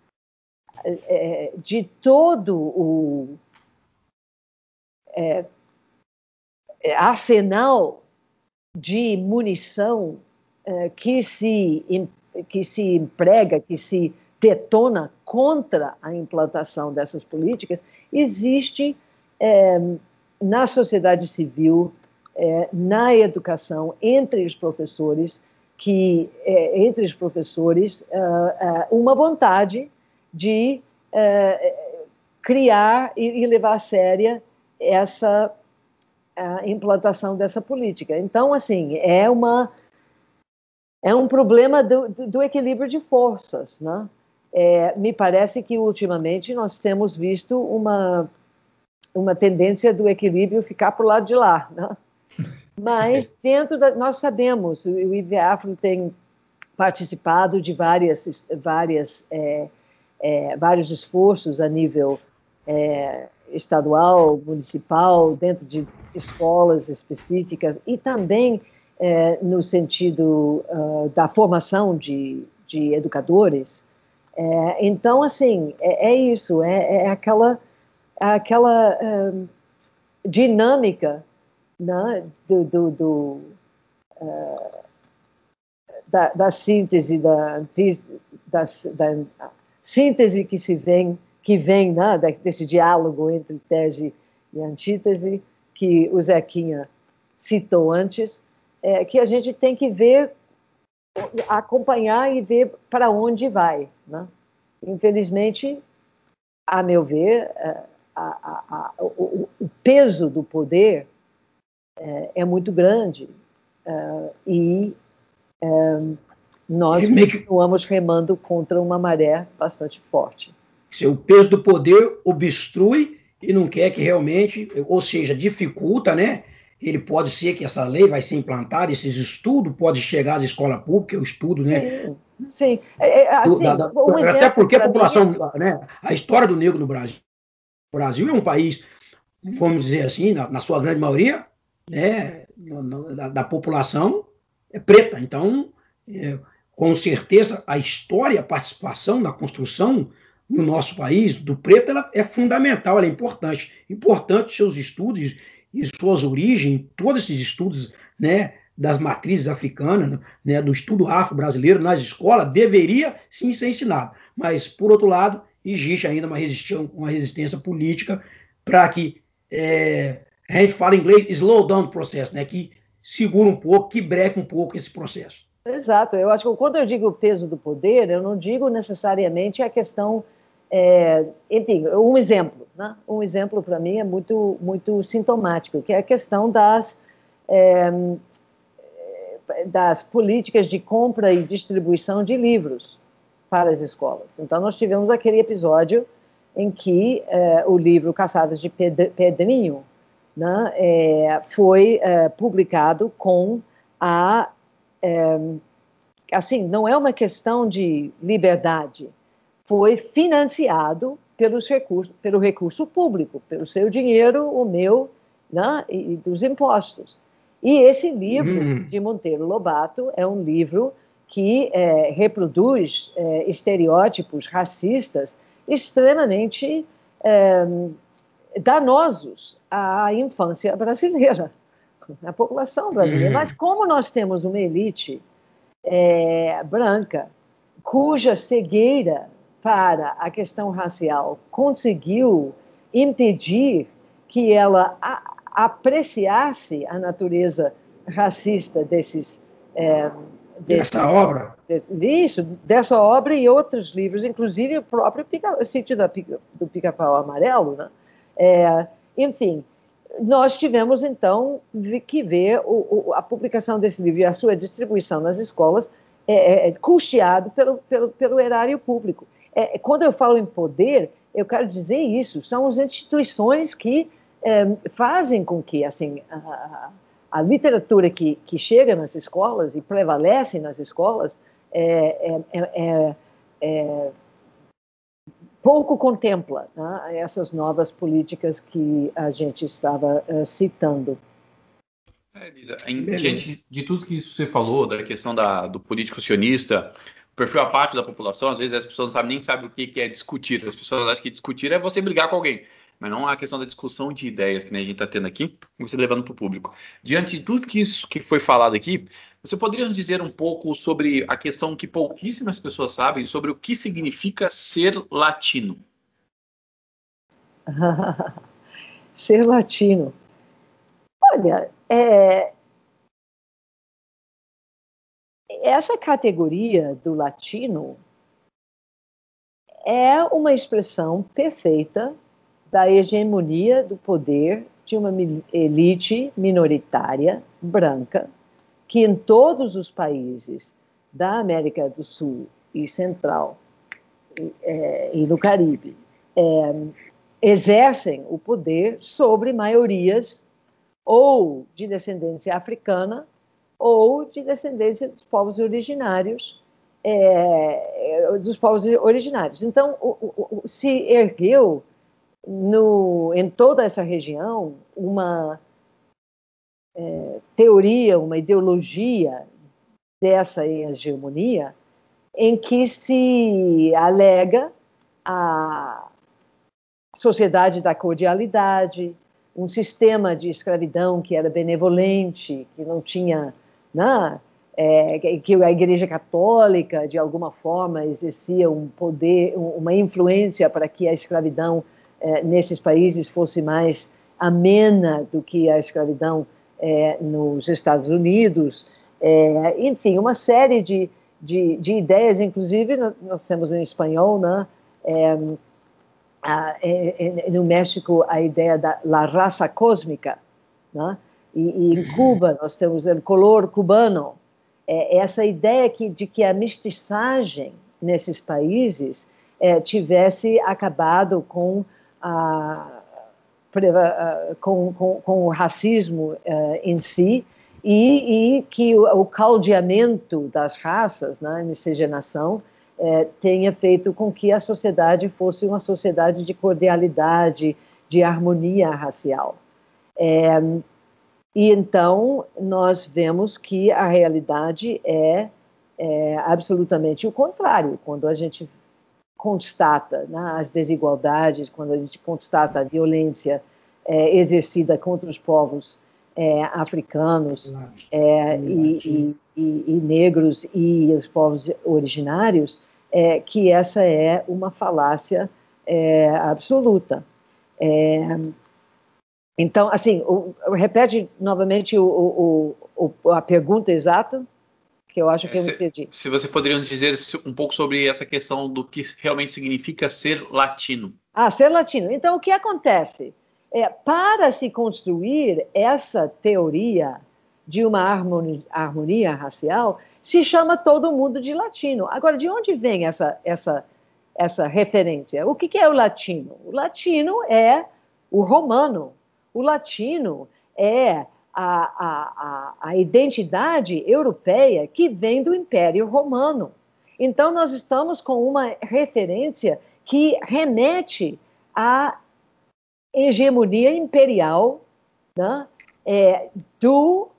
de todo o é, arsenal de munição é, que se que se emprega, que se detona contra a implantação dessas políticas, existe é, na sociedade civil, é, na educação, entre os professores, que é, entre os professores uh, uh, uma vontade de uh, criar e, e levar a séria essa a implantação dessa política. Então, assim, é uma é um problema do, do equilíbrio de forças, né? É, me parece que ultimamente nós temos visto uma uma tendência do equilíbrio ficar para o lado de lá, né? Mas dentro da, nós sabemos, o I V Afro tem participado de várias várias é, é, vários esforços a nível é, estadual, municipal, dentro de escolas específicas e também é, no sentido uh, da formação de, de educadores. É, então, assim, é, é isso, é, é aquela, aquela uh, dinâmica, né, do, do, do, uh, da, da síntese, da, da, da síntese que se vem, que vem, né, desse diálogo entre tese e antítese, que o Zequinha citou antes, é, que a gente tem que ver, acompanhar e ver para onde vai, né? Infelizmente, a meu ver, a, a, a, o, o peso do poder é, é muito grande é, e é, nós continuamos remando contra uma maré bastante forte. O peso do poder obstrui e não quer que realmente, ou seja, dificulta, né? Ele pode ser que essa lei vai ser implantada, esses estudos podem chegar às escolas públicas, o estudo, né? Sim, sim. É, é, assim, da, da, um até porque a população, mim... né? A história do negro no Brasil, o Brasil é um país, vamos dizer assim, na, na sua grande maioria, né? No, no, da, da população é preta. Então, é, com certeza, a história, a participação na construção no nosso país, do preto, ela é fundamental, ela é importante. Importante seus estudos e suas origens, todos esses estudos, né, das matrizes africanas, né, do estudo afro-brasileiro nas escolas, deveria sim ser ensinado. Mas, por outro lado, existe ainda uma resistência, uma resistência política para que, é, a gente fala em inglês, slow down o processo, né, que segura um pouco, que breca um pouco esse processo. Exato. Eu acho que quando eu digo o peso do poder, eu não digo necessariamente a questão... É, enfim, um exemplo, né? Um exemplo para mim é muito, muito sintomático, que é a questão das, é, das políticas de compra e distribuição de livros para as escolas. Então, nós tivemos aquele episódio em que é, o livro Caçadas de Pedrinho, né, é, foi é, publicado com a... É, assim, não é uma questão de liberdade, foi financiado pelos recursos, pelo recurso público, pelo seu dinheiro, o meu, né, e dos impostos. E esse livro uhum. de Monteiro Lobato é um livro que é, reproduz é, estereótipos racistas extremamente é, danosos à infância brasileira, à população brasileira. Uhum. Mas como nós temos uma elite é, branca, cuja cegueira para a questão racial conseguiu impedir que ela a, apreciasse a natureza racista desses... É, desses dessa obra? Isso, dessa obra e outros livros, inclusive o próprio Pica, Sítio da, do Pica-Pau Amarelo, né? É, enfim, nós tivemos, então, que ver o, o, a publicação desse livro e a sua distribuição nas escolas é, é, custeado pelo, pelo, pelo erário público. É, quando eu falo em poder, eu quero dizer isso, são as instituições que é, fazem com que assim, a, a literatura que, que chega nas escolas e prevalece nas escolas é, é, é, é, pouco contempla, né, essas novas políticas que a gente estava uh, citando. É, Elisa, em, diante de tudo que você falou, da questão da, do político sionista, perfil apático da população, às vezes as pessoas não sabem, nem sabem o que é discutir. As pessoas acham que discutir é você brigar com alguém. mas não a questão da discussão de ideias que, né, a gente está tendo aqui, você levando para o público. Diante de tudo que, isso, que foi falado aqui, você poderia nos dizer um pouco sobre a questão que pouquíssimas pessoas sabem, sobre o que significa ser latino? Ser latino. Olha, é... essa categoria do latino é uma expressão perfeita da hegemonia do poder de uma elite minoritária branca que em todos os países da América do Sul e Central é, e no Caribe é, exercem o poder sobre maiorias ou de descendência africana ou de descendência dos povos originários, é, dos povos originários. Então, o, o, o, se ergueu no, em toda essa região uma é, teoria, uma ideologia dessa hegemonia, em que se alega a sociedade da cordialidade, um sistema de escravidão que era benevolente, que não tinha... Né, é, que a Igreja Católica, de alguma forma, exercia um poder, uma influência para que a escravidão é, nesses países fosse mais amena do que a escravidão é, nos Estados Unidos. É, enfim, uma série de, de, de ideias, inclusive nós temos em espanhol, né, é, a, é, no México, a ideia da la raça cósmica, né? E, e em Cuba nós temos o color cubano. É, essa ideia que, de que a mestiçagem nesses países é, tivesse acabado com, a, com, com, com o racismo é, em si, e, e que o, o caldeamento das raças, né, miscigenação, é, tenha feito com que a sociedade fosse uma sociedade de cordialidade, de harmonia racial. É, E, então, nós vemos que a realidade é, é absolutamente o contrário. Quando a gente constata, né, as desigualdades, quando a gente constata a violência é, exercida contra os povos é, africanos é, e, e, e, e negros e os povos originários, é, que essa é uma falácia é, absoluta. É, Então, assim, o, repete novamente o, o, o, a pergunta exata, que eu acho que eu me perdi. Se você poderia nos dizer um pouco sobre essa questão do que realmente significa ser latino. Ah, ser latino. Então, o que acontece? É, para se construir essa teoria de uma harmonia, harmonia racial, se chama todo mundo de latino. Agora, de onde vem essa, essa, essa referência? O que, que é o latino? O latino é o romano. O latino é a, a, a, a identidade europeia que vem do Império Romano. Então, nós estamos com uma referência que remete à hegemonia imperial, né, é, do,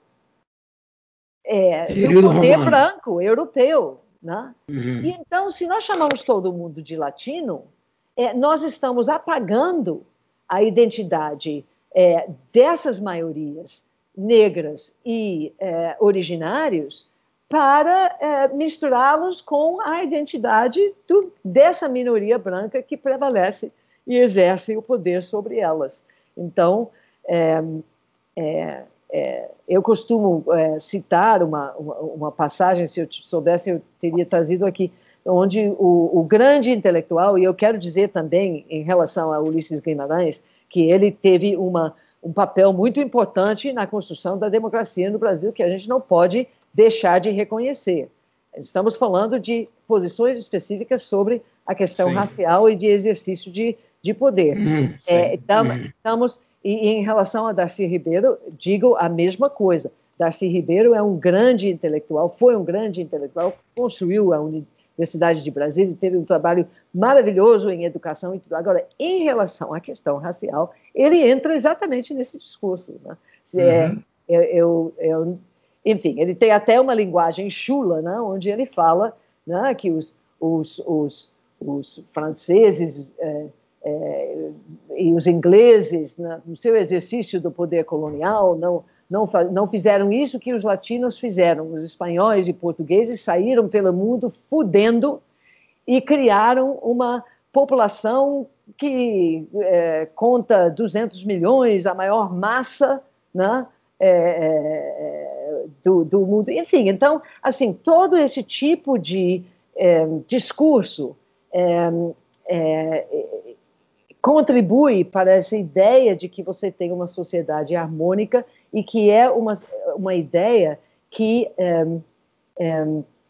é, do poder romano. branco europeu. Né? Uhum. E então, se nós chamamos todo mundo de latino, é, nós estamos apagando a identidade É, dessas maiorias negras e é, originários para é, misturá-los com a identidade do, dessa minoria branca que prevalece e exerce o poder sobre elas. Então, é, é, é, eu costumo é, citar uma, uma, uma passagem, se eu soubesse, eu teria trazido aqui, onde o, o grande intelectual, e eu quero dizer também em relação a Ulisses Guimarães, que ele teve uma, um papel muito importante na construção da democracia no Brasil, que a gente não pode deixar de reconhecer. Estamos falando de posições específicas sobre a questão sim. racial e de exercício de, de poder. Hum, é, tam, hum. Estamos, e, e em relação a Darcy Ribeiro, digo a mesma coisa. Darcy Ribeiro é um grande intelectual, foi um grande intelectual, construiu a Universidade Universidade de Brasília, teve um trabalho maravilhoso em educação e tudo. Agora, em relação à questão racial, ele entra exatamente nesse discurso. Né? Uhum. É, eu, eu, enfim, ele tem até uma linguagem chula, né, onde ele fala, né, que os, os, os, os franceses, é, é, e os ingleses, né, no seu exercício do poder colonial, não, não, não fizeram isso que os latinos fizeram. Os espanhóis e portugueses saíram pelo mundo fudendo e criaram uma população que é, conta duzentos milhões, a maior massa, né, é, é, do, do mundo. Enfim, então, assim, todo esse tipo de é, discurso é, é, contribui para essa ideia de que você tem uma sociedade harmônica e que é uma, uma ideia que é, é,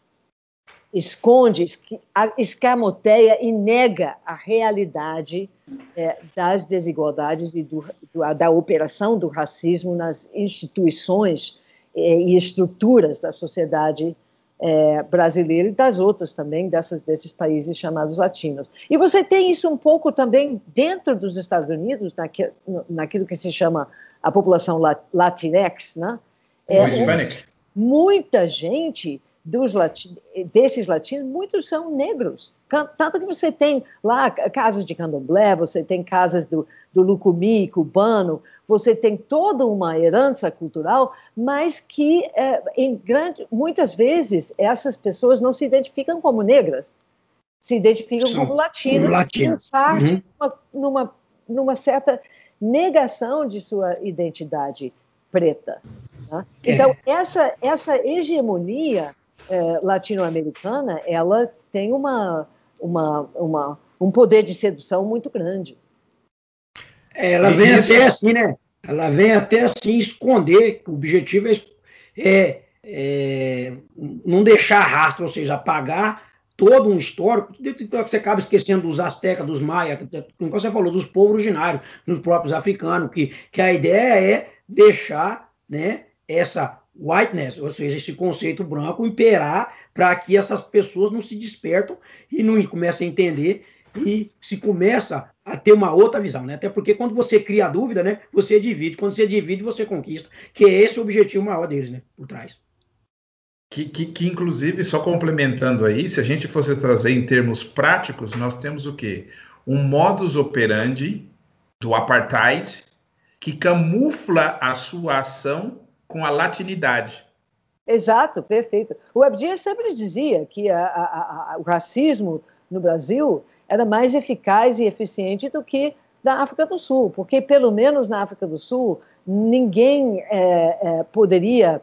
esconde, escamoteia e nega a realidade é, das desigualdades e do, do, da operação do racismo nas instituições é, e estruturas da sociedade é, brasileira e das outras também, dessas, desses países chamados latinos. E você tem isso um pouco também dentro dos Estados Unidos, naque, naquilo que se chama a população Latinx, né? É, Hispanic. Muita gente dos lati desses latinos, muitos são negros. Tanto que você tem lá casas de candomblé, você tem casas do, do lucumi cubano, você tem toda uma herança cultural, mas que, é, em grande, muitas vezes, essas pessoas não se identificam como negras, se identificam São como latinos, latinos. em parte, Uhum. numa, numa, numa certa negação de sua identidade preta. Né? Então, é. essa, essa hegemonia é, latino-americana, ela tem uma, uma, uma, um poder de sedução muito grande. Ela vem Isso. até assim, né? Ela vem até assim esconder, o objetivo é, é, é não deixar rastro, ou seja, apagar todo um histórico, você acaba esquecendo dos astecas, dos maias, como você falou, dos povos originários, dos próprios africanos, que, que a ideia é deixar, né, essa whiteness, ou seja, esse conceito branco imperar para que essas pessoas não se despertam e não comecem a entender e se começa a ter uma outra visão, né? Até porque quando você cria a dúvida, né, você divide, quando você divide, você conquista, que é esse o objetivo maior deles, né, por trás. Que, que, que, inclusive, só complementando aí, se a gente fosse trazer em termos práticos, nós temos o quê? Um modus operandi do apartheid que camufla a sua ação com a latinidade. Exato, perfeito. O Abdias sempre dizia que a, a, a, o racismo no Brasil era mais eficaz e eficiente do que na África do Sul, porque, pelo menos na África do Sul, ninguém é, é, poderia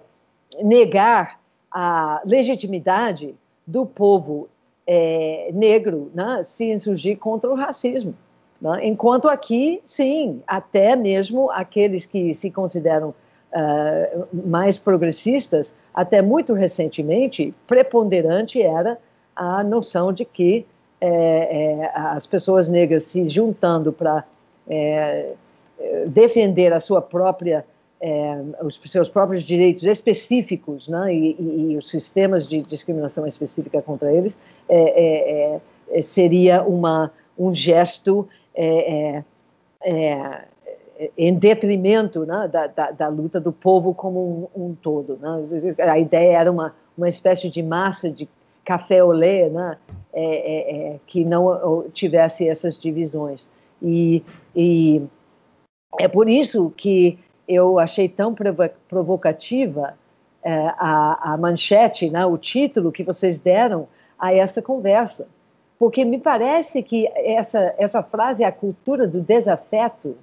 negar a legitimidade do povo é, negro, né, se insurgir contra o racismo. Né? Enquanto aqui, sim, até mesmo aqueles que se consideram uh, mais progressistas, até muito recentemente, preponderante era a noção de que é, é, as pessoas negras se juntando para é, defender a sua própria É, os seus próprios direitos específicos, né, e, e, e os sistemas de discriminação específica contra eles, é, é, é, seria uma, um gesto é, é, é, em detrimento, né, da, da, da luta do povo como um, um todo. Né? A ideia era uma, uma espécie de massa de café au lait, né, é, é, é, que não tivesse essas divisões. E, e é por isso que eu achei tão provocativa é, a, a manchete, né, o título que vocês deram a essa conversa, porque me parece que essa, essa frase, a cultura do desafeto,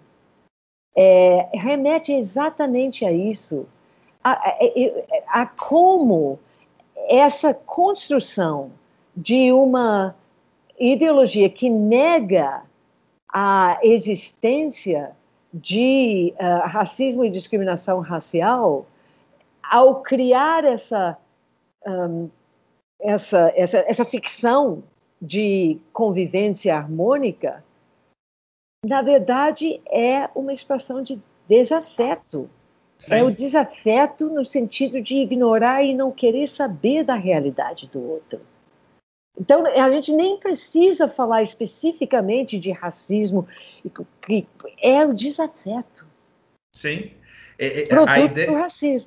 é, remete exatamente a isso, a, a, a como essa construção de uma ideologia que nega a existência de uh, racismo e discriminação racial, ao criar essa, um, essa, essa, essa ficção de convivência harmônica, na verdade é uma expressão de desafeto. Sim. É o desafeto no sentido de ignorar e não querer saber da realidade do outro. Então, a gente nem precisa falar especificamente de racismo, que é o desafeto. Sim. É, é, Produto a ideia... do racismo.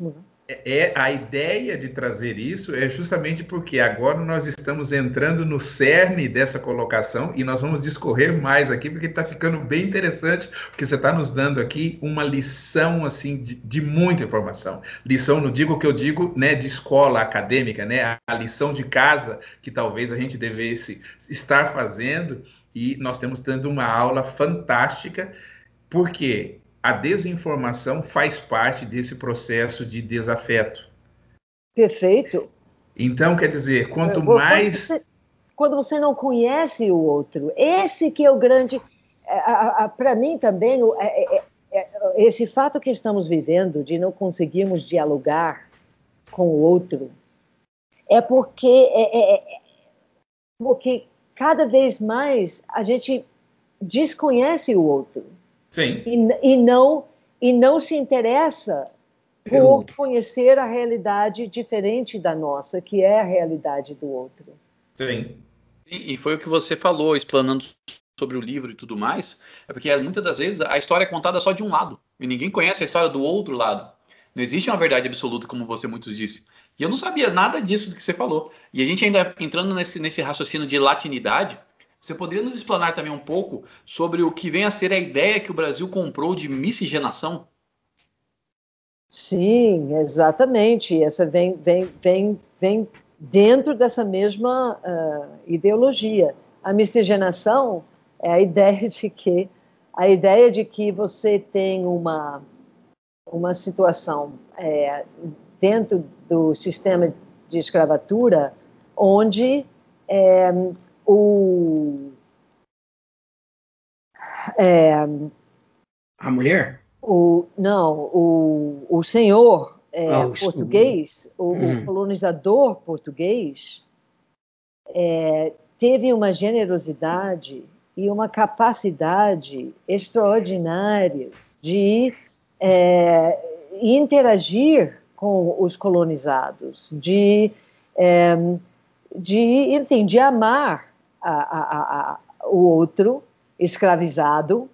É, a ideia de trazer isso é justamente porque agora nós estamos entrando no cerne dessa colocação e nós vamos discorrer mais aqui, porque está ficando bem interessante, porque você está nos dando aqui uma lição assim de, de muita informação. Lição, não digo o que eu digo, né, de escola acadêmica, né, a, a lição de casa que talvez a gente devesse estar fazendo, e nós temos tendo uma aula fantástica, porque a desinformação faz parte desse processo de desafeto. Perfeito. Então, quer dizer, quanto quando mais... Você, quando você não conhece o outro, esse que é o grande... Para mim também, é, é, é, esse fato que estamos vivendo de não conseguirmos dialogar com o outro, é porque, é, é, porque cada vez mais a gente desconhece o outro. Sim. E, e, não, e não se interessa por conhecer a realidade diferente da nossa, que é a realidade do outro. Sim. E, e foi o que você falou, explanando sobre o livro e tudo mais, é porque muitas das vezes a história é contada só de um lado, e ninguém conhece a história do outro lado. Não existe uma verdade absoluta, como você muito disse. E eu não sabia nada disso que você falou. E a gente ainda entrando nesse, nesse raciocínio de latinidade, você poderia nos explanar também um pouco sobre o que vem a ser a ideia que o Brasil comprou de miscigenação? Sim, exatamente. Essa vem, vem, vem, vem dentro dessa mesma uh, ideologia. A miscigenação é a ideia de que a ideia de que você tem uma uma situação é, dentro do sistema de escravatura onde é, o é, a mulher? O, não, o, o senhor é, ah, o, português, o, hum. o colonizador português, é, teve uma generosidade e uma capacidade extraordinárias de é, interagir com os colonizados, de, é, de, enfim, de amar a, a, a, o outro escravizado.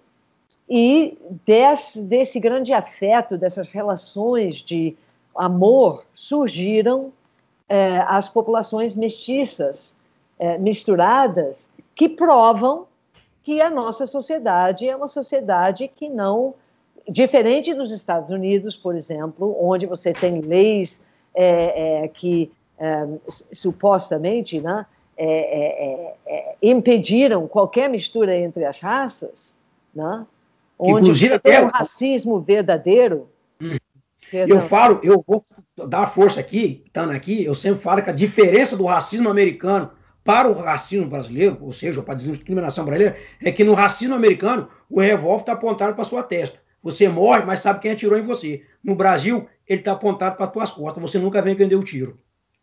E desse, desse grande afeto, dessas relações de amor, surgiram é, as populações mestiças, é, misturadas, que provam que a nossa sociedade é uma sociedade que não... Diferente dos Estados Unidos, por exemplo, onde você tem leis é, é, que é, supostamente, né, é, é, é, impediram qualquer mistura entre as raças, né? Onde inclusive, você tem um racismo verdadeiro. Hum. Eu falo, eu vou dar força aqui, estando aqui, eu sempre falo que a diferença do racismo americano para o racismo brasileiro, ou seja, para a discriminação brasileira, é que no racismo americano, o revólver está apontado para sua testa. Você morre, mas sabe quem atirou em você. No Brasil, ele está apontado para as tuas costas. Você nunca vê quem deu o tiro.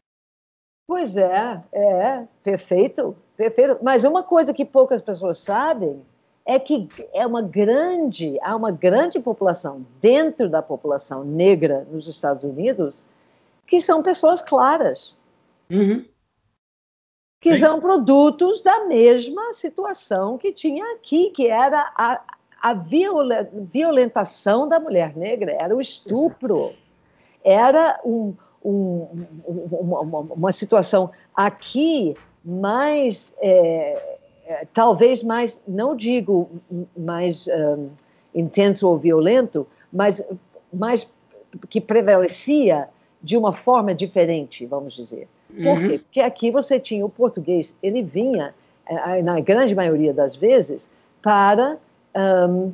Pois é, é, perfeito, perfeito. Mas uma coisa que poucas pessoas sabem é que é uma grande, há uma grande população dentro da população negra nos Estados Unidos que são pessoas claras, uhum. que Sim. são produtos da mesma situação que tinha aqui, que era a, a violentação da mulher negra, era o estupro, era um, um, uma, uma, uma situação aqui mais... É, talvez mais, não digo mais um, intenso ou violento, mas mais que prevalecia de uma forma diferente, vamos dizer. Por uhum. quê? Porque aqui você tinha o português, ele vinha, na grande maioria das vezes, para um,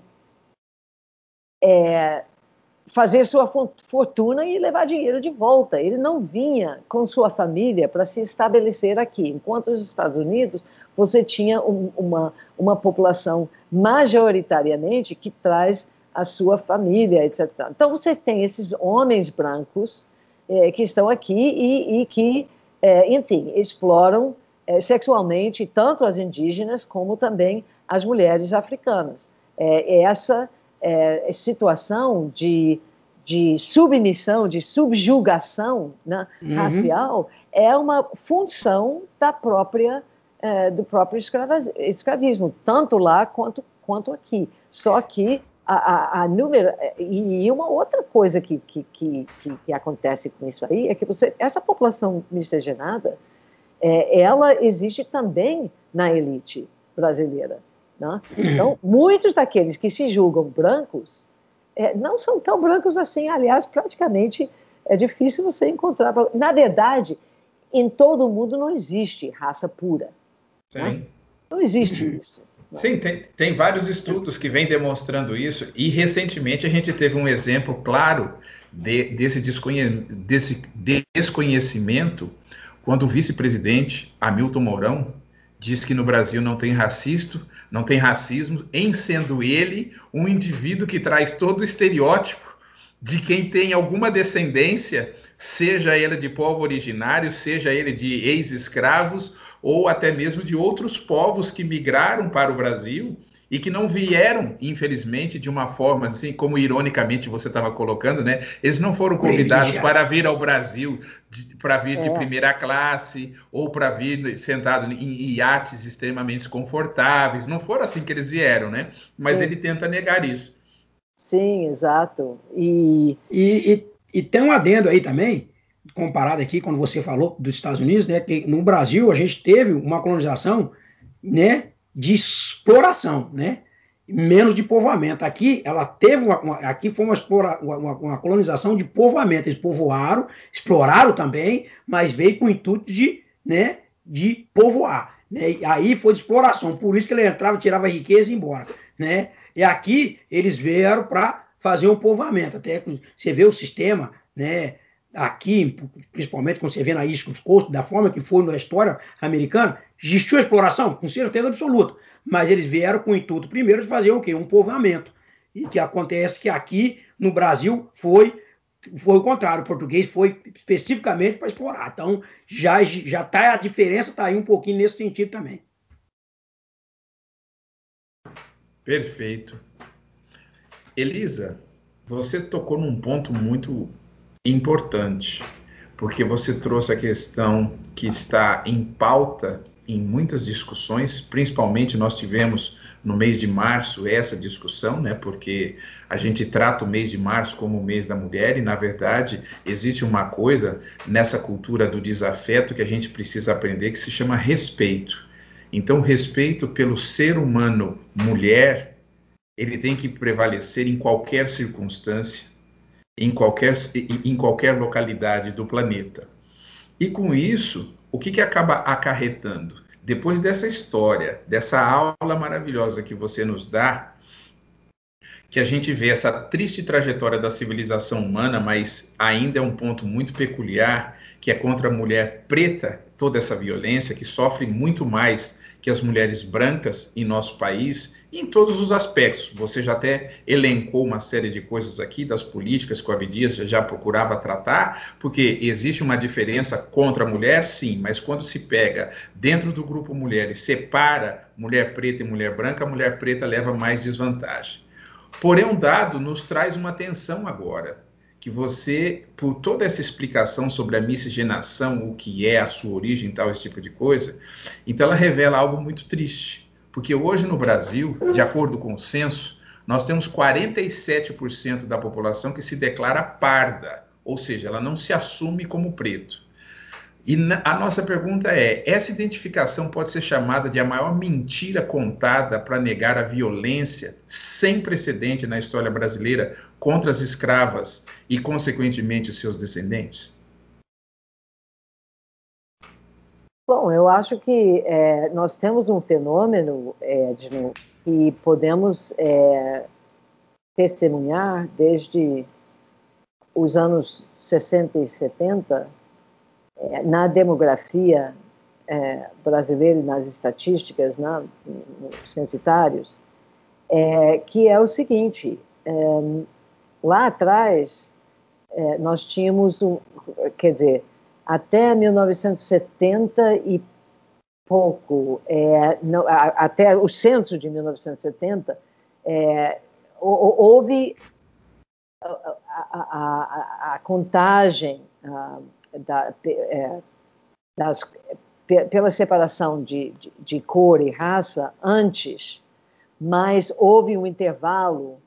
é, fazer sua fortuna e levar dinheiro de volta. Ele não vinha com sua família para se estabelecer aqui. Enquanto nos Estados Unidos, você tinha um, uma, uma população majoritariamente que traz a sua família, etcétera. Então, você tem esses homens brancos eh, que estão aqui e, e que, eh, enfim, exploram eh, sexualmente tanto as indígenas como também as mulheres africanas. Eh, essa É, situação de, de submissão, de subjugação, né, uhum. racial é uma função da própria, é, do próprio escrava, escravismo, tanto lá quanto, quanto aqui. Só que a, a, a número, e uma outra coisa que, que, que, que, que acontece com isso aí é que você, essa população miscigenada, é, ela existe também na elite brasileira. Né? Então, muitos daqueles que se julgam brancos é, não são tão brancos assim. Aliás, praticamente é difícil você encontrar. Na verdade, em todo o mundo não existe raça pura. Sim. Né? Não existe isso. Sim, tem, tem vários estudos que vêm demonstrando isso, e recentemente a gente teve um exemplo claro de, desse, desconhe, desse desconhecimento quando o vice-presidente Hamilton Mourão diz que no Brasil não tem racista, não tem racismo, em sendo ele um indivíduo que traz todo o estereótipo de quem tem alguma descendência, seja ele de povo originário, seja ele de ex-escravos, ou até mesmo de outros povos que migraram para o Brasil e que não vieram, infelizmente, de uma forma, assim, como ironicamente você estava colocando, né? Eles não foram convidados para vir ao Brasil, para vir de primeira classe, ou para vir sentado em iates extremamente confortáveis. Não foram assim que eles vieram, né? Mas Sim. ele tenta negar isso. Sim, exato. E... E, e, e tem um adendo aí também, comparado aqui, quando você falou dos Estados Unidos, né, que no Brasil a gente teve uma colonização, né, de exploração, né, menos de povoamento. Aqui, ela teve uma, uma, aqui foi uma, explora, uma, uma colonização de povoamento. Eles povoaram, exploraram também, mas veio com o intuito de, né, de povoar. Né, e aí foi de exploração, por isso que ele entrava, tirava a riqueza e ia embora. Né, e aqui eles vieram para fazer um povoamento. Até você vê o sistema, né, aqui, principalmente quando você vê na East Coast, da forma que foi na história americana, existiu a exploração, com certeza absoluta, mas eles vieram com o intuito primeiro de fazer o quê? Um povoamento. E que acontece que aqui no Brasil foi, foi o contrário, o português foi especificamente para explorar. Então, já, já tá, a diferença está aí um pouquinho nesse sentido também. Perfeito. Elisa, você tocou num ponto muito importante, porque você trouxe a questão que está em pauta em muitas discussões, principalmente nós tivemos no mês de março essa discussão, né, porque a gente trata o mês de março como o mês da mulher e, na verdade, existe uma coisa nessa cultura do desafeto que a gente precisa aprender que se chama respeito. Então, respeito pelo ser humano mulher, ele tem que prevalecer em qualquer circunstância, em qualquer, em qualquer localidade do planeta. E com isso, o que, que acaba acarretando? Depois dessa história, dessa aula maravilhosa que você nos dá, que a gente vê essa triste trajetória da civilização humana, mas ainda é um ponto muito peculiar, que é contra a mulher preta, toda essa violência, que sofre muito mais que as mulheres brancas em nosso país, em todos os aspectos. Você já até elencou uma série de coisas aqui, das políticas que o Abdias já procurava tratar, porque existe uma diferença contra a mulher, sim, mas quando se pega dentro do grupo mulher e separa mulher preta e mulher branca, a mulher preta leva mais desvantagem. Porém, um dado nos traz uma atenção agora, que você, por toda essa explicação sobre a miscigenação, o que é, a sua origem e tal, esse tipo de coisa, então ela revela algo muito triste. Porque hoje no Brasil, de acordo com o censo, nós temos quarenta e sete por cento da população que se declara parda, ou seja, ela não se assume como preto. E a nossa pergunta é, essa identificação pode ser chamada de a maior mentira contada para negar a violência sem precedente na história brasileira contra as escravas e, consequentemente, os seus descendentes? Bom, eu acho que é, nós temos um fenômeno, é, de, que podemos é, testemunhar desde os anos sessenta e setenta, é, na demografia é, brasileira e nas estatísticas, né, nos censitários, é, que é o seguinte, é, lá atrás é, nós tínhamos, um, quer dizer, até mil novecentos e setenta e pouco, é, não, a, até o censo de mil novecentos e setenta, é, houve a, a, a, a contagem a, da, é, das, pela separação de, de, de cor e raça antes, mas houve um intervalo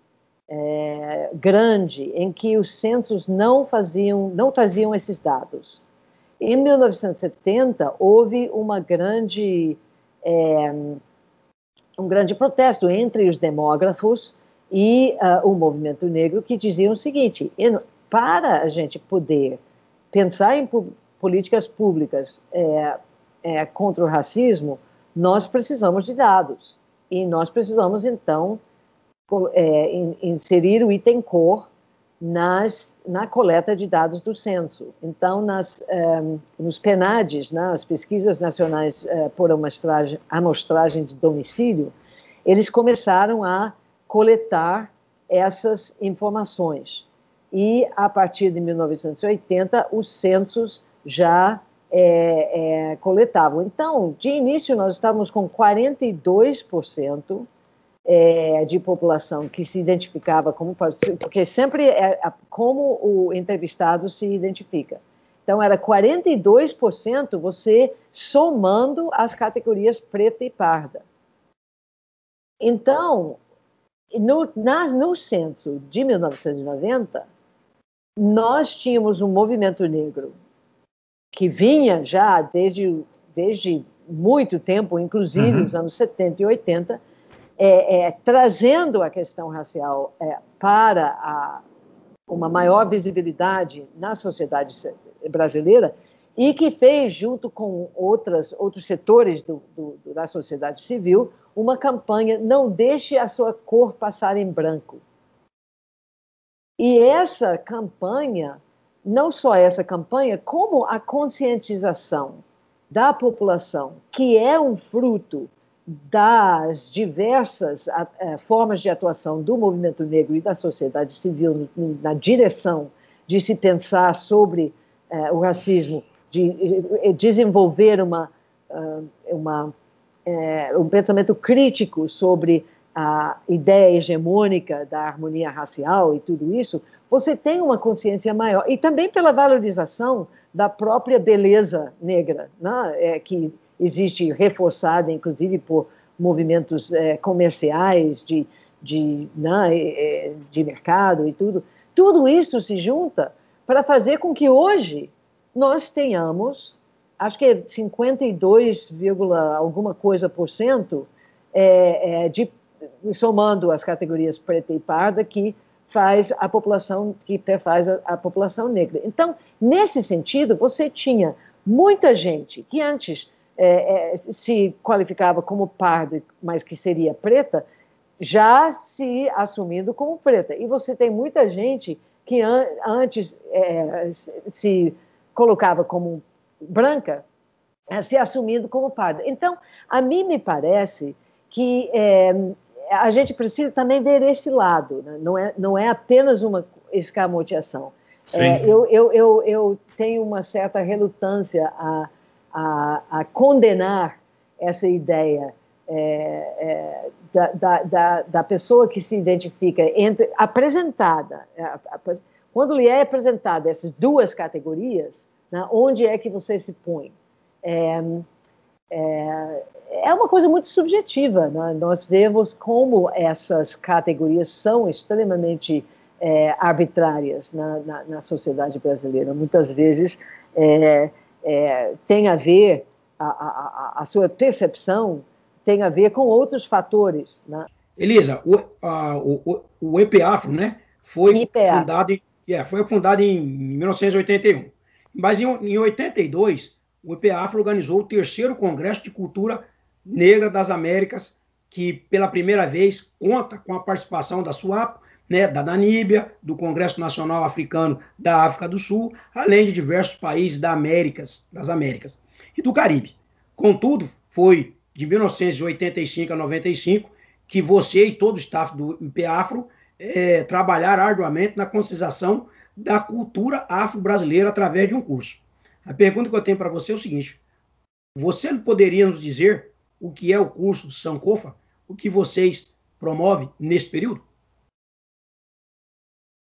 é, grande em que os censos não faziam, não traziam esses dados. Em mil novecentos e setenta, houve uma grande, é, um grande protesto entre os demógrafos e uh, o movimento negro, que diziam o seguinte: para a gente poder pensar em políticas públicas é, é, contra o racismo, nós precisamos de dados. E nós precisamos, então, é, inserir o item core nas, na coleta de dados do censo. Então, nas, é, nos PNADs, nas pesquisas nacionais é, por amostragem, amostragem de domicílio, eles começaram a coletar essas informações. E, a partir de mil novecentos e oitenta, os censos já é, é, coletavam. Então, de início, nós estávamos com quarenta e dois por cento é, de população que se identificava como... Porque sempre é como o entrevistado se identifica. Então, era quarenta e dois por cento você somando as categorias preta e parda. Então, no, na, no censo de mil novecentos e noventa, nós tínhamos um movimento negro que vinha já desde, desde muito tempo, inclusive uhum. os anos setenta e oitenta, é, é, trazendo a questão racial é, para a, uma maior visibilidade na sociedade brasileira e que fez, junto com outras, outros setores do, do, da sociedade civil, uma campanha Não Deixe a Sua Cor Passar em Branco. E essa campanha, não só essa campanha, como a conscientização da população, que é um fruto das diversas uh, formas de atuação do movimento negro e da sociedade civil na direção de se pensar sobre uh, o racismo, de uh, desenvolver uma, uh, uma, uh, um pensamento crítico sobre a ideia hegemônica da harmonia racial e tudo isso, você tem uma consciência maior. E também pela valorização da própria beleza negra, né? É, que existe reforçada, inclusive, por movimentos é, comerciais, de, de, né, de mercado e tudo. Tudo isso se junta para fazer com que hoje nós tenhamos, acho que é cinquenta e dois, alguma coisa por cento é, é, de somando as categorias preta e parda, que faz a população, que faz a, a população negra. Então, nesse sentido, você tinha muita gente que antes é, é, se qualificava como pardo, mas que seria preta, já se assumindo como preta. E você tem muita gente que an antes é, se colocava como branca, é, se assumindo como parda. Então, a mim me parece que é, a gente precisa também ver esse lado, né? não, é, não é apenas uma escamoteação. É, eu, eu, eu, eu tenho uma certa relutância a, a, a condenar essa ideia é, é, da, da, da, da pessoa que se identifica entre, apresentada, a, a, quando lhe é apresentada essas duas categorias, né, onde é que você se põe? É, é, é uma coisa muito subjetiva, né? Nós vemos como essas categorias são extremamente é, arbitrárias na, na, na sociedade brasileira. Muitas vezes é, é, tem a ver, a, a, a sua percepção tem a ver com outros fatores, né? Elisa, o, a, o, o EPAFRO, né, foi fundado, em, yeah, foi fundado em mil novecentos e oitenta e um, mas em, em oitenta e dois o EPAFRO organizou o terceiro Congresso de Cultura Negra das Américas, que pela primeira vez conta com a participação da SWAPO, né, da Namíbia, do Congresso Nacional Africano da África do Sul, além de diversos países da Américas, das Américas e do Caribe. Contudo, foi de mil novecentos e oitenta e cinco a noventa e cinco que você e todo o staff do EPAFRO é, trabalharam arduamente na conscientização da cultura afro-brasileira através de um curso. A pergunta que eu tenho para você é o seguinte: você poderia nos dizer o que é o curso Sankofa, o que vocês promovem nesse período?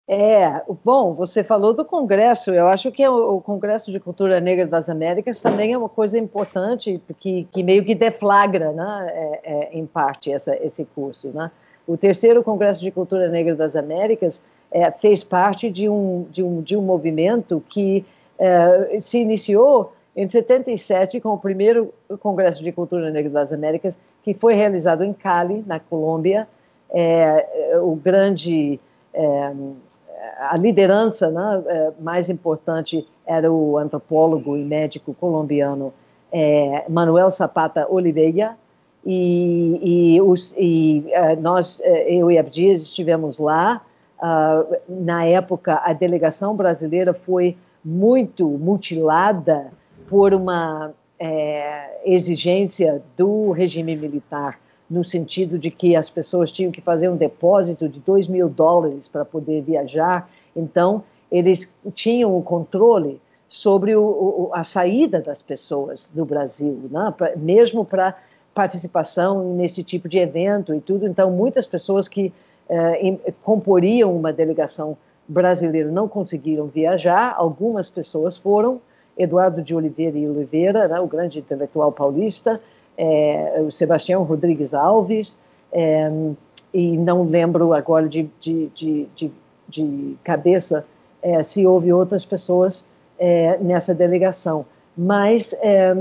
É, bom, você falou do Congresso, eu acho que o Congresso de Cultura Negra das Américas também é uma coisa importante, que, que meio que deflagra, né, é, é, em parte, essa, esse curso, né? O terceiro Congresso de Cultura Negra das Américas é, fez parte de um, de, um, de um movimento que é, se iniciou em setenta e sete com o primeiro Congresso de Cultura Negra das Américas, que foi realizado em Cali, na Colômbia. É, o grande... É, a liderança, né, mais importante era o antropólogo e médico colombiano é, Manuel Zapata Oliveira, e, e, os, e uh, nós, eu e Abdias, estivemos lá. Uh, na época, a delegação brasileira foi muito mutilada por uma é, exigência do regime militar, no sentido de que as pessoas tinham que fazer um depósito de dois mil dólares para poder viajar. Então, eles tinham o controle sobre o, o, a saída das pessoas do Brasil, né? Pra, mesmo para participação nesse tipo de evento e tudo. Então, muitas pessoas que eh, comporiam uma delegação brasileira não conseguiram viajar, algumas pessoas foram, Eduardo de Oliveira e Oliveira, né, o grande intelectual paulista, É, o Sebastião Rodrigues Alves, é, e não lembro agora de, de, de, de, de cabeça é, se houve outras pessoas é, nessa delegação. Mas, é,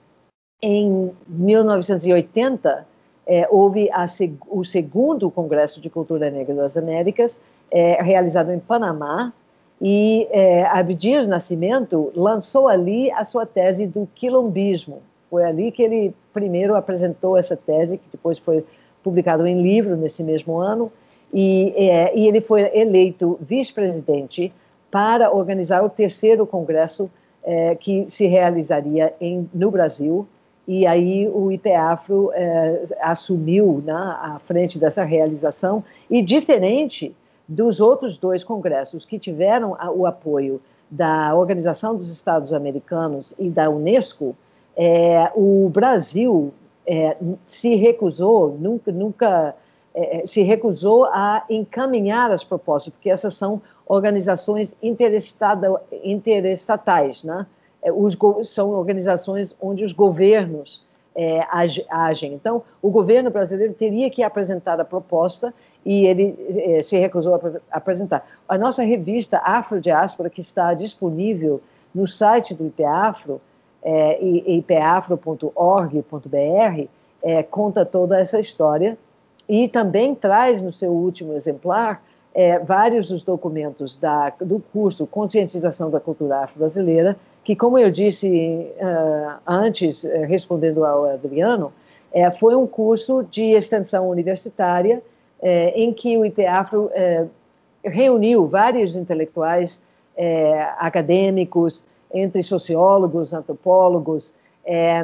em mil novecentos e oitenta, é, houve a, o segundo Congresso de Cultura Negra das Américas, é, realizado em Panamá, e é, Abdias Nascimento lançou ali a sua tese do quilombismo. Foi ali que ele primeiro apresentou essa tese, que depois foi publicado em livro nesse mesmo ano, e, é, e ele foi eleito vice-presidente para organizar o terceiro congresso é, que se realizaria em, no Brasil, e aí o IPEAFRO é, assumiu, né, à frente dessa realização, e diferente dos outros dois congressos que tiveram o apoio da Organização dos Estados Americanos e da Unesco, É, o Brasil é, se recusou, nunca, nunca é, se recusou a encaminhar as propostas, porque essas são organizações interestatais, né? Os, são organizações onde os governos é, agem. Então, o governo brasileiro teria que apresentar a proposta e ele é, se recusou a apresentar. A nossa revista Afrodiáspora, que está disponível no site do IPEAFRO, É, i p e afro ponto org ponto b r, é, conta toda essa história e também traz no seu último exemplar é, vários dos documentos da, do curso Conscientização da Cultura Afro-Brasileira, que, como eu disse uh, antes, uh, respondendo ao Adriano, é, foi um curso de extensão universitária é, em que o IPEAFRO é, reuniu vários intelectuais é, acadêmicos, entre sociólogos, antropólogos, é,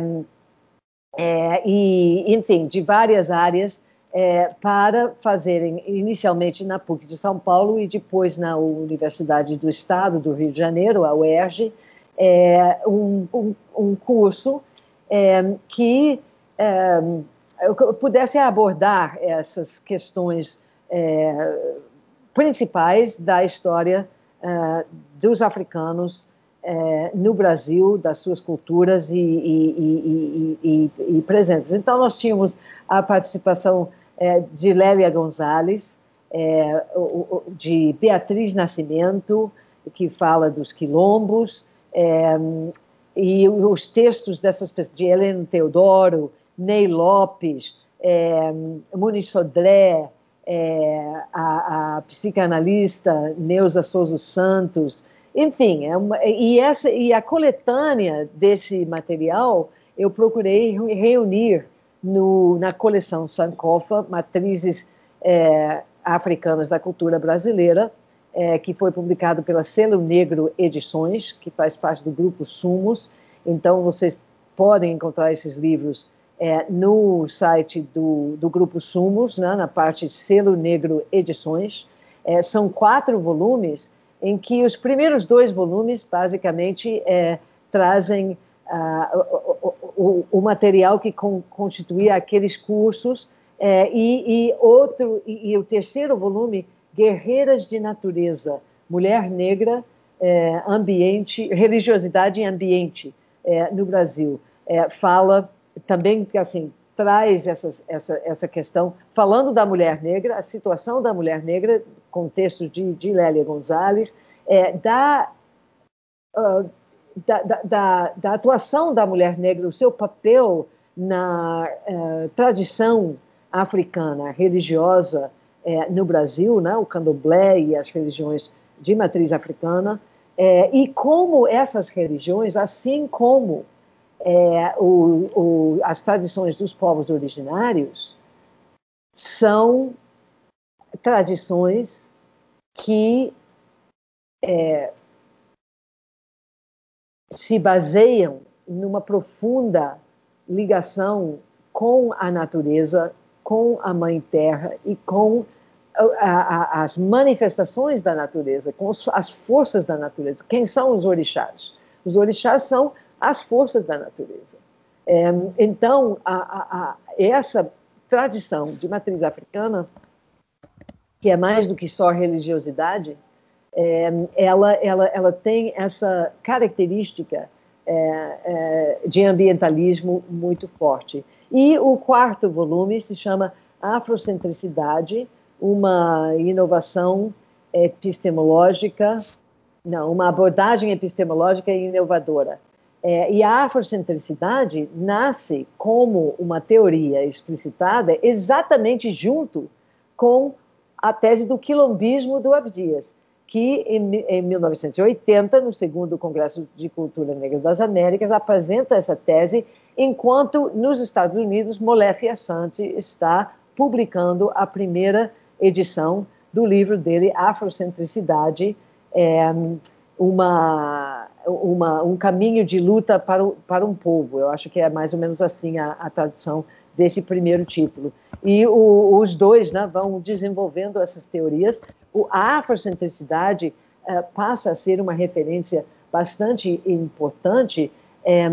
é, e, enfim, de várias áreas, é, para fazerem, inicialmente na PUC de São Paulo e depois na Universidade do Estado do Rio de Janeiro, a U E R J, é, um, um, um curso é, que é, pudesse abordar essas questões é, principais da história é, dos africanos É, no Brasil, das suas culturas e, e, e, e, e presentes. Então, nós tínhamos a participação é, de Lélia Gonzalez, é, de Beatriz Nascimento, que fala dos quilombos, é, e os textos dessas pessoas, de Helena Teodoro, Ney Lopes, é, Muniz Sodré, é, a, a psicanalista Neuza Souza Santos. Enfim, é uma, e, essa, e a coletânea desse material eu procurei reunir no, na coleção Sankofa, Matrizes é, Africanas da Cultura Brasileira, é, que foi publicado pela Selo Negro Edições, que faz parte do grupo Sumos. Então, vocês podem encontrar esses livros é, no site do, do grupo Sumos, né, na parte Selo Negro Edições. É, são quatro volumes, em que os primeiros dois volumes, basicamente, é, trazem ah, o, o, o material que con, constituía aqueles cursos, é, e, e, outro, e, e o terceiro volume Guerreiras de Natureza, Mulher Negra, é, Ambiente, Religiosidade e Ambiente é, no Brasil. É, fala também, assim, traz essas, essa, essa questão, falando da mulher negra, a situação da mulher negra, com textos de, de Lélia Gonzalez, é, da, uh, da, da, da, da atuação da mulher negra, o seu papel na uh, tradição africana, religiosa, é, no Brasil, né, o candomblé e as religiões de matriz africana, é, e como essas religiões, assim como É, o, o, as tradições dos povos originários são tradições que é, se baseiam numa profunda ligação com a natureza, com a Mãe Terra e com a, a, as manifestações da natureza, com as forças da natureza. Quem são os orixás? Os orixás são as forças da natureza. É, então, a, a, a, essa tradição de matriz africana, que é mais do que só religiosidade, é, ela, ela, ela tem essa característica é, é, de ambientalismo muito forte. E o quarto volume se chama Afrocentricidade, uma inovação epistemológica, não, uma abordagem epistemológica e inovadora. É, e a afrocentricidade nasce como uma teoria explicitada exatamente junto com a tese do quilombismo do Abdias, que em, em mil novecentos e oitenta, no segundo Congresso de Cultura Negra das Américas, apresenta essa tese, enquanto nos Estados Unidos Molefe Assanti está publicando a primeira edição do livro dele, Afrocentricidade, é, uma, uma, um caminho de luta para, o, para um povo. Eu acho que é mais ou menos assim a, a tradução desse primeiro título. E o, os dois, né, vão desenvolvendo essas teorias. O, a afrocentricidade uh, passa a ser uma referência bastante importante, é,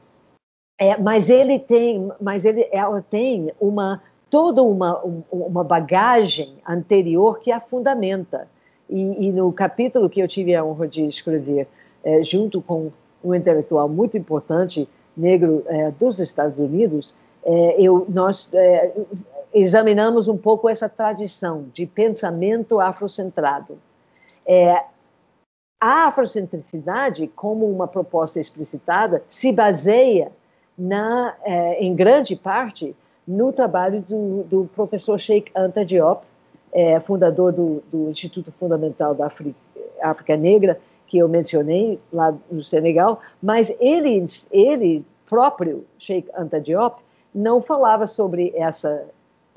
é, mas ele tem, mas ele, ela tem uma, toda uma, um, uma bagagem anterior que a fundamenta. E, e no capítulo que eu tive a honra de escrever, é, junto com um intelectual muito importante, negro, é, dos Estados Unidos, é, eu, nós é, examinamos um pouco essa tradição de pensamento afrocentrado. É, a afrocentricidade, como uma proposta explicitada, se baseia, na, é, em grande parte, no trabalho do, do professor Cheikh Anta Diop, É, fundador do, do Instituto Fundamental da África, África Negra, que eu mencionei lá no Senegal, mas ele, ele próprio, Cheikh Anta Diop, não falava sobre essa,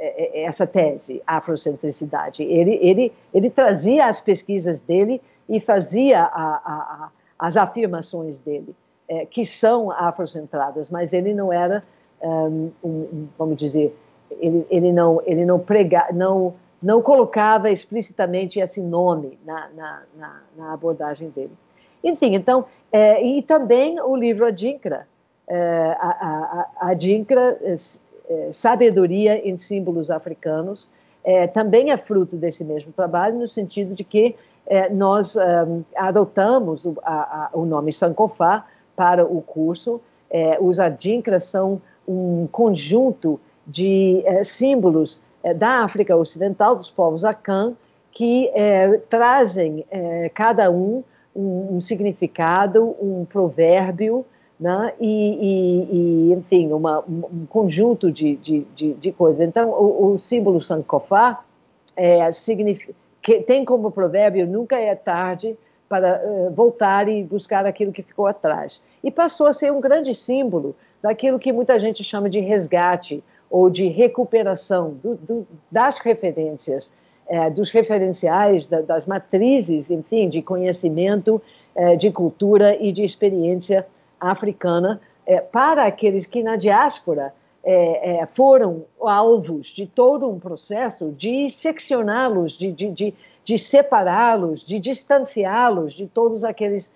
essa tese, afrocentricidade. Ele, ele, ele trazia as pesquisas dele e fazia a, a, a, as afirmações dele, é, que são afrocentradas, mas ele não era, um, um, vamos dizer, ele, ele não, ele não pregava, não não colocava explicitamente esse nome na, na, na, na abordagem dele. Enfim, então, é, e também o livro Adinkra, é, a, a, a Adinkra, é, Sabedoria em Símbolos Africanos, é, também é fruto desse mesmo trabalho, no sentido de que é, nós um, adotamos o, a, a, o nome Sankofa para o curso. É, os Adinkras são um conjunto de é, símbolos da África Ocidental, dos povos Akan, que é, trazem, é, cada um, um, um significado, um provérbio, né, e, e, e, enfim, uma, um conjunto de, de, de, de coisas. Então, o, o símbolo Sankofa é, significa, que tem como provérbio: nunca é tarde para uh, voltar e buscar aquilo que ficou atrás. E passou a ser um grande símbolo daquilo que muita gente chama de resgate, ou de recuperação do, do, das referências, é, dos referenciais, da, das matrizes, enfim, de conhecimento, é, de cultura e de experiência africana, é, para aqueles que na diáspora é, é, foram alvos de todo um processo de seccioná-los, de, de, de, de separá-los, de distanciá-los de todos aqueles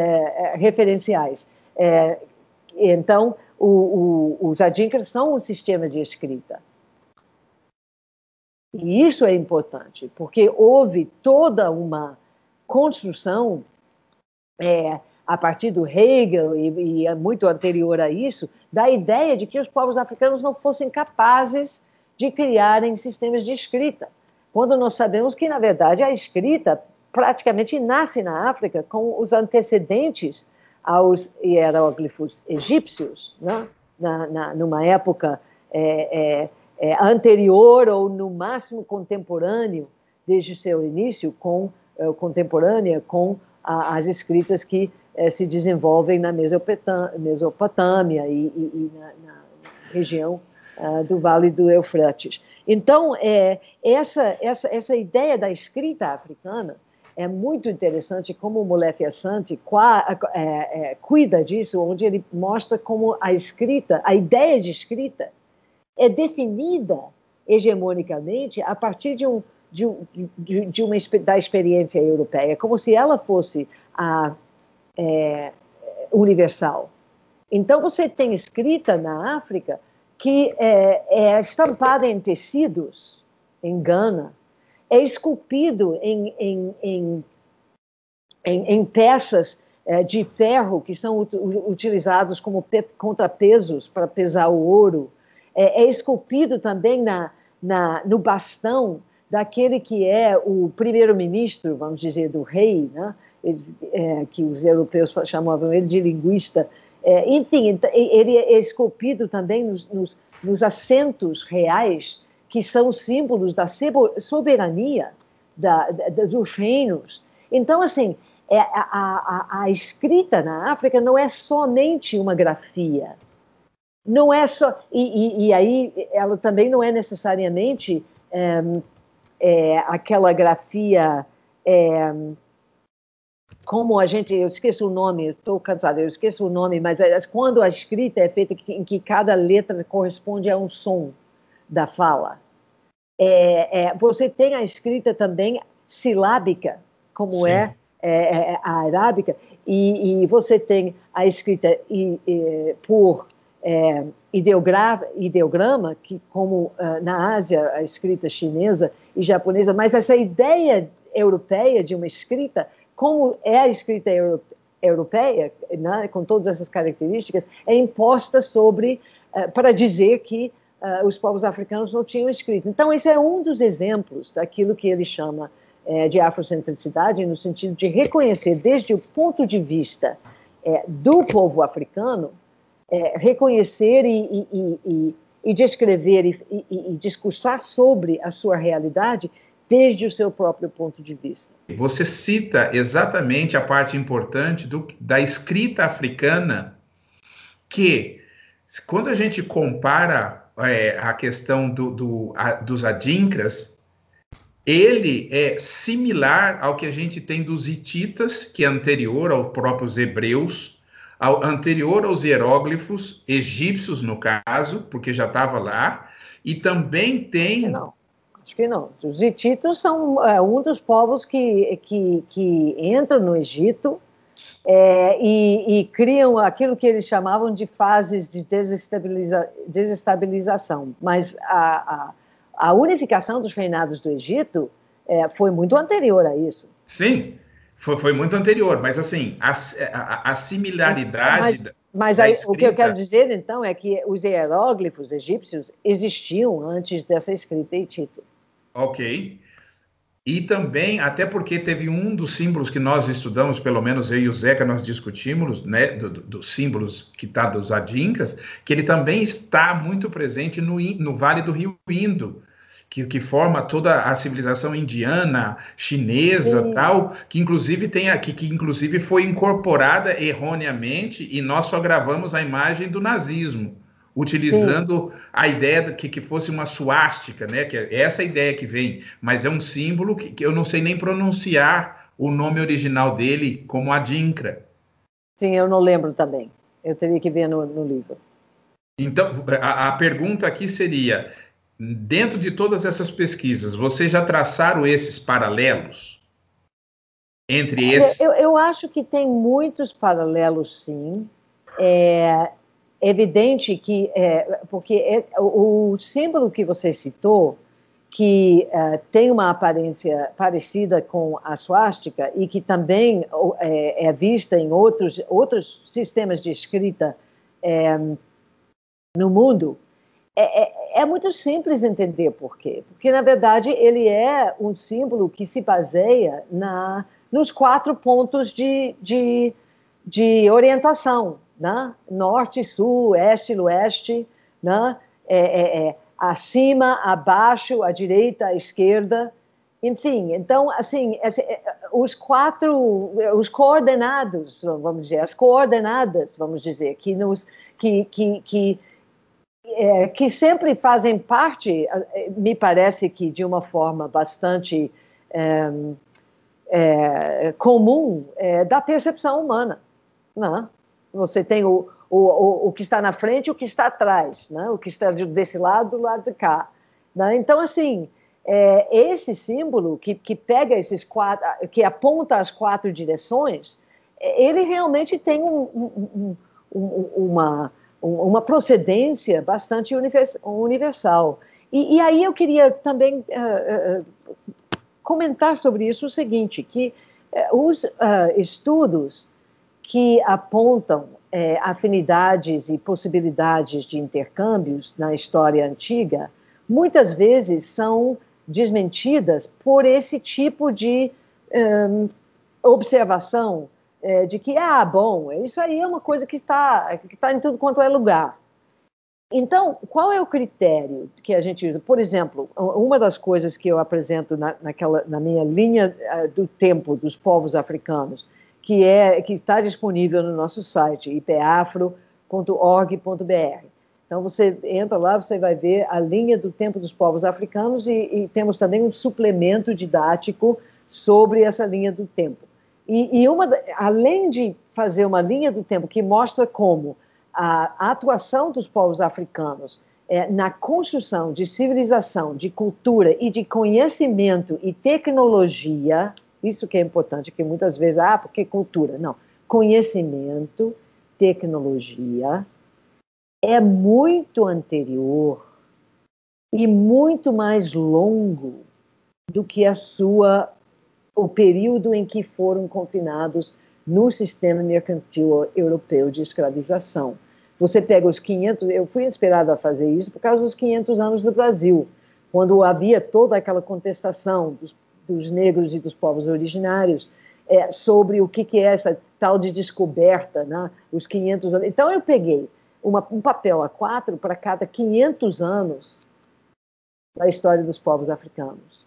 é, referenciais. É, então, o, o, os Adinkras são um sistema de escrita. E isso é importante, porque houve toda uma construção, é, a partir do Hegel, e, e é muito anterior a isso, da ideia de que os povos africanos não fossem capazes de criarem sistemas de escrita, quando nós sabemos que, na verdade, a escrita praticamente nasce na África com os antecedentes aos hieróglifos egípcios, né? na, na, numa época é, é, é, anterior ou, no máximo, contemporâneo, desde o seu início, com, é, contemporânea com a, as escritas que é, se desenvolvem na Mesopotâmia e, e, e na, na região uh, do Vale do Eufrates. Então, é, essa, essa, essa ideia da escrita africana é muito interessante, como o Molefe Asante é, é, cuida disso, onde ele mostra como a escrita, a ideia de escrita, é definida hegemonicamente a partir de, um, de, de, de uma da experiência europeia, como se ela fosse a é, universal. Então, você tem escrita na África que é, é estampada em tecidos, em Gana, é esculpido em, em, em, em, em peças é, de ferro que são ut utilizados como contrapesos para pesar o ouro, é, é esculpido também na, na, no bastão daquele que é o primeiro-ministro, vamos dizer, do rei, né? Ele, é, que os europeus chamavam ele de linguista. É, enfim, ele é esculpido também nos, nos, nos assentos reais, que são símbolos da soberania da, da, dos reinos. Então, assim, é, a, a, a escrita na África não é somente uma grafia. Não é só... E, e, e aí, ela também não é necessariamente é, é, aquela grafia... É, como a gente, eu esqueço o nome, estou cansada, eu esqueço o nome, mas é, quando a escrita é feita em que cada letra corresponde a um som da fala. É, é, você tem a escrita também silábica, como é, é, é a arábica, e, e você tem a escrita e, e, por é, ideogra ideograma, que, como uh, na Ásia, a escrita chinesa e japonesa, mas essa ideia europeia de uma escrita, como é a escrita euro, europeia, né, com todas essas características, é imposta sobre, uh, para dizer que uh, os povos africanos não tinham escrito. Então, esse é um dos exemplos daquilo que ele chama uh, de afrocentricidade, no sentido de reconhecer, desde o ponto de vista uh, do povo africano, uh, reconhecer e, e, e, e descrever e, e, e discursar sobre a sua realidade desde o seu próprio ponto de vista. Você cita exatamente a parte importante do, da escrita africana, que, quando a gente compara é, a questão do, do, a, dos adinkras, ele é similar ao que a gente tem dos hititas, que é anterior aos próprios hebreus, ao, anterior aos hieróglifos egípcios, no caso, porque já estava lá, e também tem... Não. Acho que não. Os hititas são é, um dos povos que, que, que entram no Egito é, e, e criam aquilo que eles chamavam de fases de desestabiliza desestabilização. Mas a, a, a unificação dos reinados do Egito é, foi muito anterior a isso. Sim, foi, foi muito anterior, mas assim, a, a, a similaridade... Mas, da, mas da aí, escrita... o que eu quero dizer, então, é que os hieróglifos egípcios existiam antes dessa escrita hitita. Ok. E também, até porque teve um dos símbolos que nós estudamos, pelo menos eu e o Zeca, nós discutimos, né, dos do, do símbolos que está dos adinkras, que ele também está muito presente no, no Vale do Rio Indo, que, que forma toda a civilização indiana, chinesa, Sim. tal, que inclusive tem aqui, que inclusive foi incorporada erroneamente, e nós só gravamos a imagem do nazismo, utilizando Sim. a ideia de que, que fosse uma suástica, né? Que é essa ideia que vem, mas é um símbolo que, que eu não sei nem pronunciar o nome original dele como adinkra. Sim, eu não lembro também. Eu teria que ver no, no livro. Então, a, a pergunta aqui seria, dentro de todas essas pesquisas, vocês já traçaram esses paralelos entre esses? Eu, eu acho que tem muitos paralelos, sim. É... evidente que, é, porque é, o, o símbolo que você citou, que uh, tem uma aparência parecida com a suástica e que também é, é vista em outros, outros sistemas de escrita é, no mundo, é, é, é muito simples entender por quê. Porque, na verdade, ele é um símbolo que se baseia na, nos quatro pontos de, de, de orientação, né? Norte, sul, este, oeste, né? é, é, é, acima, abaixo, à direita, à esquerda, enfim. Então, assim, os quatro, os coordenados, vamos dizer, as coordenadas, vamos dizer, que nos, que, que, que, é, que sempre fazem parte, me parece que de uma forma bastante é, é, comum, é, da percepção humana, né? Você tem o O, o, o que está na frente e o que está atrás, né? O que está desse lado, do lado de cá. Né? Então, assim, é, esse símbolo que, que pega esses quatro, que aponta as quatro direções, ele realmente tem um, um, um, uma, uma procedência bastante universal. E, e aí eu queria também uh, uh, comentar sobre isso o seguinte, que uh, os uh, estudos que apontam é, afinidades e possibilidades de intercâmbios na história antiga, muitas vezes são desmentidas por esse tipo de um, observação é, de que, ah, bom, isso aí é uma coisa que está que tá em tudo quanto é lugar. Então, qual é o critério que a gente usa? Por exemplo, uma das coisas que eu apresento na, naquela, na minha linha do tempo dos povos africanos, que, é, que está disponível no nosso site, i p afro ponto org ponto b r. Então, você entra lá, você vai ver a linha do tempo dos povos africanos e, e temos também um suplemento didático sobre essa linha do tempo. E, e uma, além de fazer uma linha do tempo que mostra como a, a atuação dos povos africanos é, na construção de civilização, de cultura e de conhecimento e tecnologia, isso que é importante, que muitas vezes, ah, porque cultura? Não, conhecimento, tecnologia, é muito anterior e muito mais longo do que a sua, o período em que foram confinados no sistema mercantil europeu de escravização. Você pega os quinhentos, eu fui inspirada a fazer isso por causa dos quinhentos anos do Brasil, quando havia toda aquela contestação dos, dos negros e dos povos originários é, sobre o que, que é essa tal de descoberta, né? Os quinhentos anos. Então eu peguei Uma, um papel A quatro para cada quinhentos anos da história dos povos africanos.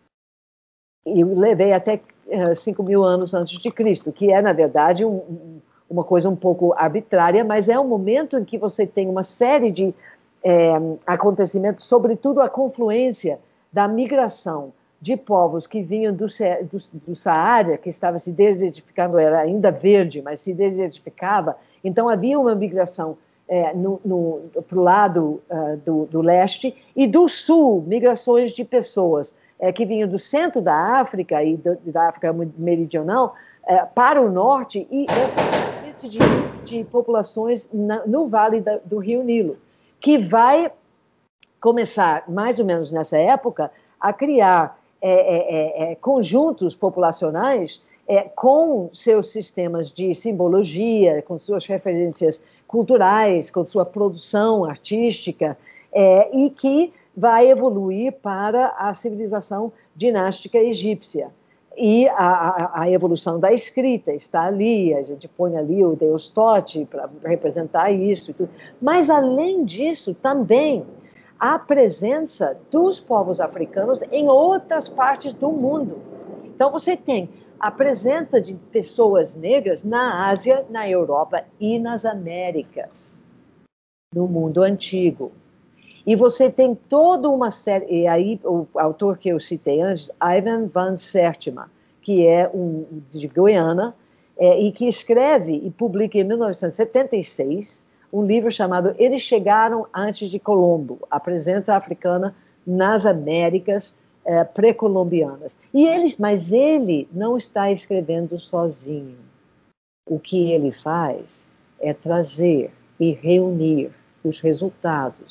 E levei até uh, cinco mil anos antes de Cristo, que é, na verdade, um, um, uma coisa um pouco arbitrária, mas é um momento em que você tem uma série de é, acontecimentos, sobretudo a confluência da migração de povos que vinham do, do, do Saara, que estava se desertificando, era ainda verde, mas se desertificava. Então, havia uma migração É, para o lado uh, do, do leste, e do sul, migrações de pessoas é, que vinham do centro da África e do, da África meridional é, para o norte, e essa de, de populações na, no vale da, do Rio Nilo, que vai começar, mais ou menos nessa época, a criar é, é, é, conjuntos populacionais é, com seus sistemas de simbologia, com suas referências culturais, com sua produção artística, é, e que vai evoluir para a civilização dinástica egípcia. E a, a, a evolução da escrita está ali, a gente põe ali o Deus Tote para representar isso. E tudo. Mas, além disso, também a presença dos povos africanos em outras partes do mundo. Então, você tem a presença de pessoas negras na Ásia, na Europa e nas Américas, no mundo antigo. E você tem toda uma série... E aí, o autor que eu citei antes, Ivan van Sertima, que é um de Goiânia, é, e que escreve e publica em mil novecentos e setenta e seis um livro chamado Eles Chegaram Antes de Colombo, a presença africana nas Américas É, pré-colombianas. E ele, mas ele não está escrevendo sozinho. O que ele faz é trazer e reunir os resultados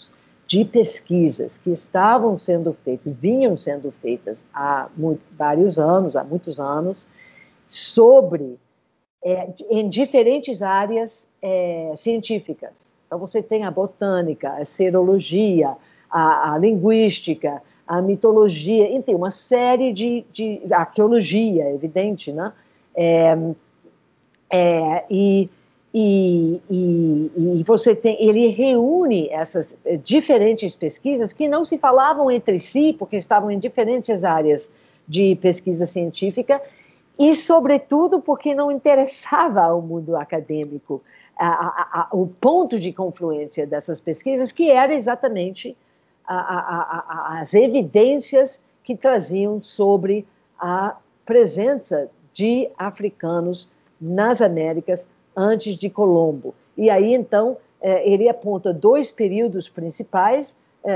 de pesquisas que estavam sendo feitas, vinham sendo feitas há muito, vários anos, há muitos anos, sobre, é, em diferentes áreas é, científicas. Então, você tem a botânica, a serologia, a, a linguística, a mitologia, enfim, uma série de, de arqueologia, é evidente, né? É, é, e, e, e, e você tem, ele reúne essas diferentes pesquisas que não se falavam entre si, porque estavam em diferentes áreas de pesquisa científica, e, sobretudo, porque não interessava ao mundo acadêmico a, a, a, o ponto de confluência dessas pesquisas, que era exatamente a, a, a, as evidências que traziam sobre a presença de africanos nas Américas antes de Colombo. E aí, então, ele aponta dois períodos principais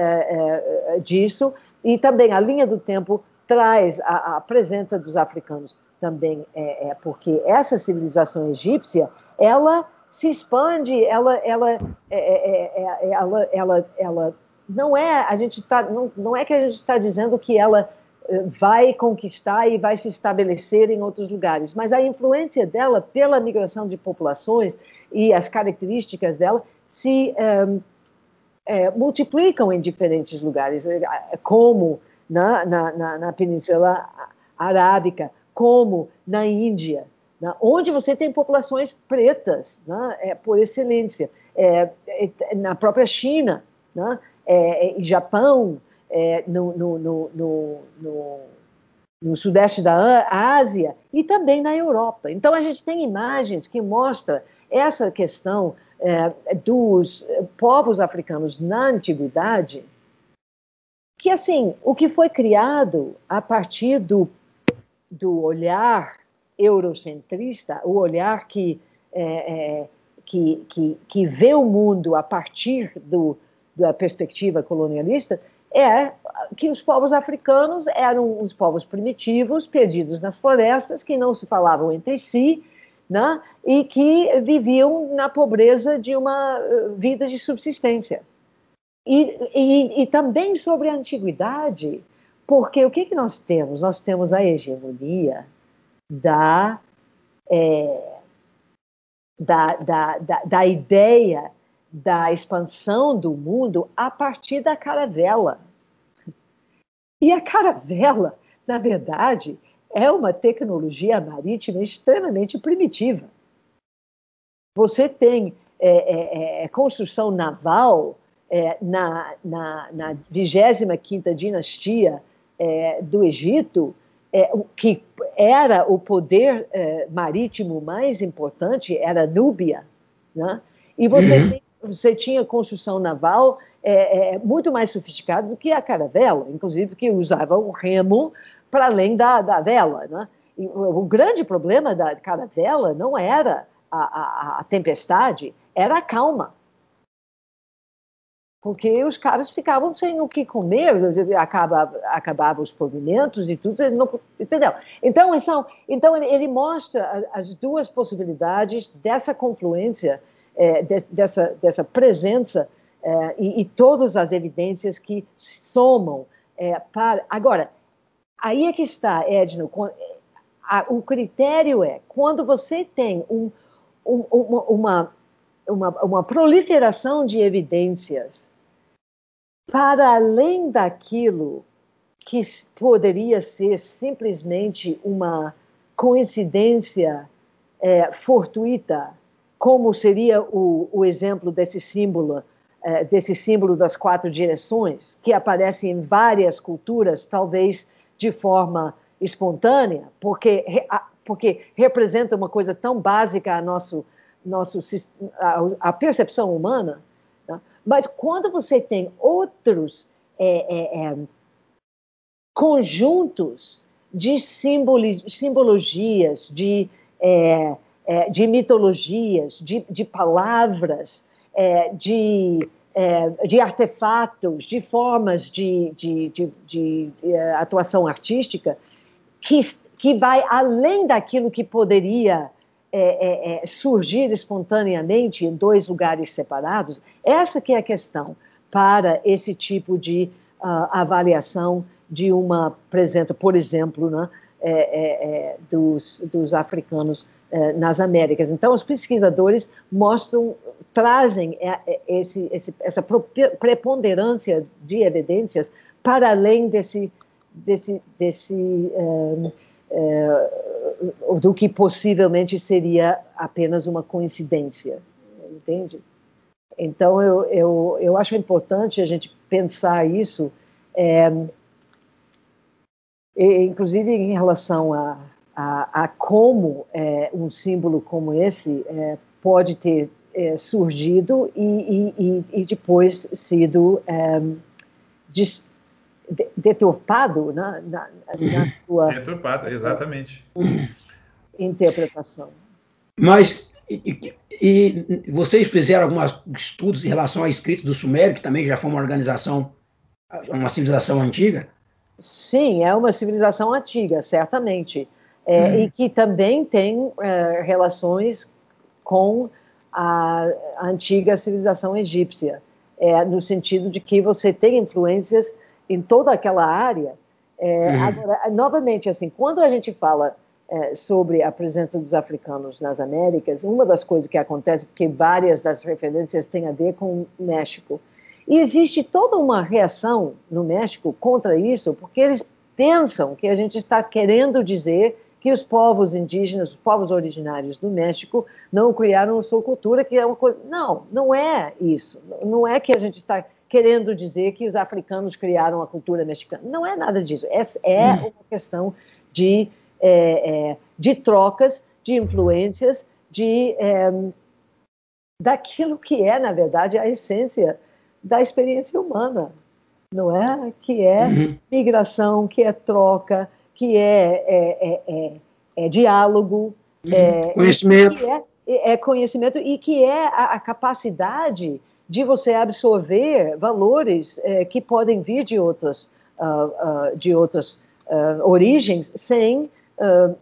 disso, e também a linha do tempo traz a, a presença dos africanos também, é, é, porque essa civilização egípcia, ela se expande, ela, ela, é, é, é, ela, ela, ela não é, a gente tá, não, não é que a gente está dizendo que ela vai conquistar e vai se estabelecer em outros lugares, mas a influência dela pela migração de populações e as características dela se é, é, multiplicam em diferentes lugares, como na, na, na, na Península Arábica, como na Índia, né, onde você tem populações pretas, né, é, por excelência, é, é, na própria China, né, é, é, Japão, é, no, no, no, no, no, no sudeste da Ásia e também na Europa. Então, a gente tem imagens que mostram essa questão é, dos povos africanos na antiguidade, que, assim, o que foi criado a partir do do olhar eurocentrista, o olhar que, é, é, que, que, que vê o mundo a partir do, da perspectiva colonialista, é que os povos africanos eram os povos primitivos, perdidos nas florestas, que não se falavam entre si, né, e que viviam na pobreza de uma vida de subsistência. E, e, e também sobre a antiguidade, porque o que, que nós temos? Nós temos a hegemonia da, é, da, da, da, da ideia da expansão do mundo a partir da caravela. E a caravela, na verdade, é uma tecnologia marítima extremamente primitiva. Você tem é, é, construção naval é, na, na, na vigésima quinta dinastia É, do Egito, é, que era o poder é, marítimo mais importante, era Núbia, né? E você, uhum. tem, você tinha construção naval é, é, muito mais sofisticada do que a caravela, inclusive que usava o remo para além da, da vela, né? E o, o grande problema da caravela não era a, a, a tempestade, era a calma. Porque os caras ficavam sem o que comer, acabava, acabava os provimentos e tudo, não, entendeu? Então, então, então ele, ele mostra as duas possibilidades dessa confluência, é, de, dessa, dessa presença é, e, e todas as evidências que somam é, para... Agora, aí é que está, Edno, a, o critério é, quando você tem um, um, uma, uma, uma, uma proliferação de evidências para além daquilo que poderia ser simplesmente uma coincidência é, fortuita, como seria o, o exemplo desse símbolo, é, desse símbolo das quatro direções, que aparece em várias culturas, talvez de forma espontânea, porque, porque representa uma coisa tão básica a, nosso, nosso, a, a percepção humana. Mas quando você tem outros é, é, é, conjuntos de simboli, simbologias, de, é, é, de mitologias, de, de palavras, é, de, é, de artefatos, de formas de, de, de, de, de atuação artística, que, que vai além daquilo que poderia... É, é, é, surgir espontaneamente em dois lugares separados, essa que é a questão. para esse tipo de uh, avaliação de uma presença, por exemplo, né, é, é, é, dos, dos africanos é, nas Américas. Então, os pesquisadores mostram, trazem esse, esse, essa preponderância de evidências para além desse, desse, desse é, é, do que possivelmente seria apenas uma coincidência, entende? Então, eu, eu, eu acho importante a gente pensar isso, é, e, inclusive em relação a, a, a como é, um símbolo como esse é, pode ter é, surgido e, e, e depois sido é, des, de, deturpado na, na, na sua... Deturpado, exatamente. Interpretação. Mas... E, e vocês fizeram alguns estudos em relação à escrita do Sumério, que também já foi uma organização, uma civilização antiga? Sim, é uma civilização antiga, certamente. É, hum. E que também tem é, relações com a, a antiga civilização egípcia, é, no sentido de que você tem influências em toda aquela área. É, hum. Agora, novamente, assim, quando a gente fala É, sobre a presença dos africanos nas Américas, uma das coisas que acontece, porque várias das referências têm a ver com o México, e existe toda uma reação no México contra isso, porque eles pensam que a gente está querendo dizer que os povos indígenas, os povos originários do México, não criaram a sua cultura, que é uma coisa... Não, não é isso. Não é que a gente está querendo dizer que os africanos criaram a cultura mexicana. Não é nada disso. É, é uma questão de... É, é, de trocas, de influências, de, é, daquilo que é, na verdade, a essência da experiência humana, não é? Que é uhum. migração, que é troca, que é, é, é, é, é diálogo, uhum. é, conhecimento. Que é, é conhecimento e que é a, a capacidade de você absorver valores é, que podem vir de outras, uh, uh, de outras uh, origens sem... Uh,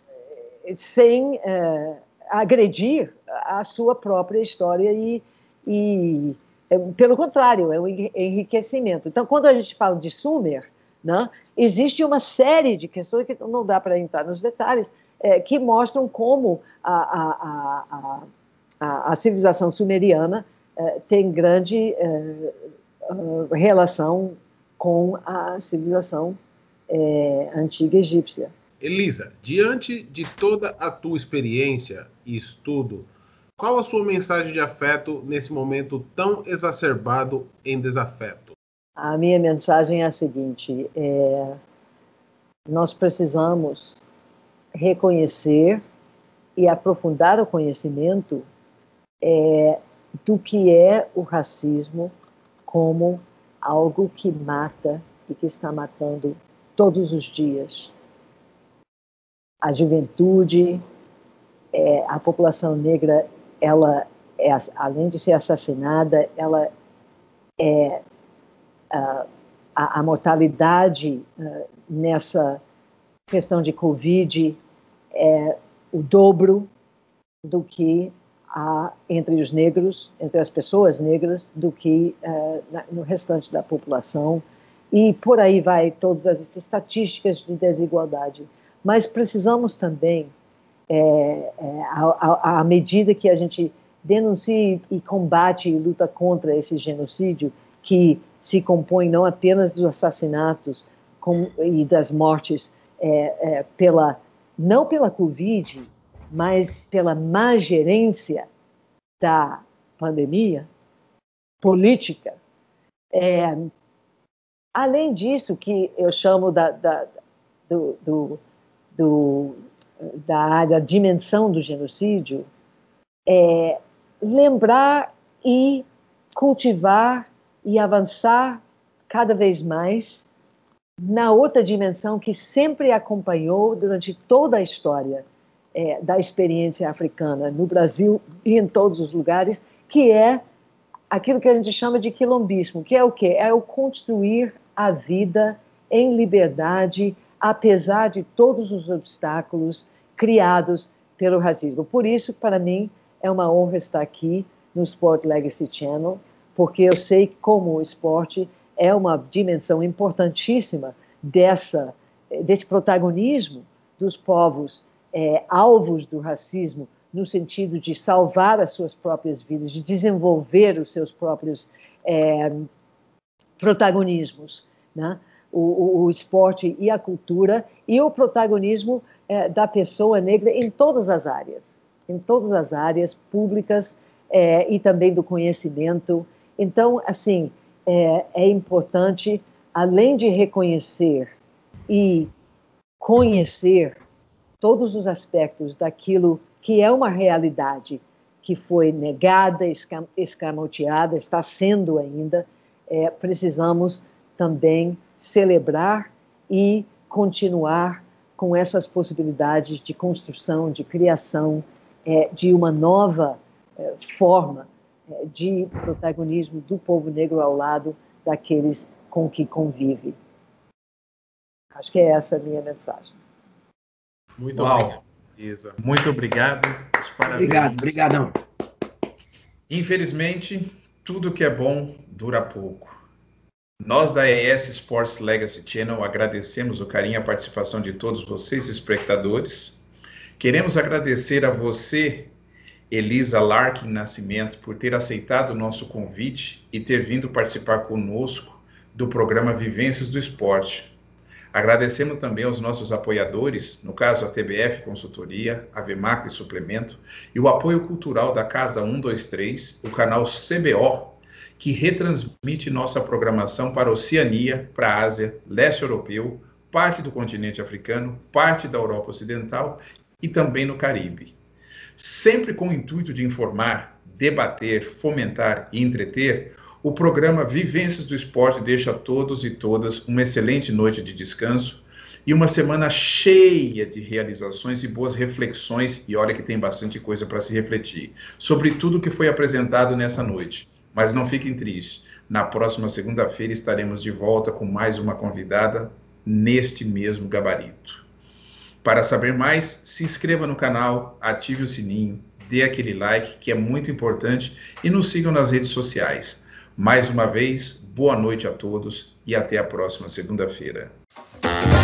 sem uh, agredir a sua própria história e, e é, pelo contrário, é um enriquecimento. Então, quando a gente fala de Sumer, né, existe uma série de questões que não dá para entrar nos detalhes, é, que mostram como a, a, a, a, a civilização sumeriana é, tem grande é, relação com a civilização é, antiga egípcia. Elisa, diante de toda a tua experiência e estudo, qual a sua mensagem de afeto nesse momento tão exacerbado em desafeto? A minha mensagem é a seguinte, é, nós precisamos reconhecer e aprofundar o conhecimento é, do que é o racismo como algo que mata e que está matando todos os dias. A juventude, é, a população negra, ela é, além de ser assassinada, ela é a, a, a mortalidade uh, nessa questão de Covid é o dobro do que há entre os negros, entre as pessoas negras, do que uh, na, no restante da população. E por aí vai todas as estatísticas de desigualdade. Mas precisamos também, é, é, à, à medida que a gente denuncia e combate e luta contra esse genocídio, que se compõe não apenas dos assassinatos com, e das mortes, é, é, pela, não pela Covid, mas pela má gerência da pandemia política. É, além disso, que eu chamo da, da, do, do Do, da área, da dimensão do genocídio, é lembrar e cultivar e avançar cada vez mais na outra dimensão que sempre acompanhou durante toda a história é, da experiência africana, no Brasil e em todos os lugares, que é aquilo que a gente chama de quilombismo, que é o quê? É o construir a vida em liberdade, apesar de todos os obstáculos criados pelo racismo. Por isso, para mim, é uma honra estar aqui no Sport Legacy Channel, porque eu sei como o esporte é uma dimensão importantíssima dessa, desse protagonismo dos povos é, alvos do racismo, no sentido de salvar as suas próprias vidas, de desenvolver os seus próprios é, protagonismos, né? o, o, o esporte e a cultura, e o protagonismo é, da pessoa negra em todas as áreas, em todas as áreas públicas é, e também do conhecimento. Então, assim, é, é importante, além de reconhecer e conhecer todos os aspectos daquilo que é uma realidade que foi negada, escamoteada, está sendo ainda, é, precisamos também celebrar e continuar com essas possibilidades de construção, de criação é, de uma nova é, forma é, de protagonismo do povo negro ao lado daqueles com que convive. Acho que é essa a minha mensagem. Muito Uau. Isa. Muito obrigado. Parabéns. Obrigado, obrigadão. Infelizmente, tudo que é bom dura pouco. Nós da E S Sports Legacy Channel agradecemos o carinho e a participação de todos vocês, espectadores. Queremos agradecer a você, Elisa Larkin Nascimento, por ter aceitado o nosso convite e ter vindo participar conosco do programa Vivências do Esporte. Agradecemos também aos nossos apoiadores, no caso a T B F Consultoria, a Vemac Suplemento e o apoio cultural da Casa um dois três, o canal C B O, que retransmite nossa programação para a Oceania, para a Ásia, leste europeu, parte do continente africano, parte da Europa Ocidental e também no Caribe. Sempre com o intuito de informar, debater, fomentar e entreter, o programa Vivências do Esporte deixa a todos e todas uma excelente noite de descanso e uma semana cheia de realizações e boas reflexões, e olha que tem bastante coisa para se refletir, sobre tudo que foi apresentado nessa noite. Mas não fiquem tristes, na próxima segunda-feira estaremos de volta com mais uma convidada neste mesmo gabarito. Para saber mais, se inscreva no canal, ative o sininho, dê aquele like que é muito importante e nos sigam nas redes sociais. Mais uma vez, boa noite a todos e até a próxima segunda-feira.